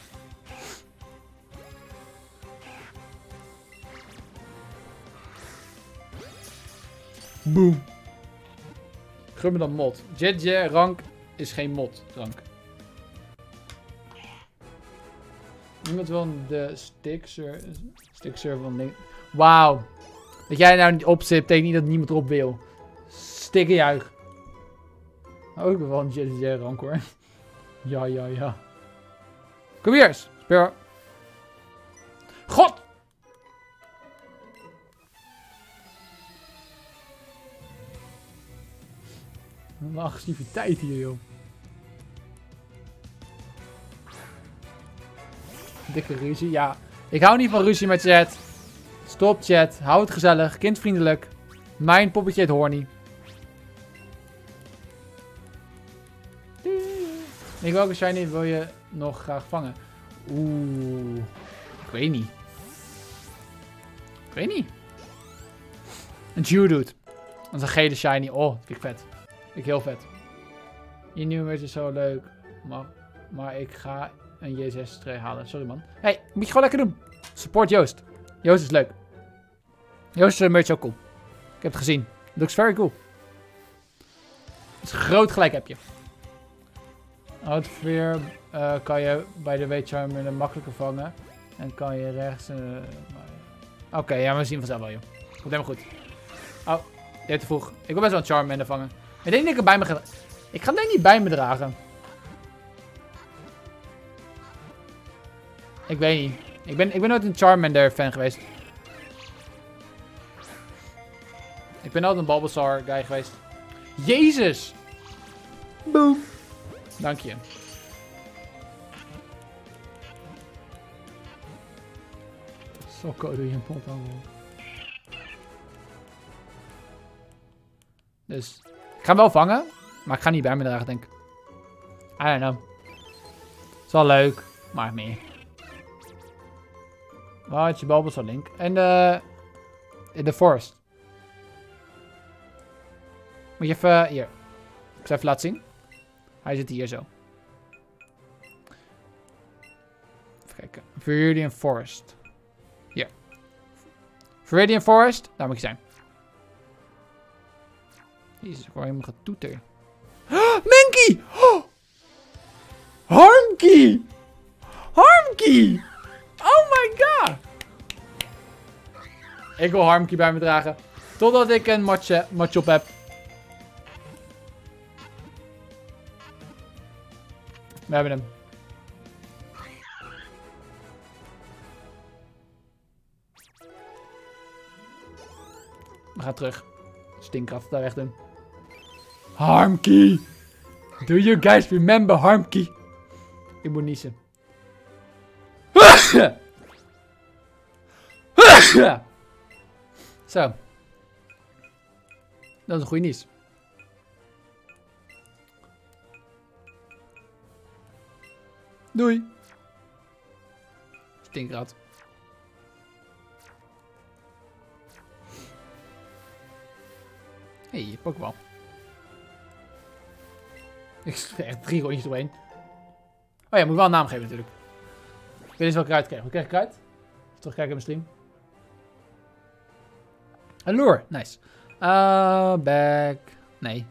S1: Boom. Gun me dan mod. JJ rank is geen mod rank. Niemand wil de stickserver van link. Wauw. Dat jij nou niet op zit, betekent niet dat niemand erop wil. Stikkenjuich. Ook wel een JJ rank hoor. Ja, ja, ja. Kom hier eens. Speer. God! Een agressiviteit hier, joh. Dikke ruzie, ja. Ik hou niet van ruzie met chat. Stop chat. Hou het gezellig. Kindvriendelijk. Mijn poppetje heet Horny. Ik welke shiny wil je nog graag vangen? Oeh. Ik weet niet. Ik weet niet. Een Geodude. Dat is een gele shiny. Oh, dat vind ik vet. Vind ik heel vet. Je nieuwe merch is zo leuk. Maar ik ga een J6 halen. Sorry man. Hey, moet je gewoon lekker doen. Support Joost. Joost is leuk. Joost is merch ook cool. heb het gezien. Looks very cool. Het is een groot gelijk heb je. Outfear kan je bij de Waycharmer makkelijker vangen. En kan je rechts... Oké, ja, we zien vanzelf wel, joh. Komt helemaal goed. Oh, dit te vroeg. Ik wil best wel een Charmander vangen. Ik denk dat ik het bij me ga... Ik ga het denk ik niet bij me dragen. Ik weet niet. Ik ben nooit een Charmander fan geweest. Ik ben altijd een Bulbasaur guy geweest. Jezus! Boom! Dank je. Sokko doe je een pot aan. Dus, ik ga hem wel vangen. Maar ik ga niet bij me dragen, denk ik. I don't know. Het is wel leuk, maar meer. Waar had je Bulbasaur, Link? En in de forest. Moet je even... Hier. Ik zal even laten zien. Hij zit hier zo. Even kijken. Viridian Forest. Hier. Viridian Forest. Daar moet je zijn. Jezus, ik word helemaal getoeteren. Mankey! Oh! Harmkey! Harmkey! Oh my god! Ik wil Harmkey bij me dragen. Totdat ik een Machop heb. We hebben hem. We gaan terug. Stinkrat daar weg doen. Harmkey! Do you guys remember Harmkey? Ik moet niezen. Zo. Dat is een goede nies. Doei. Stinkrat. Hey, Pokéball. Ik spreek echt 3 rondjes doorheen. Oh ja, moet wel een naam geven natuurlijk. Ik weet eens welke kruid krijgen. Hoe krijg ik kruid? Terugkijken in mijn stream. Een lure, nice. Back. Nee.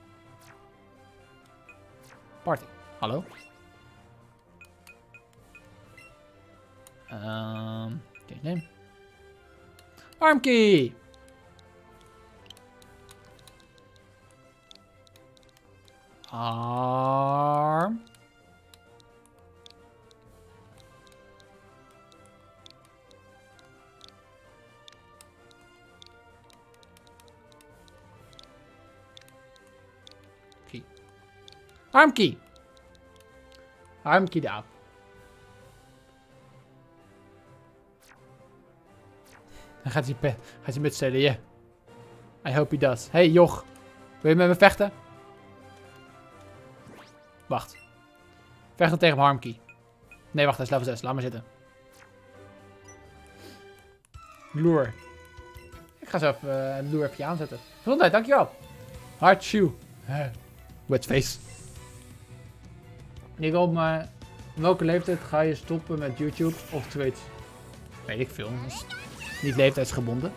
S1: Party. Hallo. Change name. Harmkey. Arm. Key. Armkey. Armkey daar. Dan gaat hij met stelen, yeah. I hope he does. Hey, joch. Wil je met me vechten? Wacht. Vechten tegen Harmkey. Nee, wacht, hij is level 6. Laat maar zitten. Lure. Ik ga zo even een lure even aanzetten. Gezondheid, dankjewel. Hard shoe. Wet face. Ik wil maar... In welke leeftijd ga je stoppen met YouTube of Twitch? Weet ik veel. Niet leeftijdsgebonden.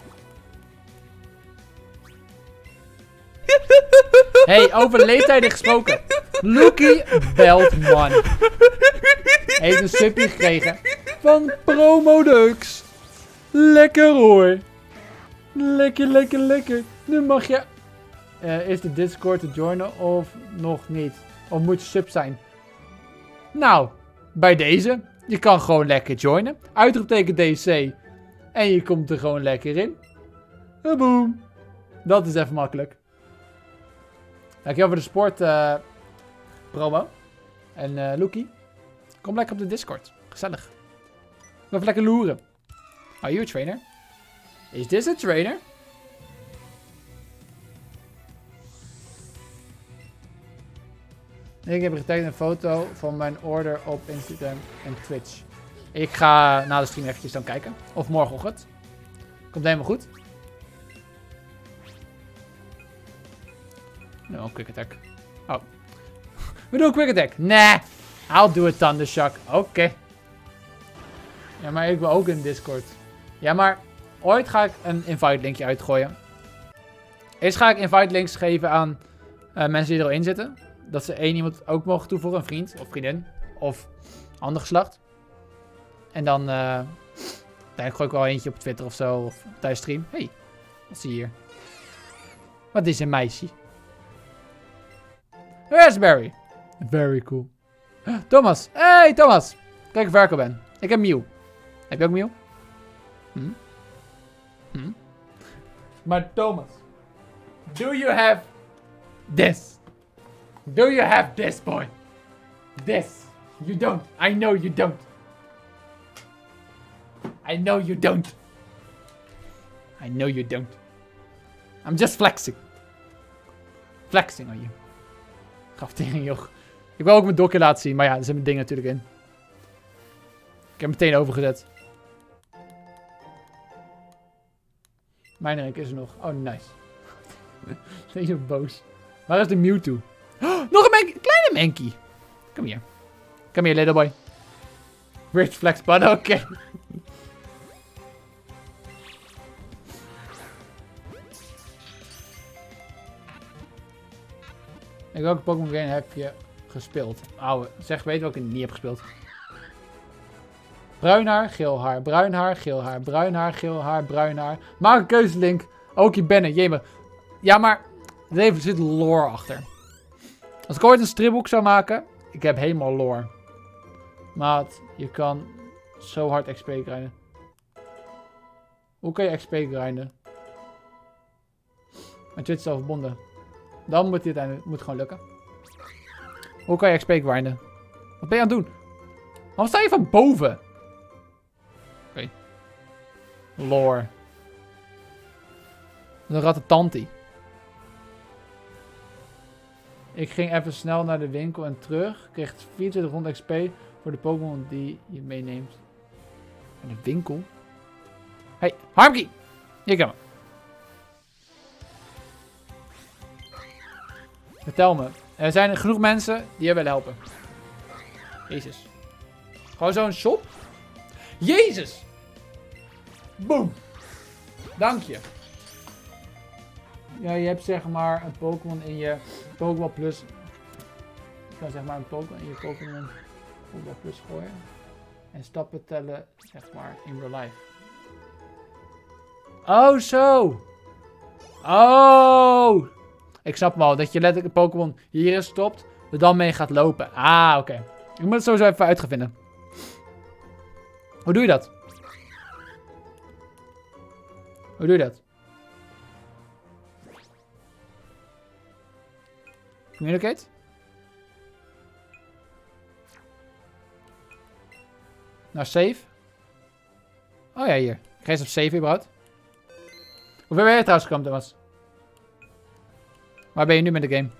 S1: Hey, over leeftijden gesproken. Lucky Beltman heeft een subje gekregen van Promodux. Lekker hoor. Lekker, lekker, lekker. Nu mag je... is de Discord te joinen of nog niet? Of moet je sub zijn? Nou, bij deze. Je kan gewoon lekker joinen. Uitroepteken DC. En je komt er gewoon lekker in. Boom. Dat is even makkelijk. Dankjewel voor de sport promo. En Loekie. Kom lekker op de Discord. Gezellig. Even lekker loeren. Are you a trainer? Is this a trainer? Ik heb getagd een foto van mijn order op Instagram en Twitch. Ik ga na de stream eventjes dan kijken. Of morgenochtend. Komt helemaal goed. No, quick attack. Oh. We doen een quick attack. Nah. I'll do a thundershock. Oké. Ja, maar ik wil ook in Discord. Ja, maar ooit ga ik een invite linkje uitgooien. Eerst ga ik invite links geven aan mensen die er al in zitten. Dat ze 1 iemand ook mogen toevoegen. Een vriend of vriendin. Of ander geslacht. En dan gooi ik wel eentje op Twitter of zo. Of tijdens stream. Hey, wat zie je hier? Wat is een meisje? Raspberry. Very cool. Thomas. Hey Thomas. Kijk hoe ver ik al ben. Ik heb Mew. Heb je ook Mew? Maar Thomas. Do you have this? Do you have this, boy? This. You don't. I know you don't. I know you don't. I know you don't. I'm just flexing. Flexing on you. Gaf tegen joh. Ik wil ook mijn dokje laten zien, maar ja, er zit mijn ding natuurlijk in. Ik heb meteen overgezet. Mijn rank is er nog. Oh, nice. Deze is boos. Waar is de Mewtwo? Oh, nog een kleine Mankey. Kom hier. Kom hier, little boy. Rich flex button, oké. Welke Pokémon game heb je gespeeld? Ouwe, zeg, weet welke ik niet heb gespeeld. Bruin haar, geel haar, bruin haar, geel haar, bruin haar, geel haar, bruin haar. Maak een keuze, Link. Ook je bennen, jemig. Ja, maar er zit lore achter. Als ik ooit een stripboek zou maken, ik heb helemaal lore. Maat, je kan zo hard XP grinden. Hoe kan je XP grinden? Met Twitch is al verbonden. Dan moet dit uiteindelijk gewoon lukken. Hoe kan je XP grinden? Wat ben je aan het doen? Waarom sta je van boven? Oké. Lore. Een rattentantie. Ik ging even snel naar de winkel en terug. Kreeg 2400 XP voor de Pokémon die je meeneemt. Naar de winkel? Hey, Harmkie! Hier komen. Vertel me. Er zijn genoeg mensen die je willen helpen. Jezus. Gewoon zo'n shop? Jezus! Boom! Dank je. Ja, je hebt zeg maar een Pokémon in je Pokémon Plus. Je kan zeg maar een Pokémon in je Pokémon Plus gooien. En stappen tellen zeg maar in real life. Oh, zo! Oh! Ik snap wel dat je letterlijk een Pokémon hierin stopt. Er dan mee gaat lopen. Ah, oké. Ik moet het sowieso even uitvinden. Hoe doe je dat? Hoe doe je dat? Communicate? Nou, save. Oh ja, hier. Ga eens op save überhaupt. Hoe ver ben je trouwens gekomen, Thomas? Waar ben je nu met de game?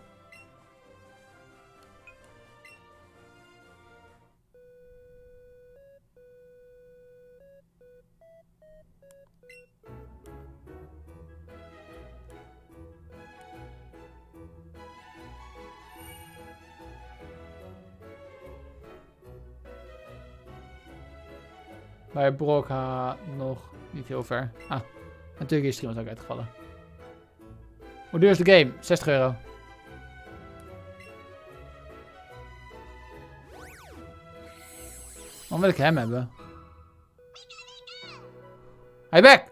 S1: Bij Brock nog niet heel ver. Ah, natuurlijk is stream ook uitgevallen. Hoe duur is de game? 60 euro. Waarom wil ik hem hebben? Hey, back!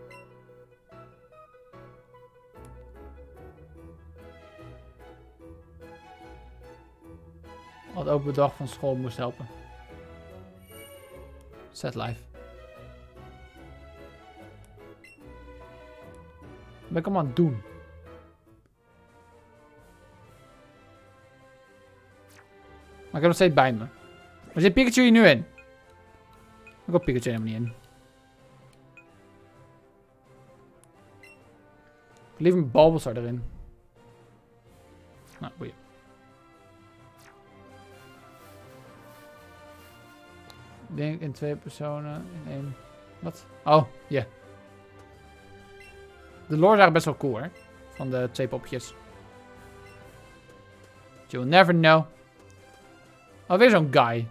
S1: Wat open dag van school moest helpen. Set live. Wat ben ik allemaal aan het doen? Maar ik heb nog steeds bij me. Waar zit Pikachu hier nu in? Ik heb Pikachu helemaal niet in. Ik liever een Bulbasaur erin. Nou, boeien. Ik denk in 2 personen. In 1. Wat? Oh, ja. Yeah. De lore is eigenlijk best wel cool, hè? Van de 2 poppetjes. You'll never know. Oh, weer zo'n guy.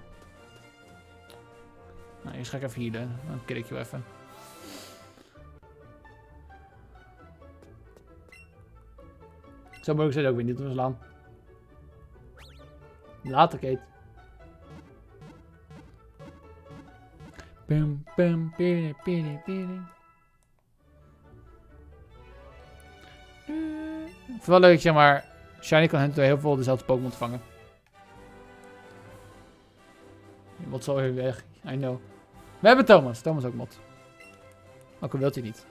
S1: Nou, eerst ga ik even healen. Dan kill ik je even. Zo moeilijk zijn ze ook weer niet om te slaan. Later, Kate. Pum, pum, piri, piri, piri. Ik vind wel leuk, zeg maar. Shiny kan hunten door heel veel dezelfde Pokémon te vangen. Je moet zo weer weg. I know. We hebben Thomas. Thomas ook mod. Ook al wilt hij niet.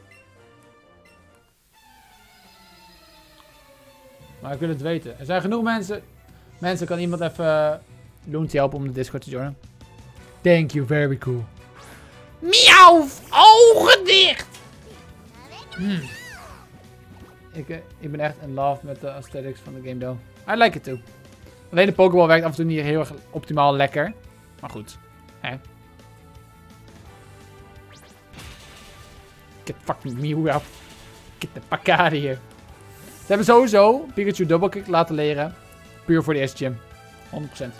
S1: Maar ik wil het weten. Er zijn genoeg mensen. Mensen, kan iemand even Loonty helpen om de Discord te joinen? Thank you, very cool. Miauw! Ogen dicht! Ik ben echt in love met de aesthetics van de game, though. I like it too. Alleen de Pokéball werkt af en toe niet heel erg optimaal lekker. Maar goed. Hè? Get fucking Mew up. Get the fuck out of here. Ze hebben sowieso Pikachu Double Kick laten leren. Puur voor de eerste gym. 100%.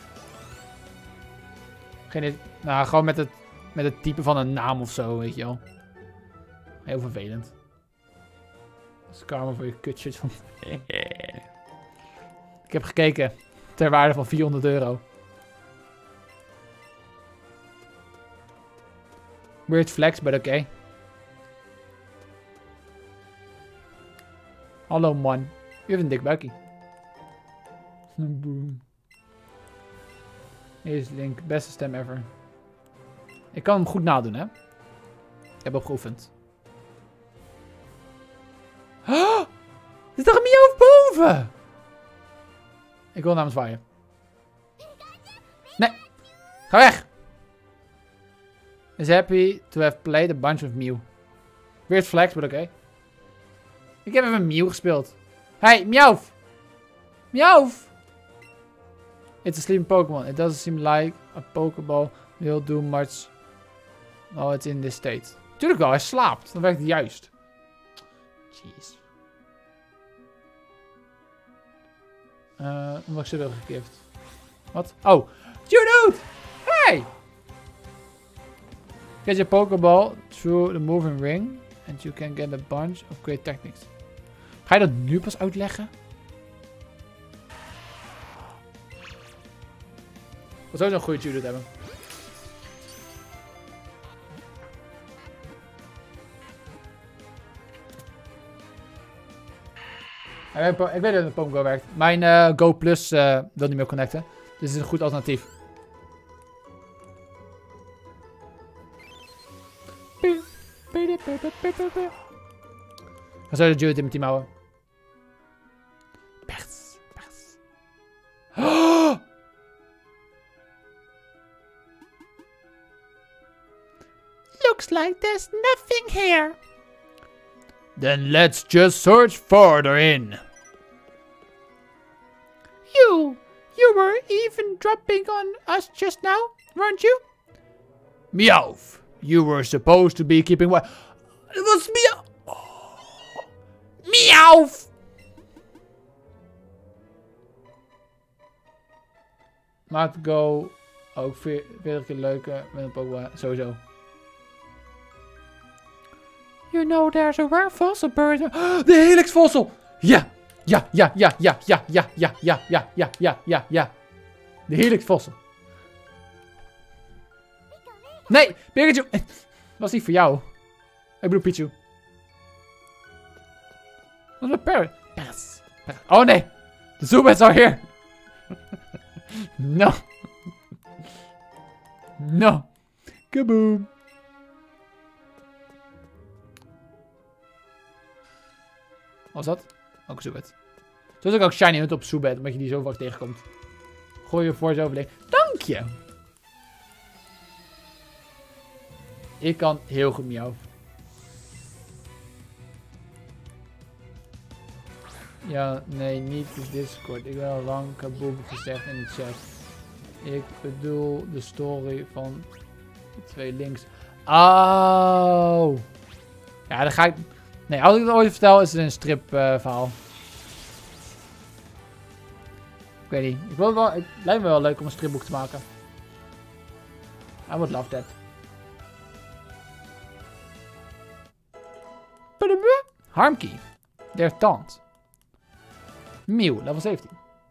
S1: Nou, gewoon met het type van een naam of zo, weet je wel. Heel vervelend. Dat is karma voor je kutshit van... Ik heb gekeken. Ter waarde van €400. Weird flex, but oké. Hallo man. U heeft een dik buikje. Boom. Hier is Link. Beste stem ever. Ik kan hem goed nadoen, hè. Ik heb hem geoefend. Oh, er is toch een Meowth boven? Ik wil naar hem zwaaien. Nee. Ga weg. Is happy to have played a bunch of Mew. Weird flex, but oké. Ik heb even Mew gespeeld. Hey, Meowth. Meowth. It's a sleeping Pokemon. It doesn't seem like a Pokeball will do much while it's in this state. Tuurlijk wel, hij slaapt. Dan werkt het juist. Jeez. Wat ik ze wel gekift. Wat? Oh. Dude! Hey! Get your Pokeball through the moving ring. And you can get a bunch of great techniques. Ga je dat nu pas uitleggen? Wat zou zo'n goede Judith hebben? Ik weet dat het Pokémon Go werkt. Mijn Go Plus wil niet meer connecten. Dus het is een goed alternatief. Dan zou je de Judith in mijn team houden. Pers. Oh! Looks like there's nothing here. Then let's just search further in. You were even dropping on us just now, weren't you? Meowth, you were supposed to be keeping what? It was Meowth. Oh. Meowth. Maakt Go ook 40 keer leuker met een Pokémon, sowieso. You know there's a rare fossil bird. De Helix fossil! Ja! Ja. De Helix fossil. Nee! Pikachu! Was niet voor jou. Ik bedoel Pichu. Wat is een parrot? Oh nee! De Zubats are here! No! No! Kaboom! Wat was dat? Ook een Zubat. Zo is ook Shiny Hunt op Zubat, omdat je die zo vaak tegenkomt. Gooi je voor zo overleven. Dank je! Ik kan heel goed Meowth. Ja, nee, niet de Discord. Ik ben al lang kaboom gezegd in de chat. Ik bedoel de story van de 2 links. Oh! Ja, dan ga ik... Nee, als ik het ooit vertel, is het een strip verhaal. Ik weet niet. Het lijkt me wel leuk om een stripboek te maken. I would love that. Harmkey. Their taunt. Mew, level 17.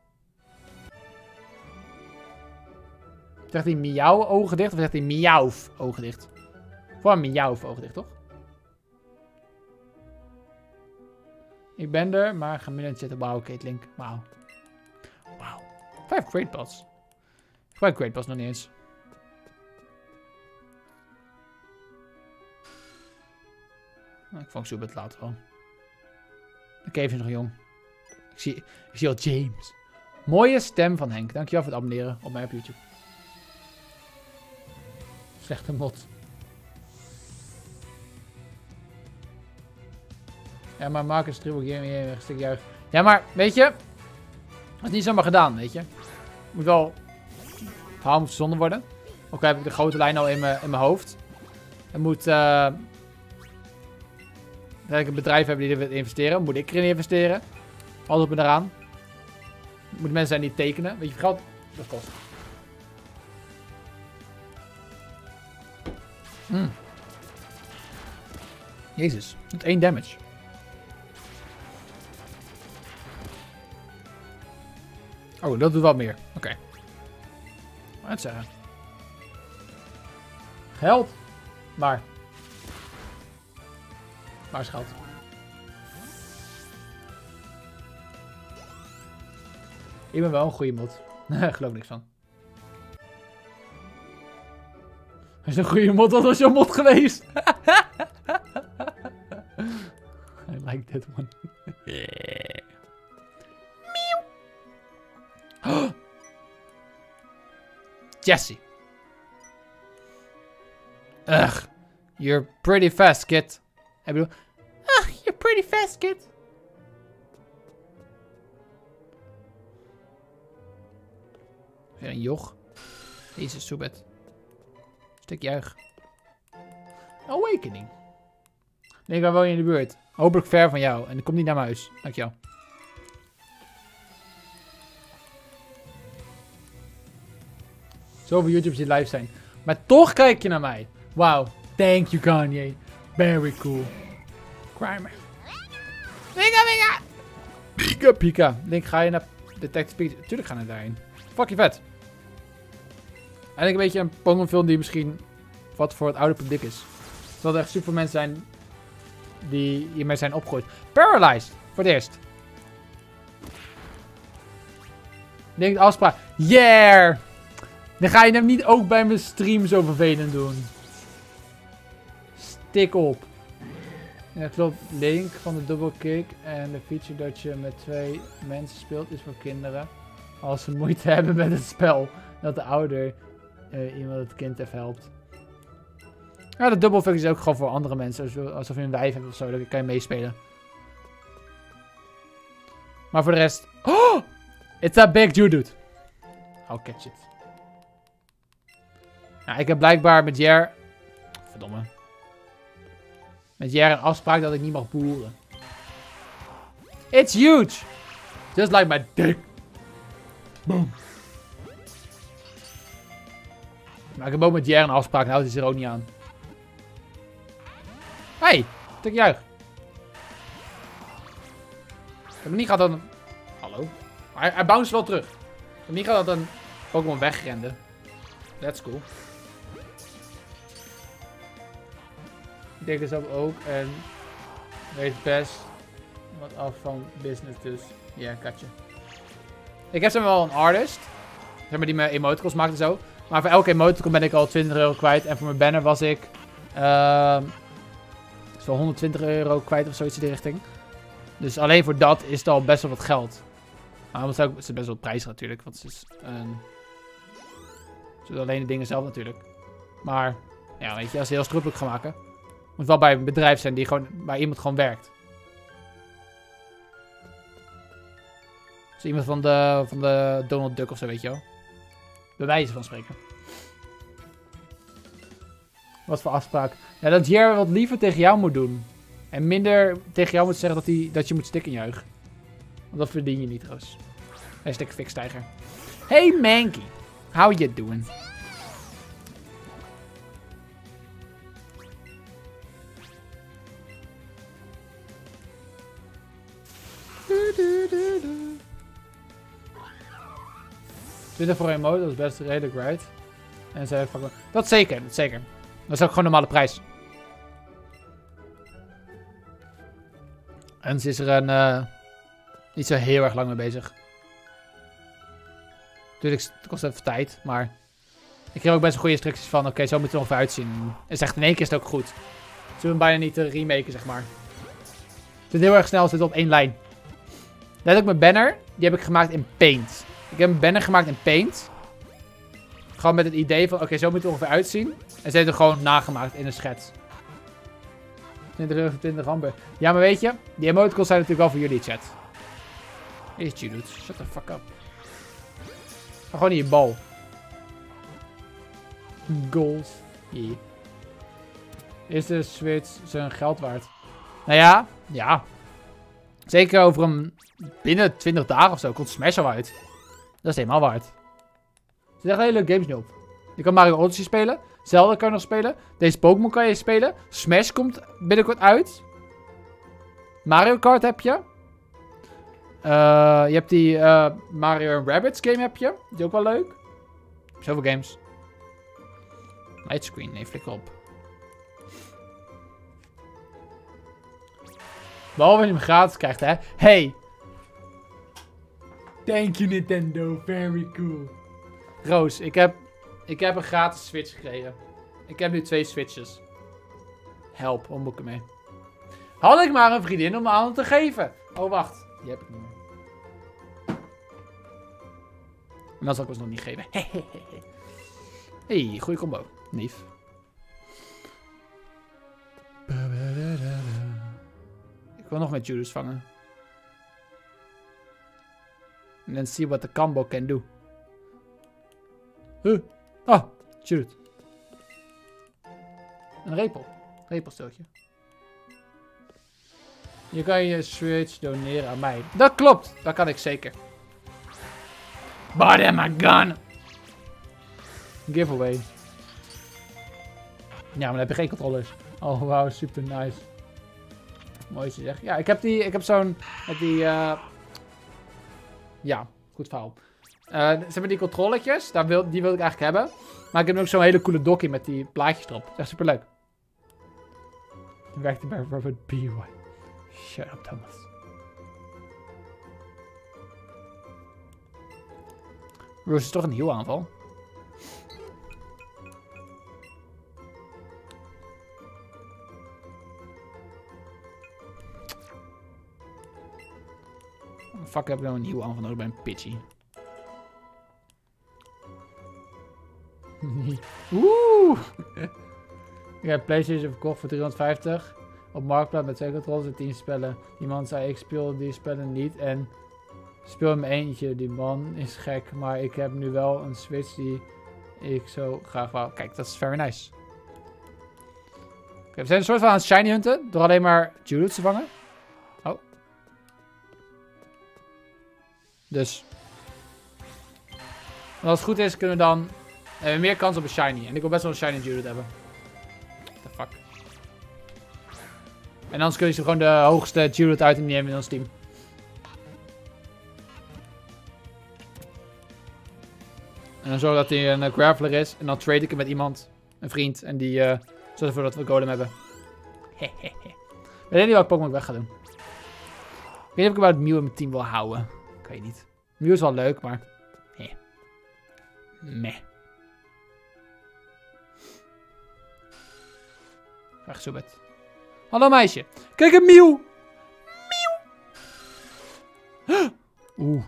S1: Zegt hij miauw ogen dicht of zegt hij miauw ogen dicht? Voor een miauw ogen dicht, toch? Ik ben er, maar ga midden zitten. Wauw, Caitlink. Wauw. Wauw. 5 Great Balls. Ik gebruik Great Balls nog niet eens. Ik vang Subert later wel. De cave is nog jong. Ik zie al James. Mooie stem van Henk. Dankjewel voor het abonneren op mij op YouTube. Slechte mod. Ja, maar Marcus Triple Game een stuk juich. Ja, maar weet je. Dat is niet zomaar gedaan, weet je. Moet wel. Het verhaal moet verzonnen worden. Ook heb ik de grote lijn al in mijn hoofd. Het moet. Dat ik een bedrijf heb die er wil investeren. Moet ik erin investeren? Alles op me eraan. Moeten mensen zijn die tekenen. Weet je, geld dat kost. Jezus, met 1 damage. Oh, dat doet wat meer. Oké. Wat zeggen. Geld. Maar. Waar is geld? Ik ben wel een goede mod. Ik geloof niks van. Hij is een goede mod, wat was jouw mod geweest? I like that one. Yeah. Oh. Jesse. Ugh. You're pretty fast, kid. Ik bedoel... you're pretty fast, kid. Weer een joch. Jezus, Soebet. Stuk juich. Awakening. Nee, waar woon je in de buurt? Hopelijk ver van jou. En ik kom niet naar mijn huis. Dankjewel. Zoveel YouTubers die live zijn. Maar toch kijk je naar mij. Wauw. Thank you, Kanye. Very cool. Crimer. Pika, Pika. Link, ga je naar Detective Pikachu? Tuurlijk ga ik daarheen. Fucking vet. En ik een beetje een Pokémon film die misschien wat voor het oude publiek is. Terwijl er echt super mensen zijn die hiermee zijn opgegroeid. Paralyzed. Voor het eerst. Denk de afspraak. Yeah! Dan ga je hem niet ook bij mijn stream zo vervelend doen. Stik op. Ja, klopt. Link van de double kick en de feature dat je met 2 mensen speelt is voor kinderen. Als ze moeite hebben met het spel. Dat de ouder iemand het kind even helpt. Ja, de double kick is ook gewoon voor andere mensen. Alsof je een wijf hebt of zo, dan kan je meespelen. Maar voor de rest... Oh! It's a big dude. I'll catch it. Nou, ik heb blijkbaar met Jer... Verdomme. Met Jer een afspraak dat ik niet mag boeren. It's huge! Just like my dick. Boom. Maar ik heb ook met Jer een afspraak en houdt hij zich er ook niet aan. Hey, stuk juich. Ik heb niet gehad dat een... Hallo? Hij bounced wel terug. Ik heb niet gehad dat een Pokémon wegrende. That's cool. Ik denk dus ook en weet best wat af van business dus. Ja, katje. Ik heb zeg maar wel een artist. Zeg maar die me emoticons maakt en zo. Maar voor elke emoticon ben ik al 20 euro kwijt. En voor mijn banner was ik zo'n 120 euro kwijt of zoiets in die richting. Dus alleen voor dat is het al best wel wat geld. Maar het is best wel prijzig natuurlijk. Want het is het alleen de dingen zelf natuurlijk. Maar ja, weet je, als je heel stroepelijk gaan maken. Moet wel bij een bedrijf zijn die gewoon, waar iemand gewoon werkt. Dus iemand van de Donald Duck of zo, weet je wel. Bij wijze van spreken. Wat voor afspraak. Ja, dat Jer wat liever tegen jou moet doen. En minder tegen jou moet zeggen dat je moet stikken juichen. Want dat verdien je niet trouwens. Hashtag Fixtijger. Hey Mankey. How you doing? 20 voor een mode, dat is best redelijk right. En ze dat zeker, dat zeker. Dat is ook gewoon een normale prijs. En ze is er niet zo heel erg lang mee bezig. Natuurlijk, het kost even tijd, maar... Ik kreeg ook best goede instructies van, oké, zo moet het er ongeveer uitzien. En zegt in één keer is het ook goed. Ze doen hem bijna niet te remaken, zeg maar. Het is heel erg snel, het zit op één lijn. Net ook mijn banner, die heb ik gemaakt in Paint. Ik heb een banner gemaakt in Paint. Gewoon met het idee van, oké, zo moet het er ongeveer uitzien. En ze heeft het gewoon nagemaakt in een schets. 20 euro voor 20 amber. Ja, maar weet je, die emoticons zijn natuurlijk wel voor jullie, chat. Is you, dude. Shut the fuck up. Ga gewoon in je bal. Goals. Yeah. Is de Switch zijn geld waard? Nou ja, ja. Zeker over binnen 20 dagen of zo komt Smash al uit. Dat is helemaal waard. Er zitten echt hele leuke games nu op. Je kan Mario Odyssey spelen. Zelda kan je nog spelen. Deze Pokémon kan je spelen. Smash komt binnenkort uit. Mario Kart heb je. Je hebt die Mario Rabbids game heb je. Die is ook wel leuk. Zoveel games. Lightscreen, nee, flikker op. Behalve als je hem gratis krijgt, hè. Hey! Thank you, Nintendo. Very cool. Roos, ik heb een gratis Switch gekregen. Ik heb nu 2 Switches. Help, wat moet ik ermee? Had ik maar een vriendin om aan te geven. Oh, wacht. Die heb ik niet meer. En dan zal ik ons nog niet geven. Hey, goede combo. Lief. Ik wil nog met Judas vangen. En dan see what the combo can do. Ah, Judas. Een repel. Repelstootje. Je kan je Switch doneren aan mij. Dat klopt. Dat kan ik zeker. But am I gone? Giveaway. Ja, maar dan heb je geen controllers. Oh, wauw, super nice. Mooi te zeggen. Ja, ik heb zo'n... Ja, goed verhaal. Ze hebben die controlletjes, die wil ik eigenlijk hebben. Maar ik heb ook zo'n hele coole dokkie met die plaatjes erop. Dat is echt super leuk. Die werkte bij Robert B. White. Shut up, Thomas. Rose is toch een heel aanval. Fuck, heb ik nou een nieuw aanval nodig bij een Pidgey. Oeh! Ik heb PlayStation verkocht voor 350. Op Marktplaats met 2 controllers en 10 spellen. Iemand zei, ik speel die spellen niet en speel in mijn eentje. Die man is gek, maar ik heb nu wel een Switch die ik zo graag wou. Kijk, dat is very nice. Okay, we zijn een soort van aan het shiny hunten door alleen maar Julius te vangen. Oh. Dus. En als het goed is, kunnen we dan meer kans op een shiny. En ik wil best wel een shiny Julius hebben. What the fuck. En anders kun je ze gewoon de hoogste Julius item nemen in ons team. En dan zorg dat hij een graveler is. En dan trade ik hem met iemand. Een vriend. En die zorgt ervoor dat we golem hebben. Hehehe. Ik weet niet welke Pokémon ik weg ga doen. Ik weet niet of ik überhaupt Mew in mijn team wil houden. Ik weet niet. Mew is wel leuk, maar... Meh. Vraag zo bed. Hallo meisje. Kijk een Mew. Mew. Oeh.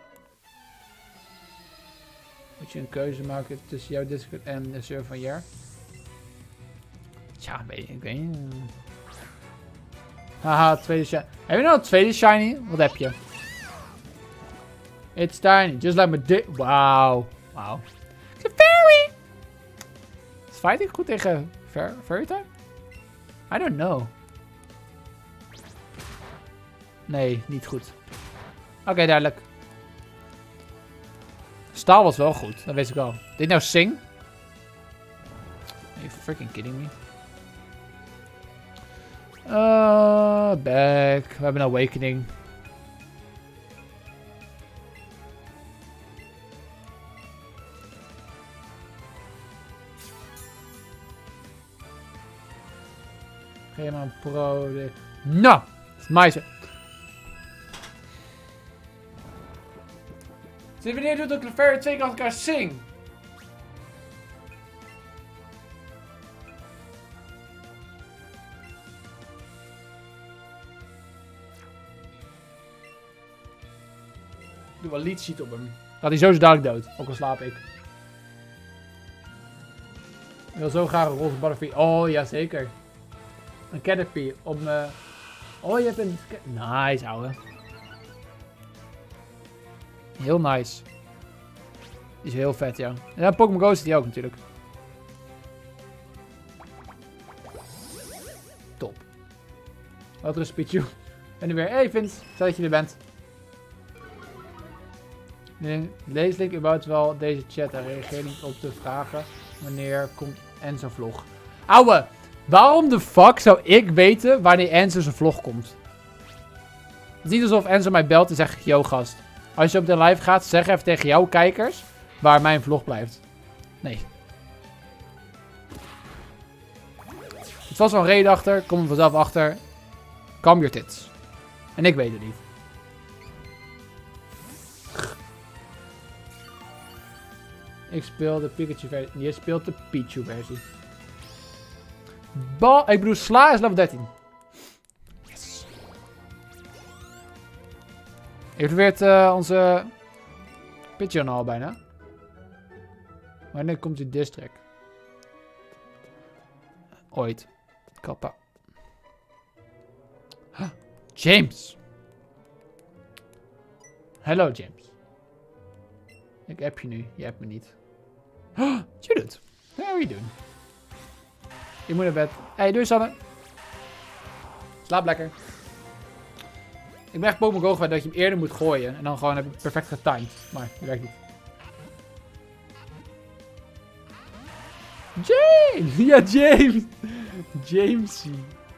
S1: Moet je een keuze maken tussen jouw Discord en de server van jaar? Tja, ik weet niet. Haha, tweede shiny. Heb je nou een tweede shiny? Wat heb je? It's tiny, just like my dick. Wauw. Wauw. It's a fairy! Is fighting goed tegen fairy type? I don't know. Nee, niet goed. Oké, duidelijk. Staal was wel goed, dat weet ik wel. Dit nou Sing? Are you freaking kidding me? Back. We hebben een Awakening. Geef maar een pro. Nou, nice. Zie je wanneer doet dat Clefairy 2 keer achter elkaar zing? Doe wel lead sheet op hem. Gaat hij zo dadelijk dood, ook al slaap ik. Ik wil zo graag een roze butterfree. Oh, ja zeker. Een Caterpie op me. Oh, je hebt een... Nice, ouwe. Heel nice. Die is heel vet, ja. En ja, Pokémon Go zit die ook natuurlijk. Top. Wat is Pichu? En nu weer. Hey Vince, stel dat je er bent. Lees ik überhaupt wel deze chat en reageer niet op de vragen. Wanneer komt Enzo vlog? Ouwe, waarom de fuck zou ik weten wanneer Enzo zijn vlog komt? Het is niet alsof Enzo mij belt en zegt, yo gast. Als je op de live gaat, zeg even tegen jouw kijkers waar mijn vlog blijft. Nee. Het was wel een reden achter, kom er vanzelf achter. Calm your tits. En ik weet het niet. Ik speel de Pikachu versie. Je speelt de Pichu versie. Ik bedoel, Sla is level 13. Yes. Evalueert onze Pichu al bijna. Wanneer komt die district? Ooit. Kappa. Huh. James. Hallo James. Ik heb je nu. Je hebt me niet. Oh, Judith. How are you doing? Je moet naar bed. Hey, doei Sanne. Slaap lekker. Ik ben echt Pokémon Go gewend dat je hem eerder moet gooien. En dan gewoon heb je het perfect getimed. Maar dat werkt niet. James! Ja, James! Jamesy.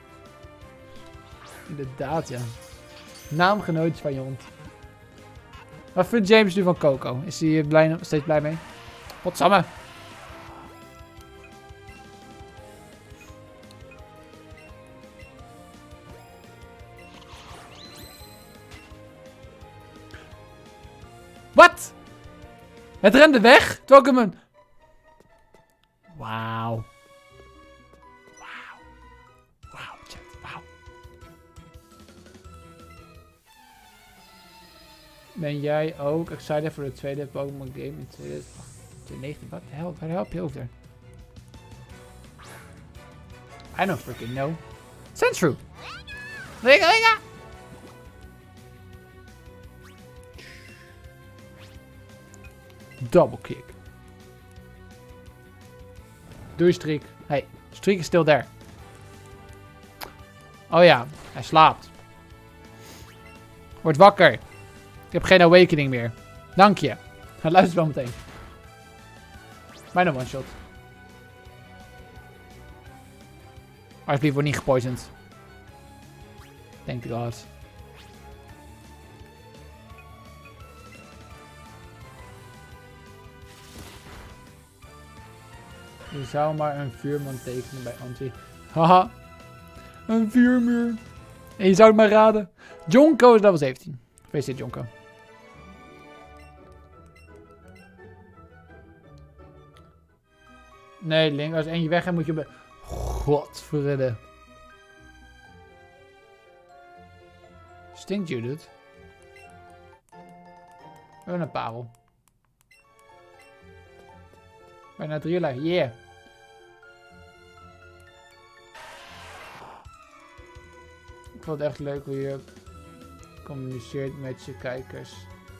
S1: Inderdaad, ja. Naamgenootje van je hond. Wat vindt James nu van Coco? Is hij steeds blij mee? Godsamme. Wat? Het rende weg? Terwijl ik hem een... Wauw. Wauw. Wauw, chat. Wauw. Ben jij ook excited voor de tweede Pokémon game in 2019? Wat de hel? Waar help je over? I don't freaking know. Sandshrew. Ringa. Double kick. Doei Streak. Hey, Streak is still there. Oh ja, hij slaapt. Word wakker. Ik heb geen awakening meer. Dank je. Hij luistert wel meteen. Bijna one shot. Alsjeblieft, word niet gepoisoned. Thank God. Je zou maar een vuurman tekenen bij Anti. Haha. Een vuurmuur. En je zou het maar raden. Jonko is level 17. Gefeliciteerd Jonko. Nee, Link, als eentje weg gaat moet je op... Godverredde. Stinkt Judith. We hebben een parel. Bijna 3 live. Yeah. Ik vond het echt leuk hoe je communiceert met je kijkers.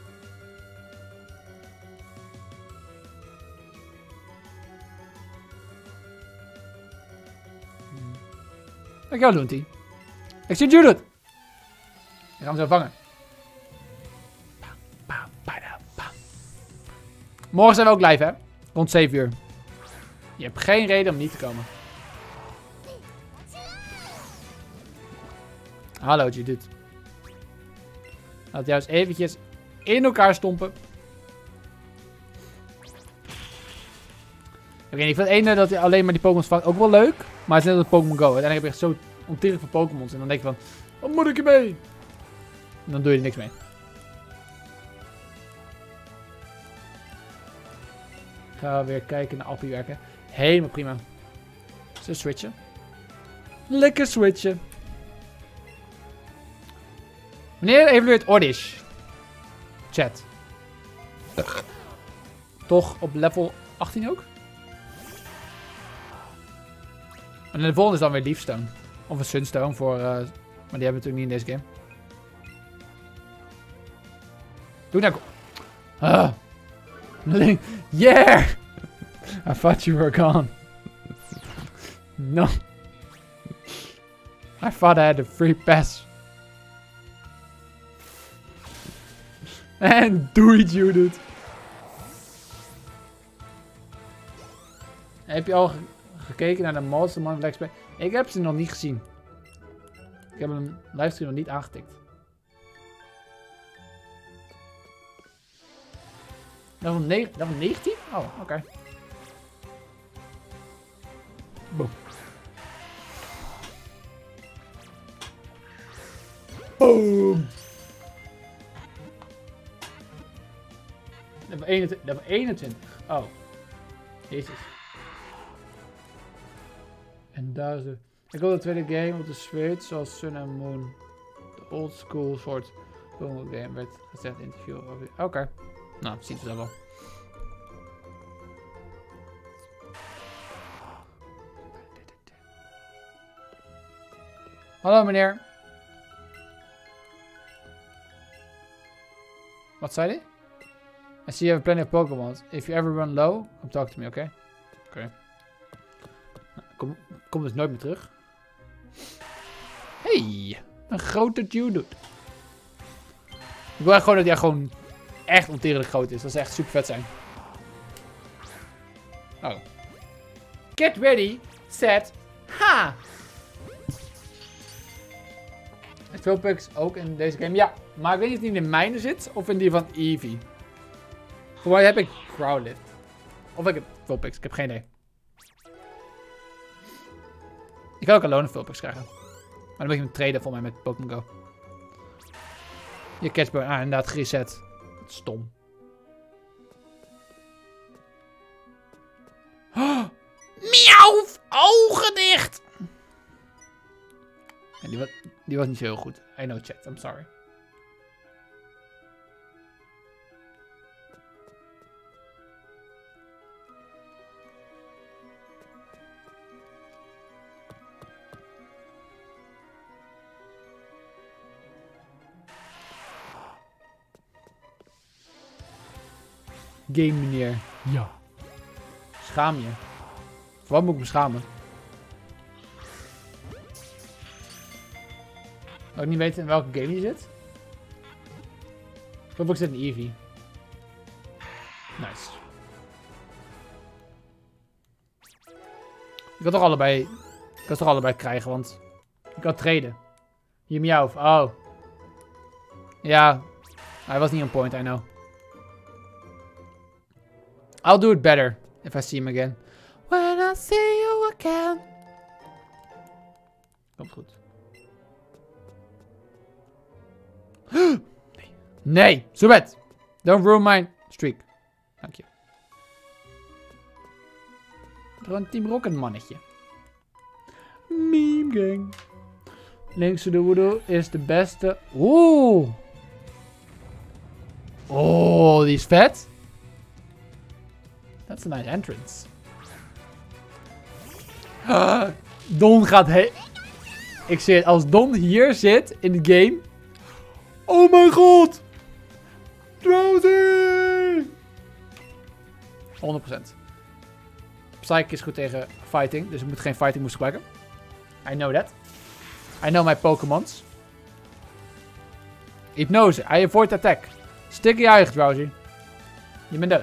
S1: Dankjewel, Loentie. Ik zie Judith. We gaan hem zo vangen. Morgen zijn we ook live, hè? Rond 7 uur. Je hebt geen reden om niet te komen. Hallo, Judith. Laat jou eens eventjes in elkaar stompen. Ik weet niet, van het ene dat je alleen maar die Pokémon vangt ook wel leuk. Maar het is net als Pokémon Go. Uiteindelijk heb je echt zo ontiegelijk van Pokémons. En dan denk je van, wat moet ik ermee? En dan doe je er niks mee. Gaan we weer kijken naar Appie werken. Helemaal prima. Zo switchen. Lekker switchen. Wanneer evalueert Oddish? Chat. Toch op level 18 ook? En de volgende is dan weer Leafstone. Of een Sunstone voor... maar die hebben we natuurlijk niet in deze game. Doe nou... Link. Yeah! I thought you were gone. No. I thought I had a free pass. En doei Judith. Heb je al gekeken naar de Monster Man Let's Play? Ik heb ze nog niet gezien. Ik heb een livestream nog niet aangetikt. Level 19? Oh, oké. Boom. Boom. Level 21. Oh. Jezus. En daar is de... Ik wil de tweede game op de Switch zoals Sun and Moon. De old school soort game werd gezegd in het interview. Oké. Nou, zien we dat wel. Hallo meneer. Wat zei hij? I see you have plenty of Pokémon. If you ever run low, come talk to me, oké? Oké. Kom dus nooit meer terug. Hey, een grote Geodude. Ik wil echt gewoon dat hij gewoon echt ontiegelijk groot is. Dat zou echt super vet zijn. Oh. Get ready, set, ha! Het Vulpix ook in deze game. Ja, maar ik weet niet of die in de mijne zit of in die van Eevee. Voor mij heb ik Growlithe. Of ik heb Vulpix, ik heb geen idee. Ik kan ook alleen een Vulpix krijgen. Maar dan moet je hem traden voor mij met Pokémon Go. Je Catchburn, inderdaad gereset. Stom. Oh, miauw! Ogen dicht! Ja, die was niet zo heel goed. I know chat, I'm sorry. Game meneer. Ja. Schaam je. Voor wat moet ik me schamen? Wil ik niet weten in welke game je zit? Of ik zit in Eevee. Nice. Ik kan toch allebei krijgen, want ik kan traden. Hier miauw. Oh. Ja. Hij was niet on point, I know. I'll do it better if I see him again. When I see you again. Komt goed. Nee. Nee, Zubat. Don't ruin my streak. Dank je. Door een Team Rocket mannetje. Meme gang. Linkse de Woodoo is de beste. Oeh. Oh, die is vet. That's a nice entrance. Don gaat heen. Ik zie het, als Don hier zit in de game. Oh mijn god! Drowsy! 100%. Psychic is goed tegen fighting, dus ik moet geen fighting moves gebruiken. I know that. I know my Pokémons. Hypnose, I avoid attack. Sticky eye, Drowsy. Je bent dood.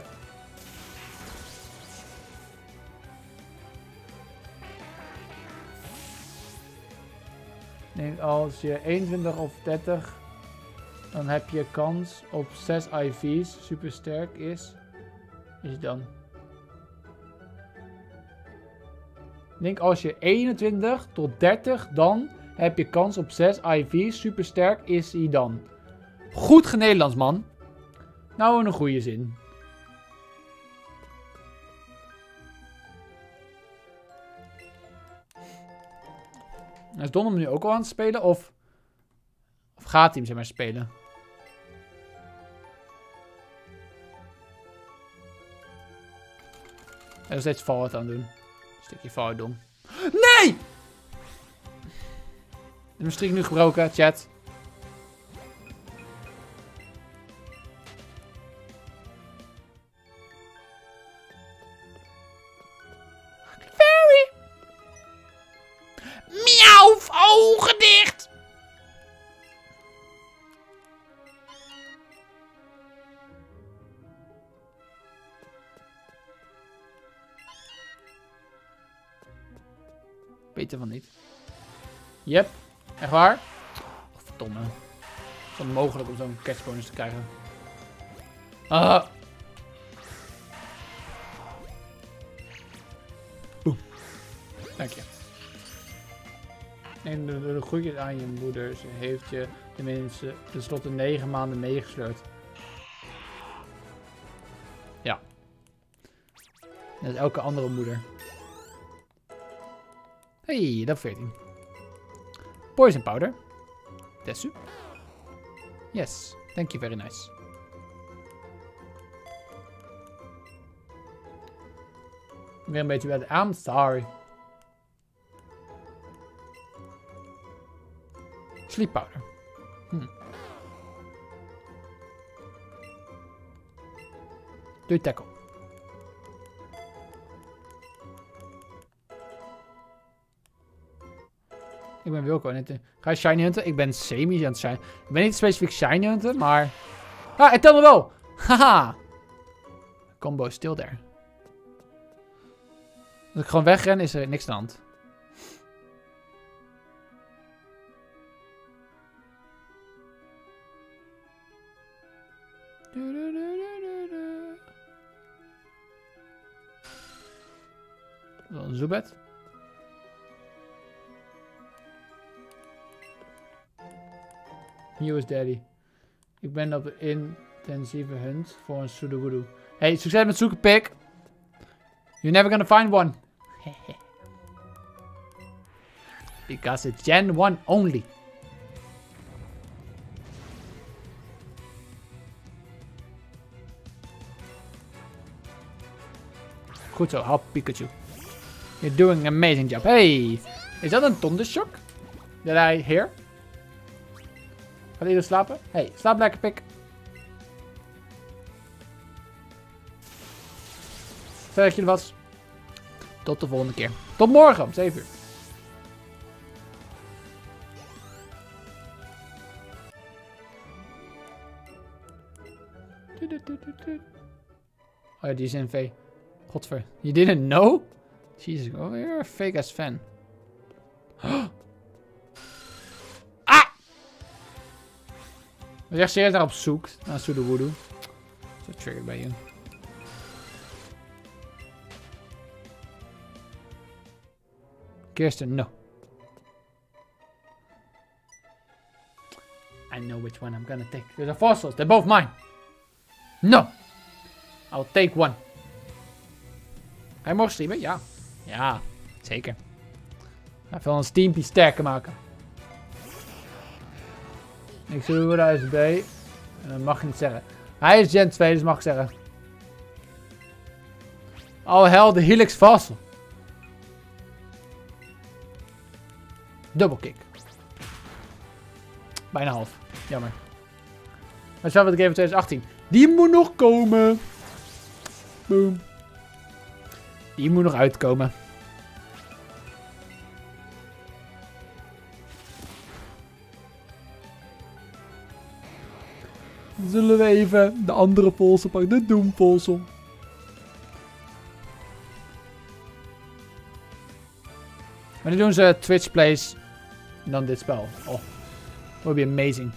S1: Denk als je 21 of 30, dan heb je kans op 6 IV's. Super sterk is dan. Ik denk als je 21 tot 30, dan heb je kans op 6 IV. Super sterk is hij dan. Goed Nederlands, man. Nou, in een goede zin. Is Don hem nu ook al aan het spelen? Of gaat hij hem zeg maar spelen? Hij is nog steeds Fallout aan het doen. Een stukje Fallout dom. Nee! Is mijn streak nu gebroken, chat? Very. Miauw, ogen dicht! Beter van niet. Yep. Echt waar? Oh, verdomme. Het is onmogelijk om zo'n catchbonus te krijgen. Ah. Boem. Dank je. En de groetjes aan je moeder. Ze heeft je tenminste tenslotte 9 maanden meegesleurd. Ja. Net als elke andere moeder. Hey, dat 14. Poison powder. Desu. Yes, thank you, very nice. Weer een beetje bij de I'm sorry. Sleep powder. Doe tackle. Ik ben Wilco. Ga je shiny hunten? Ik ben semi aan het shiny. Ik ben niet specifiek shiny hunten, maar... Ah, het telt me wel! Haha! Combo still there. Als ik gewoon wegren, is er niks aan de hand. Een Zubat. US Daddy. Ik ben op een intensieve hunt voor een Sudowoodo. Hey, succes met zoeken, pik. You're never gonna find one. Because it's Gen 1 only. Goed zo, hap Pikachu. You're doing an amazing job. Hey, is dat een Thundershock? That I hear? Gaat iedereen slapen? Hey, slaap lekker, pik. Fijn dat je er was. Tot de volgende keer. Tot morgen om 7 uur. Oh ja, die is in V. Godver. You didn't know? Jesus, oh, you're a fake ass fan. Ah! Was je echt serieus naar op zoek naar Sudowoodo? So triggered by you. Kirsten, no. I know which one I'm gonna take. These are fossils. They're both mine. No. I'll take one. Ga je morgen streamen? Ja. Ja, zeker. Hij wil een steampie sterker maken. Ik zie hoe hij is B. En dat mag je niet zeggen. Hij is Gen 2, dus mag ik zeggen. Oh hell, de Helix Fossil. Double kick. Bijna half. Jammer. Maar zo wat de game van 2018. Die moet nog komen. Boom. Die moet nog uitkomen. Zullen we even de andere polsel pakken. De Doom-polsel. Maar nu doen ze Twitch plays. En dan dit spel. Oh. Would be amazing.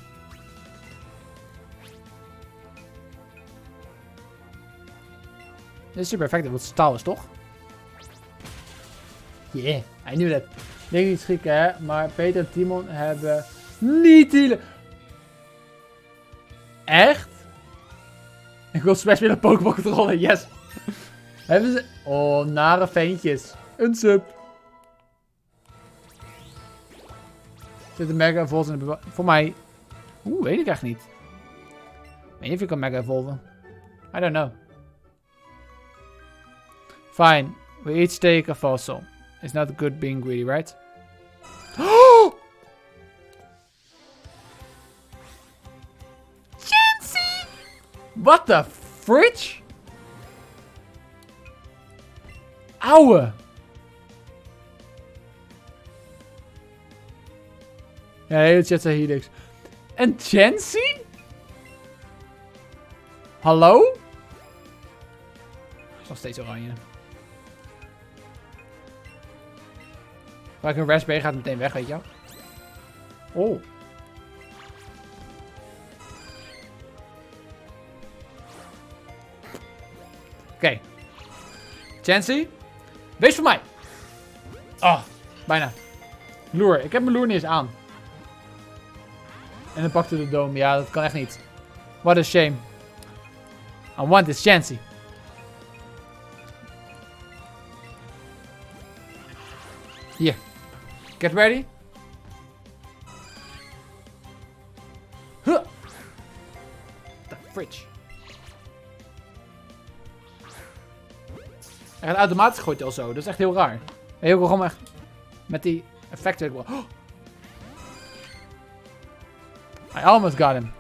S1: Dit is super effectief, want het staal is toch? Yeah, I knew that. Dingen niet schikken, hè. Maar Peter en Timon hebben niet healen. Echt? Ik wil Smash weer een Pokémon controller, yes. Hebben ze... Oh, nare ventjes. Een sub. Zit een Mega Evolve in de... Voor mij... weet ik echt niet. Ik weet niet of ik kan Mega Evolven. I don't know. Fine. We each take a fossil. It's not good being greedy, right? Chansey! What the fridge? Ouwe! Ja, de hele chat zei Helix. En Chansey? Hallo? Is nog steeds oranje. Maar een Raspberry gaat meteen weg, weet je wel. Oh. Oké. Chansey. Wees voor mij. Oh, bijna. Loer. Ik heb mijn loer niet eens aan. En dan pakte de dome. Ja, dat kan echt niet. What a shame. I want this Chansey. Hier. Get ready. Huh. The fridge. Hij gaat automatisch gooit al zo. Dat is echt heel raar. Heel gewoon echt met die effecten. Oh. I almost got him.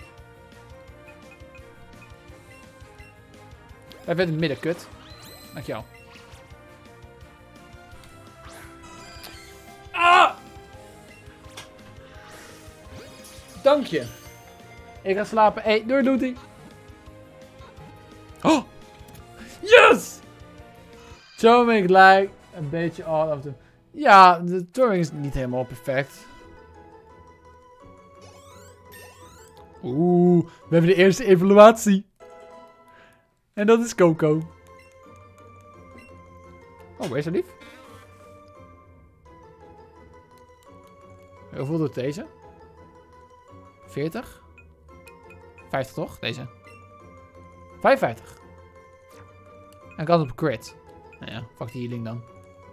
S1: Hij werd in het midden, kut. Dankjewel. Ah! Dank je. Ik ga slapen. Hey, doei Doetie. Oh! Yes! Zo ben ik like een beetje all of the... Ja, de touring is niet helemaal perfect. Oeh, we hebben de eerste evaluatie. En dat is Coco. Oh, waar is dat lief? Hoeveel doet deze? 40? 50 toch? Deze. 55. En kans op crit. Nou ja, fuck die healing dan.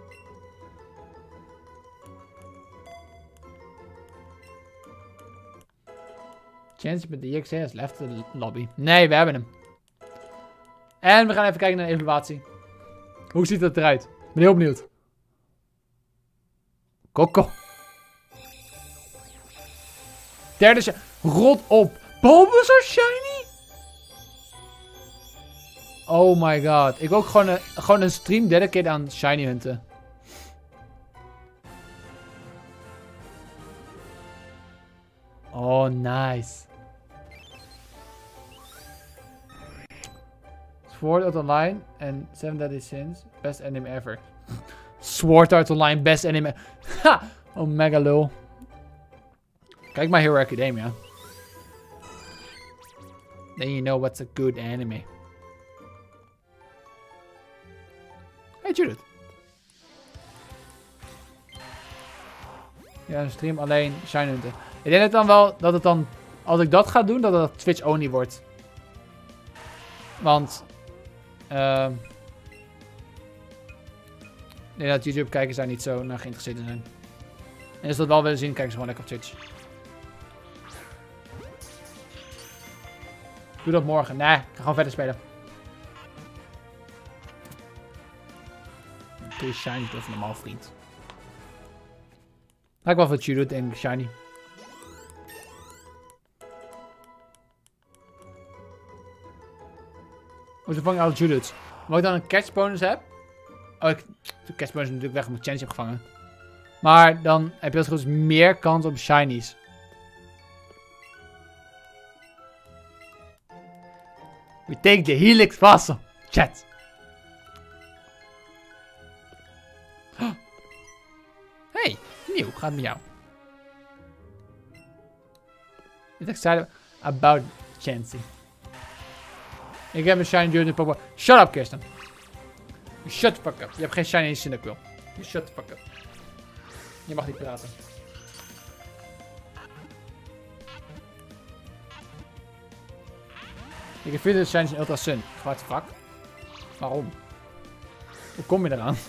S1: Chance met de EXA has left the lobby. Nee, we hebben hem. En we gaan even kijken naar de evaluatie. Hoe ziet dat eruit? Ik ben heel benieuwd. Coco. Derde shiny. Rot op. Bulbasaur shiny? Oh my god. Ik wil ook gewoon een stream dedicated aan shiny hunten. Oh, nice. Sword Art Online en 7 Deadly Sins. Best anime ever. Sword Art Online, best anime. Ha! Oh, mega lul. Kijk maar Hero Academia. Then you know what's a good anime. Hey Judith. Ja, een stream alleen shiny hunten. Ik denk dan wel dat het dan, als ik dat ga doen, dat het Twitch only wordt. Want, ik denk dat YouTube-kijkers daar niet zo naar geïnteresseerd in zijn. En als dat wel willen zien, kijken ze gewoon lekker op Twitch. Doe dat morgen. Nee, ik ga gewoon verder spelen. Doe je shiny of normaal vriend. Ga ik wel wat Judith en shiny. Hoe vang ik alle Judiths? Omdat ik dan een catch bonus heb. Oh, de catch bonus is natuurlijk weg omdat ik Chance heb gevangen. Maar dan heb je als het goed is meer kans op shinies. We take the Helix Fossil. Chat. Hey, nieuw. Gaat met jou. Ik ben excited about Chansey. Ik heb een shiny Judith in Pokémon. Shut up, Kirsten. Shut the fuck up. Je hebt geen shiny in Cyndaquil. You shut the fuck up. Je mag niet praten. Ik heb vinden zijn in Ultra Sun. What the fuck? Waarom? Hoe kom je eraan?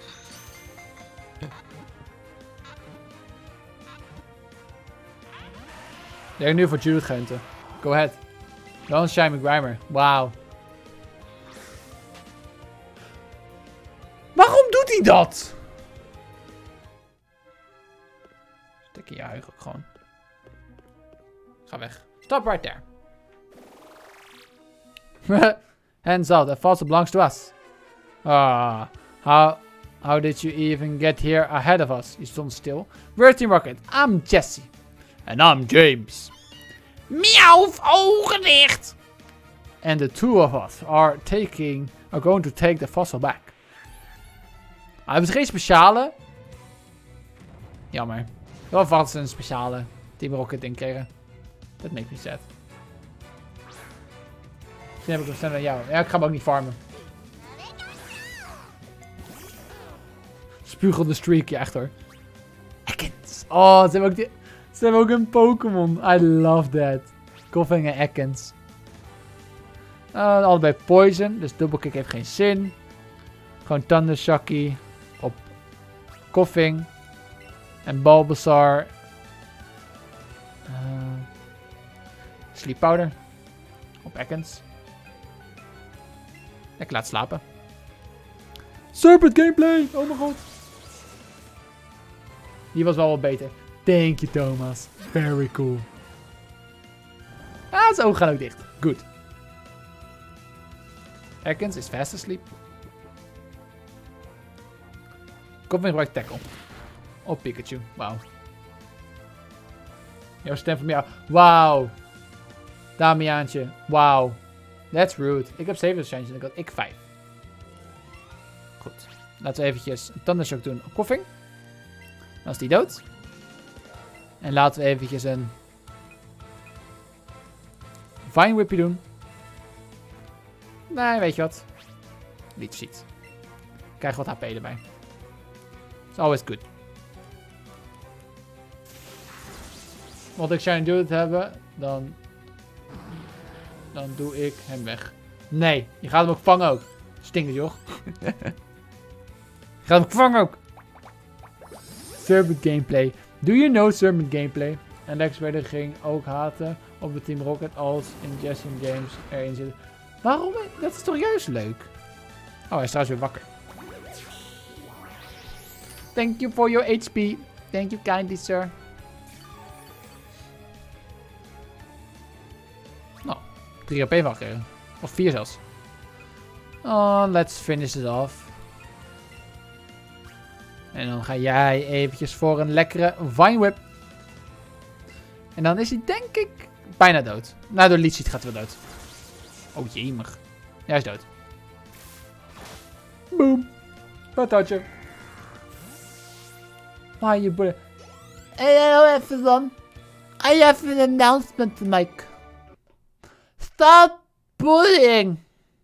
S1: Ik denk nu voor Judith Gunter. Go ahead. Don't shine me Grimer. Wauw. Waarom doet hij dat? Stik in je huig ook gewoon. Ga weg. Stop right there. Hands out. That fossil belongs to us. Ah. How did you even get here ahead of us? Je stond stil. We're Team Rocket. I'm Jesse. And I'm James. Miauw, ogen dicht. And the two of us are going to take the fossil back. Hij heeft geen speciale. Jammer. Wel vast een speciale Team Rocket ding kregen. Dat makes me sad. Misschien heb ik hem sneller dan jou. Ja, ik ga hem ook niet farmen. Spugelde streak, ja echt hoor. Ekans. Oh, ze hebben ook een Pokémon. I love that. Koffing en Ekans. Allebei poison, dus double kick heeft geen zin. Gewoon Thunder Shocky op Koffing. En Bulbasaur. Sleep Powder op Ekans. Lekker laat slapen. Serpent gameplay! Oh mijn god. Die was wel wat beter. Thank you, Thomas. Very cool. Ah, zijn ogen gaan ook dicht. Good. Ekans is fast asleep. Koffing gebruikt tackle. Op Pikachu. Wauw. Jouw stem van jou. Wauw. Damiaantje. Wauw. That's rude. Ik heb 7 shines en ik 5. Goed. Laten we eventjes een Thundershock doen op Koffing. Dan is die dood. En laten we eventjes een Vine Whippy doen. Nee, weet je wat? Leech Seed. Krijg wat HP erbij. It's always good. Want ik Shiny Dude hebben, dan doe ik hem weg. Nee, je gaat hem ook vangen ook. Stinkt joh. Je gaat hem vangen ook. Serpent gameplay. Do you know Serpent gameplay? En Lex Raider ging ook haten op het Team Rocket als in Jesse en James erin zitten. Waarom? Dat is toch juist leuk? Oh, hij is trouwens weer wakker. Thank you for your HP. Thank you kindly, sir. Nou, 3 op 1 wakker. Of 4 zelfs. Oh, let's finish it off. En dan ga jij eventjes voor een lekkere Vine Whip. En dan is hij denk ik bijna dood. Nou, door Leech Seed gaat hij wel dood. Oh jemig. Ja, hij is dood. Boom. Patatje. Why you bully? Hello everyone. I have an announcement to make. Stop bullying.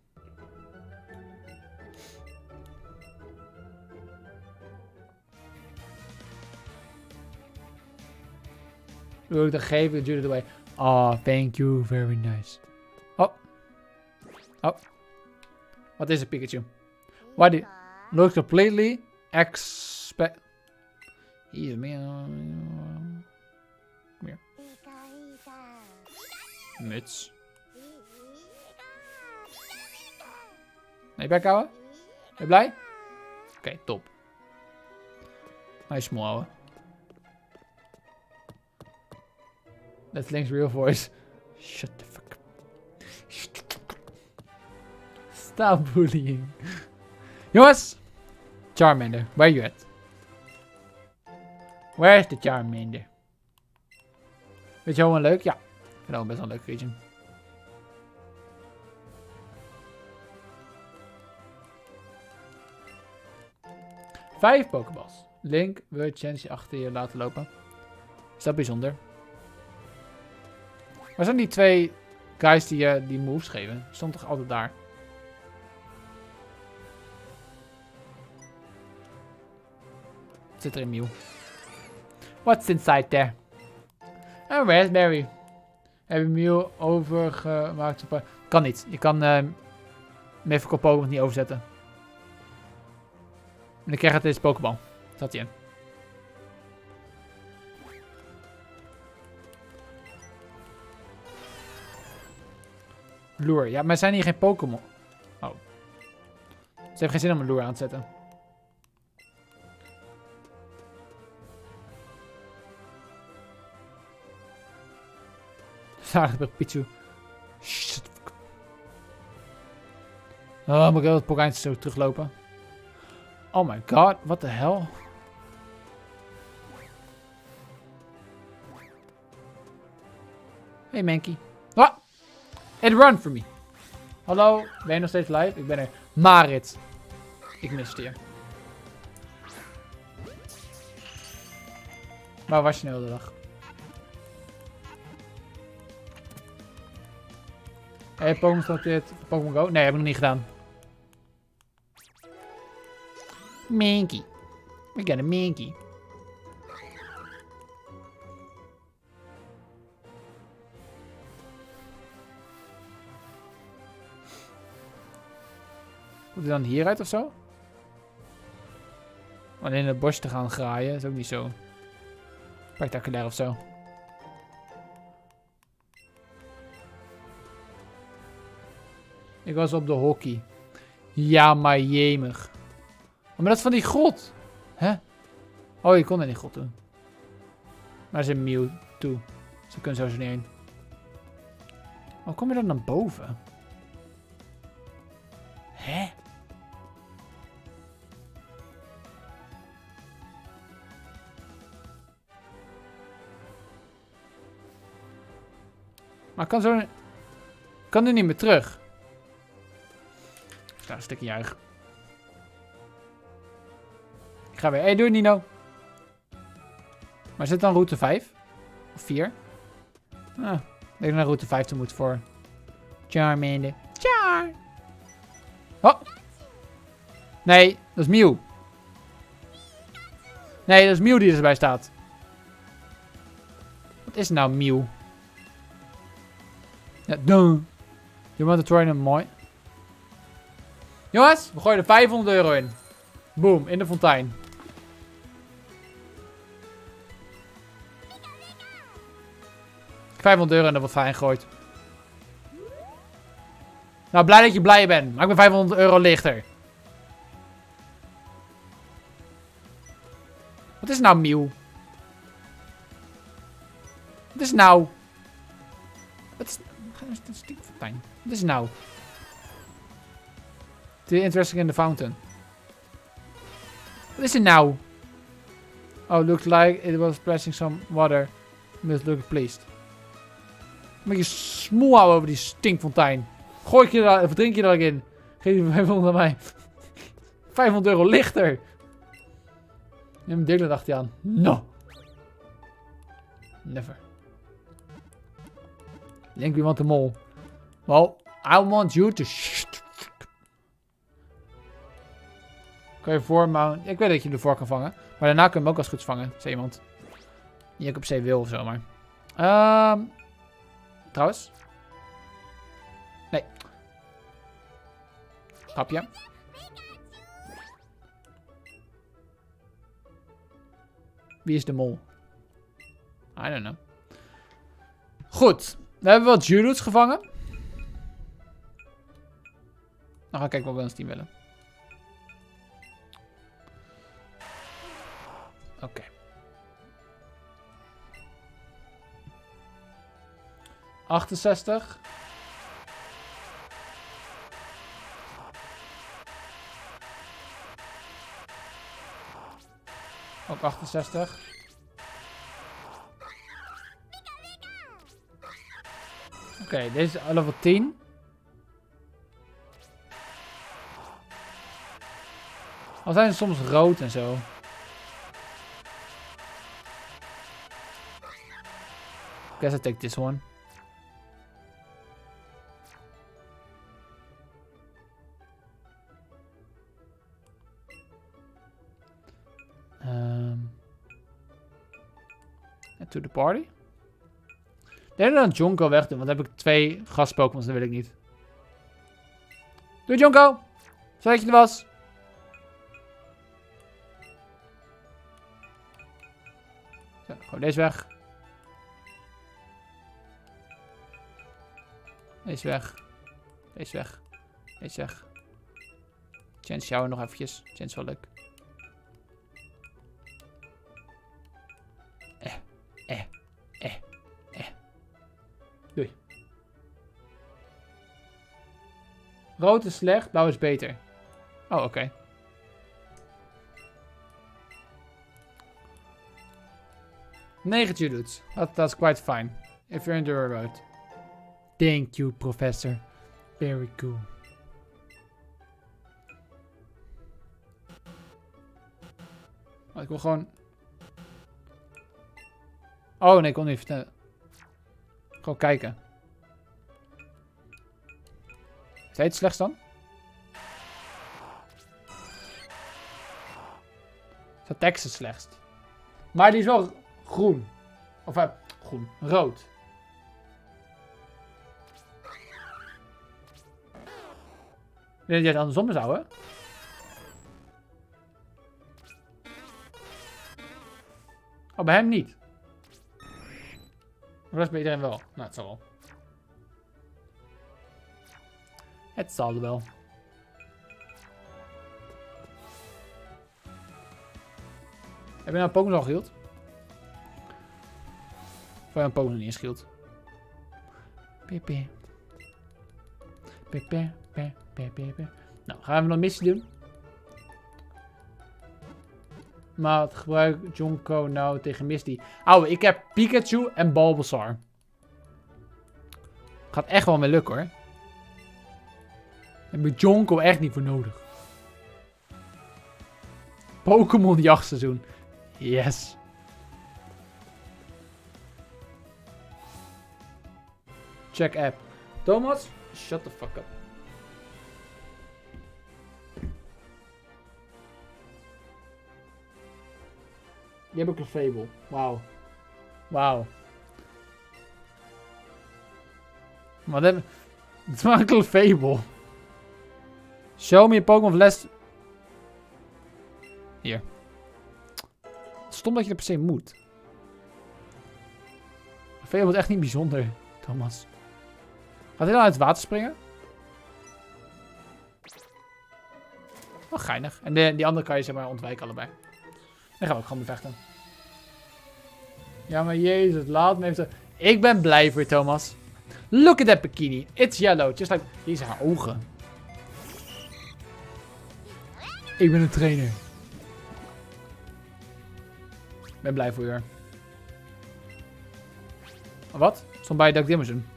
S1: Wil ik dan geven? Judith away. Oh, thank you. Very nice. Oh. Oh. Wat is het, Pikachu? Why do you look completely expect... Hier, meer. Kom hier. Muts. Nee, bek houden? Ben je blij? Oké, top. Hij is mooi, houden. That's Link's real voice. Shut the fuck up. Stop bullying. Jongens! Charmander, where you at? Where's the Charmander? Weet je wel leuk? Ja. Ik vind het best wel een leuk region. Vijf Pokéballs. Link wil je Chansey achter je laten lopen. Is dat bijzonder? Waar zijn die twee guys die moves geven? Stond toch altijd daar? zit er in Mew? What's inside there? Een raspberry. Heb je Mew overgemaakt? Kan niet. Je kan Mythical Pokémon niet overzetten. En dan krijg je deze Pokéball. Zat hij in. Lure. Ja, maar zijn hier geen Pokémon? Oh. Ze heeft geen zin om een lure aan te zetten. Zalig bij Pichu. Shit. Oh, moet ik wel het Pokémon zo teruglopen? Oh my god, what the hell? Hey Mankey. Ah! It run for me. Hallo, ben je nog steeds live? Ik ben er. Marit. Ik mis het hier. Waar was je nou de dag? Heb je Pokémon starteerd? Pokémon Go? Nee, heb ik nog niet gedaan. Mankey. We got a Mankey. Moet hij dan hieruit of zo? Alleen in het bos te gaan graaien is ook niet zo spectaculair of zo. Ik was op de hockey. Ja, maar jemig. Oh, maar dat is van die grot. Hè? Oh, je kon er niet grot doen. Maar er is een Mewtwo. Ze kunnen sowieso niet heen. Hoe kom je dan naar boven? Hè? Maar ik kan zo... Ik kan er niet meer terug. Ik sta een stukje juich. Ik ga weer. Hey, doe het Nino. Maar zit dan route 5? Of 4? Ah, ik denk dat naar route 5 toe moet voor Charmander. Char! Oh! Nee, dat is Mew. Nee, dat is Mew die erbij staat. Wat is nou Mew? Ja, duh. Je want to try hem mooi. Jongens, we gooien er 500 euro in. Boom, in de fontein. €500 en er wordt fijn gegooid. Nou, blij dat je blij bent. Maak me €500 lichter. Wat is nou Mew? Wat is nou? Wat is... Een stinkfontein. Wat is nou? Too interesting in the fountain. Wat is er nou? Oh, looks like it was splashing some water. Must look pleased. Een beetje smoel houden over die stinkfontein. Gooi ik je daar, of drink je er in? Geef je 500 aan mij. €500 lichter. En mijn dingler dacht hij aan. No. Never. Link, we want them all. Well, I want you to... Kan je voormount... Ik weet dat je ervoor kan vangen. Maar daarna kun je hem ook als goed vangen. Zei iemand. Niet dat ik op zee wil of zo, maar... Trouwens. Nee. Grapje. Wie is de mol? I don't know. Goed. We hebben wat Geodudes gevangen. Dan gaan we kijken wat we ons team willen. Oké. Okay. 68. Ook 68. Oké, deze is level 10. Al zijn ze soms rood en zo. Guess I take this one. To the party. Ik denk dat ik Jonko wegdoen, want dan heb ik 2 gast-Pokémons, dat wil ik niet. Doei Jonko! Zou dat je er was? Zo, gewoon deze weg. Deze weg. Deze weg. Deze weg. Chance shower nog eventjes. Chance is wel leuk. Doei. Rood is slecht, blauw is beter. Oh, oké. Negentje doet. That's quite fine. If you're in the road. Thank you, professor. Very cool. Oh, ik wil gewoon... Oh, nee, ik kon niet vertellen. Gewoon kijken. Is hij het slechtst dan? Zijn tekst het slechtst. Maar die is wel groen. Of groen. Rood. Ik denk dat jij het andersom is houden. Oh, bij hem niet. De rest bij iedereen wel. Nou, het zal wel. Het zal wel. Heb je nou een Pokémon al geheeld? Of heb je een Pokémon niet eens geheeld? Pepe. Pepe. Pepe. Nou, gaan we nog een missie doen. Maar wat gebruikt Jonko nou tegen Misty? Ouwe, ik heb Pikachu en Bulbasaur. Gaat echt wel mee lukken hoor. Daar heb ik Jonko echt niet voor nodig. Pokémon jachtseizoen. Yes. Check app. Thomas, shut the fuck up. Je hebt ook een Fable. Wauw. Wauw. Wat heb... Het is maar een Clefable. Show me a Pokémon of less... Hier. Stom dat je er per se moet. Clefable is echt niet bijzonder, Thomas. Gaat hij dan uit het water springen? Oh, geinig. En die andere kan je zeg maar ontwijken allebei. Dan gaan we ook gewoon bevechten. Ja, maar jezus, laat me even... Ik ben blij voor je, Thomas. Look at that bikini. It's yellow. Just like... Deze haar ogen. Ik ben een trainer. Ik ben blij voor je. Wat? Stond bij dat ik dit moest doen.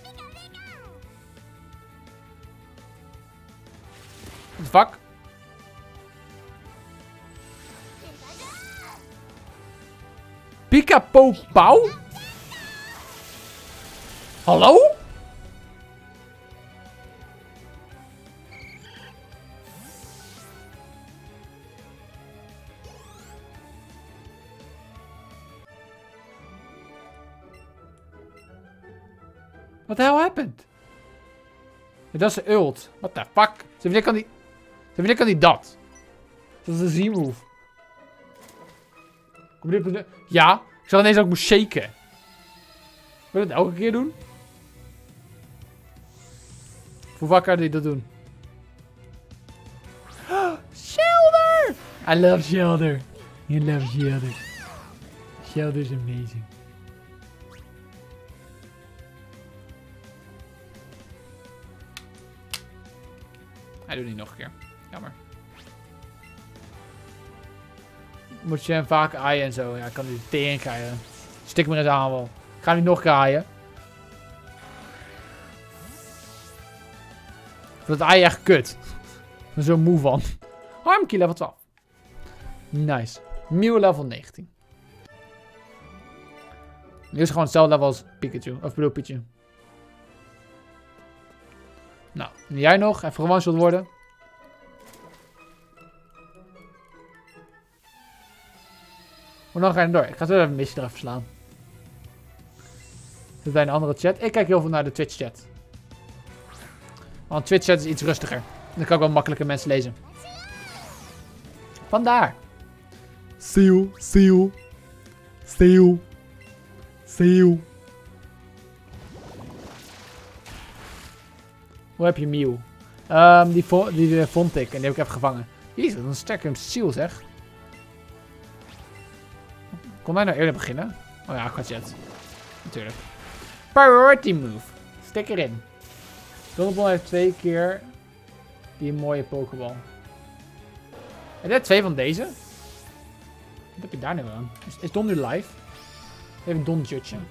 S1: Wat de fuck? Pikapo Pauw? Hallo? What the hell happened? Dat is een ult. What the fuck? Wanneer kan die dat? Dat is een Z-move. Ja, ik zal ineens ook moet shaken. Wil je dat elke keer doen? Hoe vaak kan hij dat doen? Shellder! I love Shellder. You love Shellder. Shellder is amazing. Hij doet niet nog een keer. Jammer. Moet je hem vaak aaien en zo. Ja, ik kan die tering krijgen. Stik me eens aan wel. Ik ga niet nog keer aaien. Dat aaien echt kut. Ik ben zo moe van. Harmkey level 12. Nice. Mew level 19. Nu is gewoon hetzelfde level als Pikachu. Of bedoel Pikachu. Nou, en jij nog? Even gewoon zult worden. Hoe lang ga je door? Ik ga zo even een missie eraf verslaan. Zit bij een andere chat. Ik kijk heel veel naar de Twitch chat. Want Twitch chat is iets rustiger. Dan kan ik wel makkelijker mensen lezen. Vandaar. See you. Hoe heb je Mew? Die vond ik en die heb ik even gevangen. Jezus, wat een sterke seal zeg. Kon hij nou eerder beginnen? Oh ja, Aquachat. Natuurlijk. Priority move. Stik erin. Donnebon heeft 2 keer die mooie Pokéball. En dit 2 van deze? Wat heb je daar nu aan? Is Don nu live? Even Don judgen.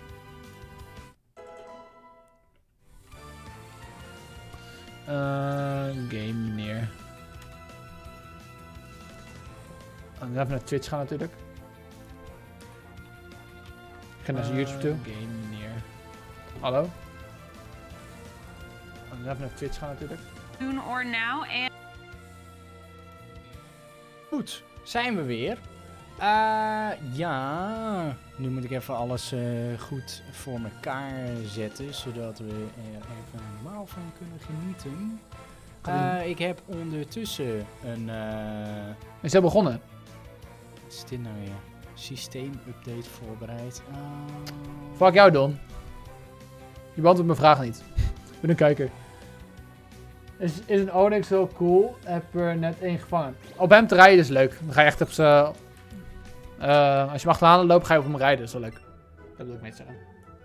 S1: Game meneer. Dan even naar Twitch gaan natuurlijk. Ik ga naar zijn YouTube toe. Game meneer. Hallo? Dan even naar Twitch gaan natuurlijk.
S5: Soon or now and...
S6: Goed, zijn we weer. Ja, nu moet ik even alles goed voor elkaar zetten, zodat we er even normaal van kunnen genieten. Ik heb ondertussen een...
S1: Is hij begonnen?
S6: Wat is dit nou weer? Systeemupdate voorbereid.
S1: Fuck jou, Don. Je beantwoordt mijn vraag niet. Ik ben een kijker. Is een Onyx zo cool? Heb er net 1 gevangen. Op hem te rijden is leuk. Dan ga je echt op z'n... als je hem achteraan loopt, ga je op hem rijden. Dat is wel leuk. Dat wil ik mee zeggen.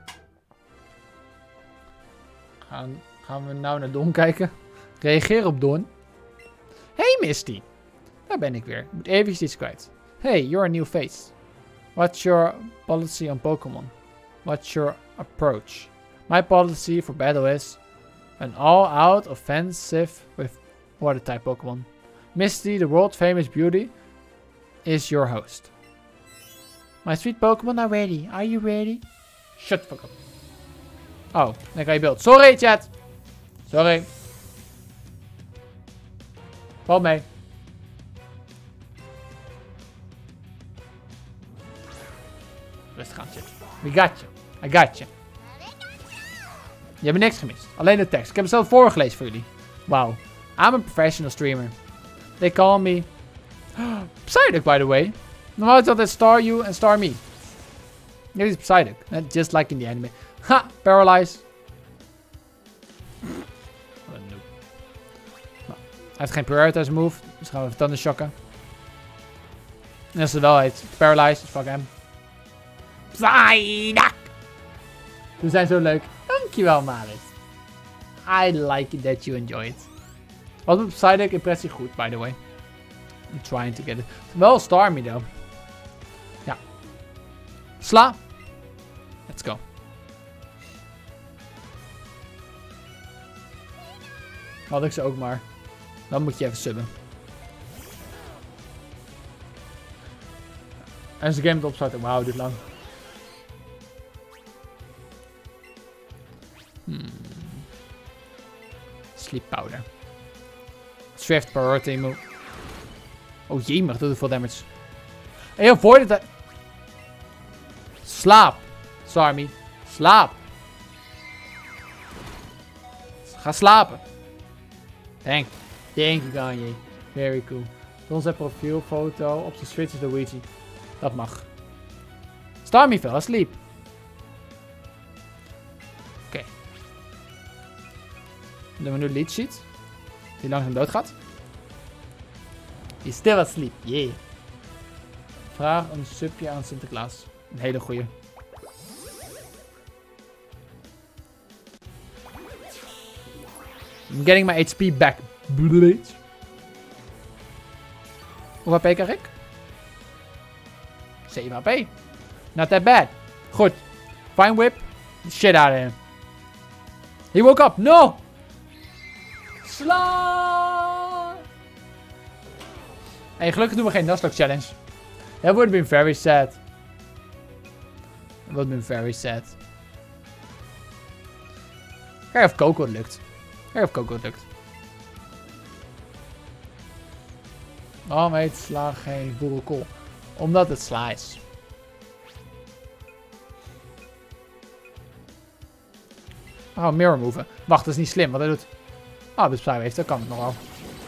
S1: Gaan we nou naar Don kijken. Reageer op Don. Hey Misty. Daar ben ik weer. Ik moet even iets kwijt. Hey, you're a new face. What's your policy on Pokémon? What's your approach? My policy for battle is... an all-out offensive with water-type Pokémon. Misty, the world-famous beauty, is your host. My sweet Pokémon are ready. Are you ready? Shut the fuck up. Oh, dan kan je beeld. Sorry, chat. Sorry. Valt mee. Rustig aan, chat. We got you. I got you. Je hebt niks gemist. Alleen de tekst. Ik heb het zelf voorgelezen voor jullie. Wow. I'm a professional streamer. They call me... Psyduck, by the way. Normaal is dat Star You en Star Me. Dit is Psyduck. Just like in the anime. Ha! Paralyze. Wat een noob. Nou, hij heeft geen prioritize move. Dus gaan we even Thundershocken. En als het wel heet Paralyze, dus fuck hem. Psyduck! We zijn zo leuk. Dankjewel, Marit. I like it that you enjoy it. Wat met Psyduck impressie goed, by the way. I'm trying to get it. Wel Starmie, though. Ja. Sla. Let's go. Had ik ze ook maar. Dan moet je even subben. En ze game het opstarten. Wauw, dit lang. Sleep powder. Swift priority move. Oh jee, maar dat doet veel damage. Hey, avoid it. Slaap. Starmie. Slaap. Ga slapen. Thank you, Kanye. Very cool. Onze profielfoto op zijn Switch is Luigi. Dat mag. Starmie fell asleep. Oké. Dan doen we nu Leech Sheet. Die langzaam doodgaat. He's still asleep. Yeah. Vraag een subje aan Sinterklaas. Een hele goeie. I'm getting my HP back. Bleach. Hoeveel HP krijg ik? 7 HP. Not that bad. Goed. Fine whip. Shit out of him. He woke up. No! Sla! Hey, gelukkig doen we geen Nuzlocke challenge. That would have been very sad. That would have been very sad. Kijk of Coco het lukt. Kijk of Coco het lukt. Waarom heet Sla geen boerenkool? Omdat het Sla is. Oh, mirror move. Wacht, dat is niet slim wat hij doet. Oh, dat Psy heeft, dat kan het nog wel.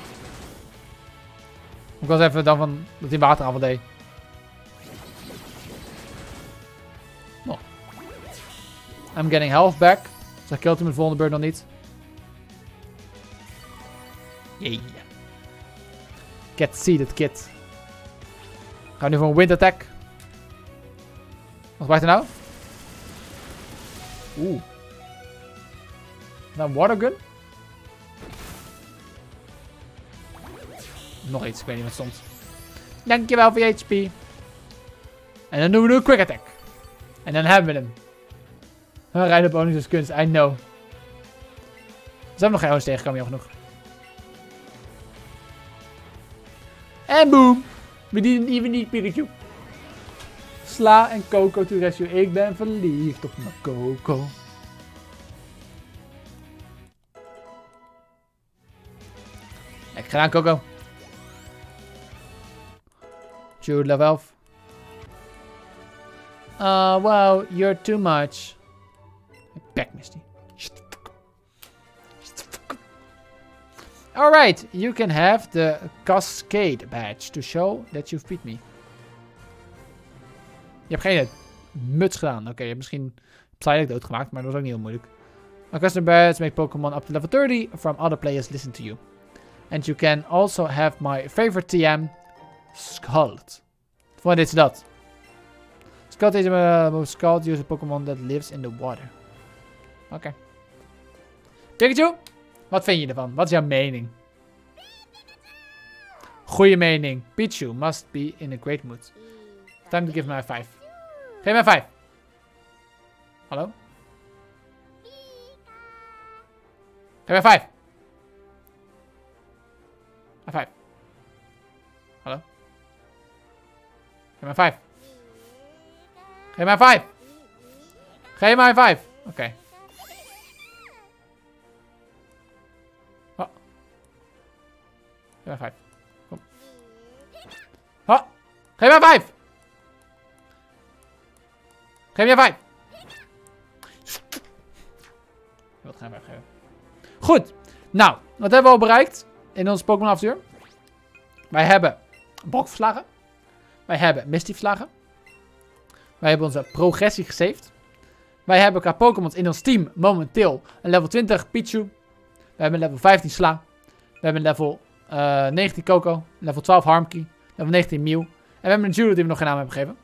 S1: Ik was even dan van dat hij wateraanval deed. Oh. I'm getting health back. Dus hij killt hem de volgende beurt nog niet. Yeah. Get seeded, kid. Gaan we nu voor een wind attack. Wat wacht er nou? Oeh. Nou, een watergun? Nog iets, ik weet niet wat stond. Dankjewel voor je HP. En dan doen we nu een quick attack. En dan hebben we hem. Rijden bonus is kunst, I know. Ze hebben nog geen ouders tegenkomen, joh, genoeg. En boom. We didn't even need Pikachu. Sla en Coco to rescue. Ik ben verliefd op mijn Coco. Lekker gedaan, Coco. Jude, level 11. Wow, you're too much. Back, Misty. Alright, you can have the Cascade badge to show that you've beat me. Je hebt geen muts gedaan. Oké, je hebt misschien Psyduck doodgemaakt, maar dat was ook niet heel moeilijk. A custom badge make Pokémon up to level 30 from other players listen to you. And you can also have my favorite TM, Scald. Voor dit is dat. Scald is a Scald user Pokémon that lives in the water. Oké. Pikachu? Wat vind je ervan? Wat is jouw mening? Goeie mening. Pichu must be in a great mood. Time to give me a 5. Geef mij een 5. Hallo? Geef mij een 5. Een 5. Hallo? Geef mij een 5. Geef mij een 5. Geef mij een 5. Oké. Oh. Geef mij 5. Kom. Oh. Geef mij 5. Geef mij 5. Wat gaan we geven? Goed. Nou, wat hebben we al bereikt in ons Pokémon avontuur? Wij hebben Brock verslagen. Wij hebben Misty verslagen. Wij hebben onze progressie gesaved. Wij hebben qua Pokémon in ons team momenteel een level 20 Pichu. We hebben een level 15 Sla. We hebben een level 19 Coco. Een level 12 Harmkey. Level 19 Mew. En we hebben een Judo die we nog geen naam hebben gegeven.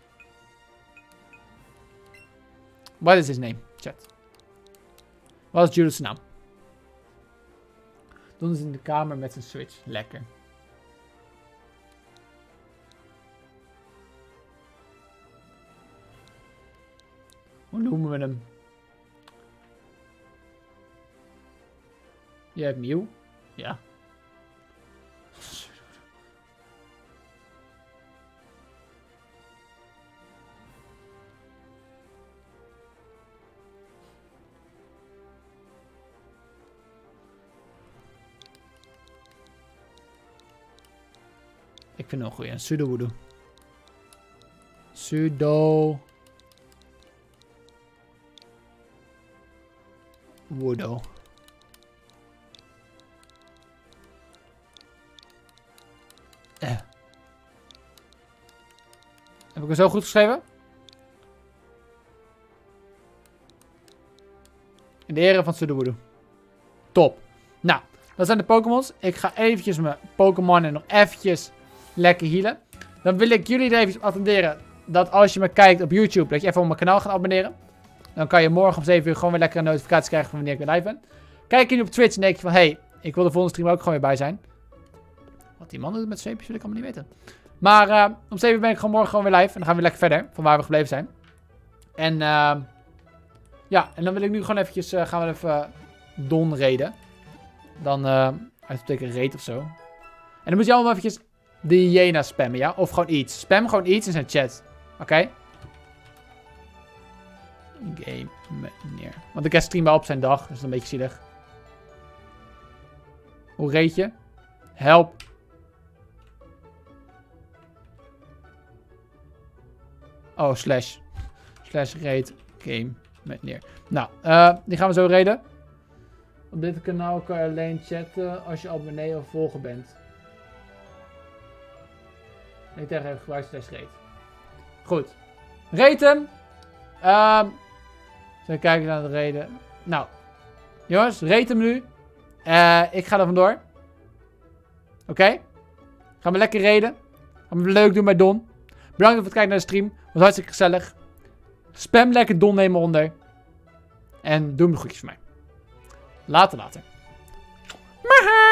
S1: What is his name, chat? Wat is Judo's naam? Doen ze in de kamer met zijn Switch. Lekker. Hoe noemen we hem? Je hebt Mew? Ja. Ik vind nog een goeie. Sudowoodo. Sudowoodo. Heb ik hem zo goed geschreven? In de ere van Sudowoodo. Top. Nou, dat zijn de Pokémons. Ik ga eventjes mijn Pokémon en nog eventjes lekker healen. Dan wil ik jullie er even attenderen dat als je me kijkt op YouTube, dat je even op mijn kanaal gaat abonneren. Dan kan je morgen om 7 uur gewoon weer lekker een notificatie krijgen van wanneer ik weer live ben. Kijk je nu op Twitch en denk je van, hey, ik wil de volgende stream ook gewoon weer bij zijn. Wat die man doet met zweepjes wil ik allemaal niet weten. Maar om 7 uur ben ik gewoon morgen gewoon weer live. En dan gaan we weer lekker verder van waar we gebleven zijn. En ja, en dan wil ik nu gewoon eventjes, gaan we even Don raiden. Dan uitbetekent raid of zo. En dan moet je allemaal eventjes de hyena spammen, ja? Of gewoon iets. Spam gewoon iets in zijn chat. Oké? Game meneer. Want ik heb stream wel op zijn dag. Dus dat is een beetje zielig. Hoe reed je? Help. Oh, slash. Slash raid game neer. Nou, die gaan we zo reden. Op dit kanaal kan je alleen chatten als je abonnee of volger bent. Ik tegen even gebruiksles Goed. Reten. Even kijken naar de reden. Nou. Jongens, reten nu. Ik ga er vandoor. Oké? Gaan we lekker reden. Gaan we leuk doen bij Don. Bedankt voor het kijken naar de stream. Was hartstikke gezellig. Spam lekker Don nemen onder. En doe hem de groetjes voor mij. Later. Maha!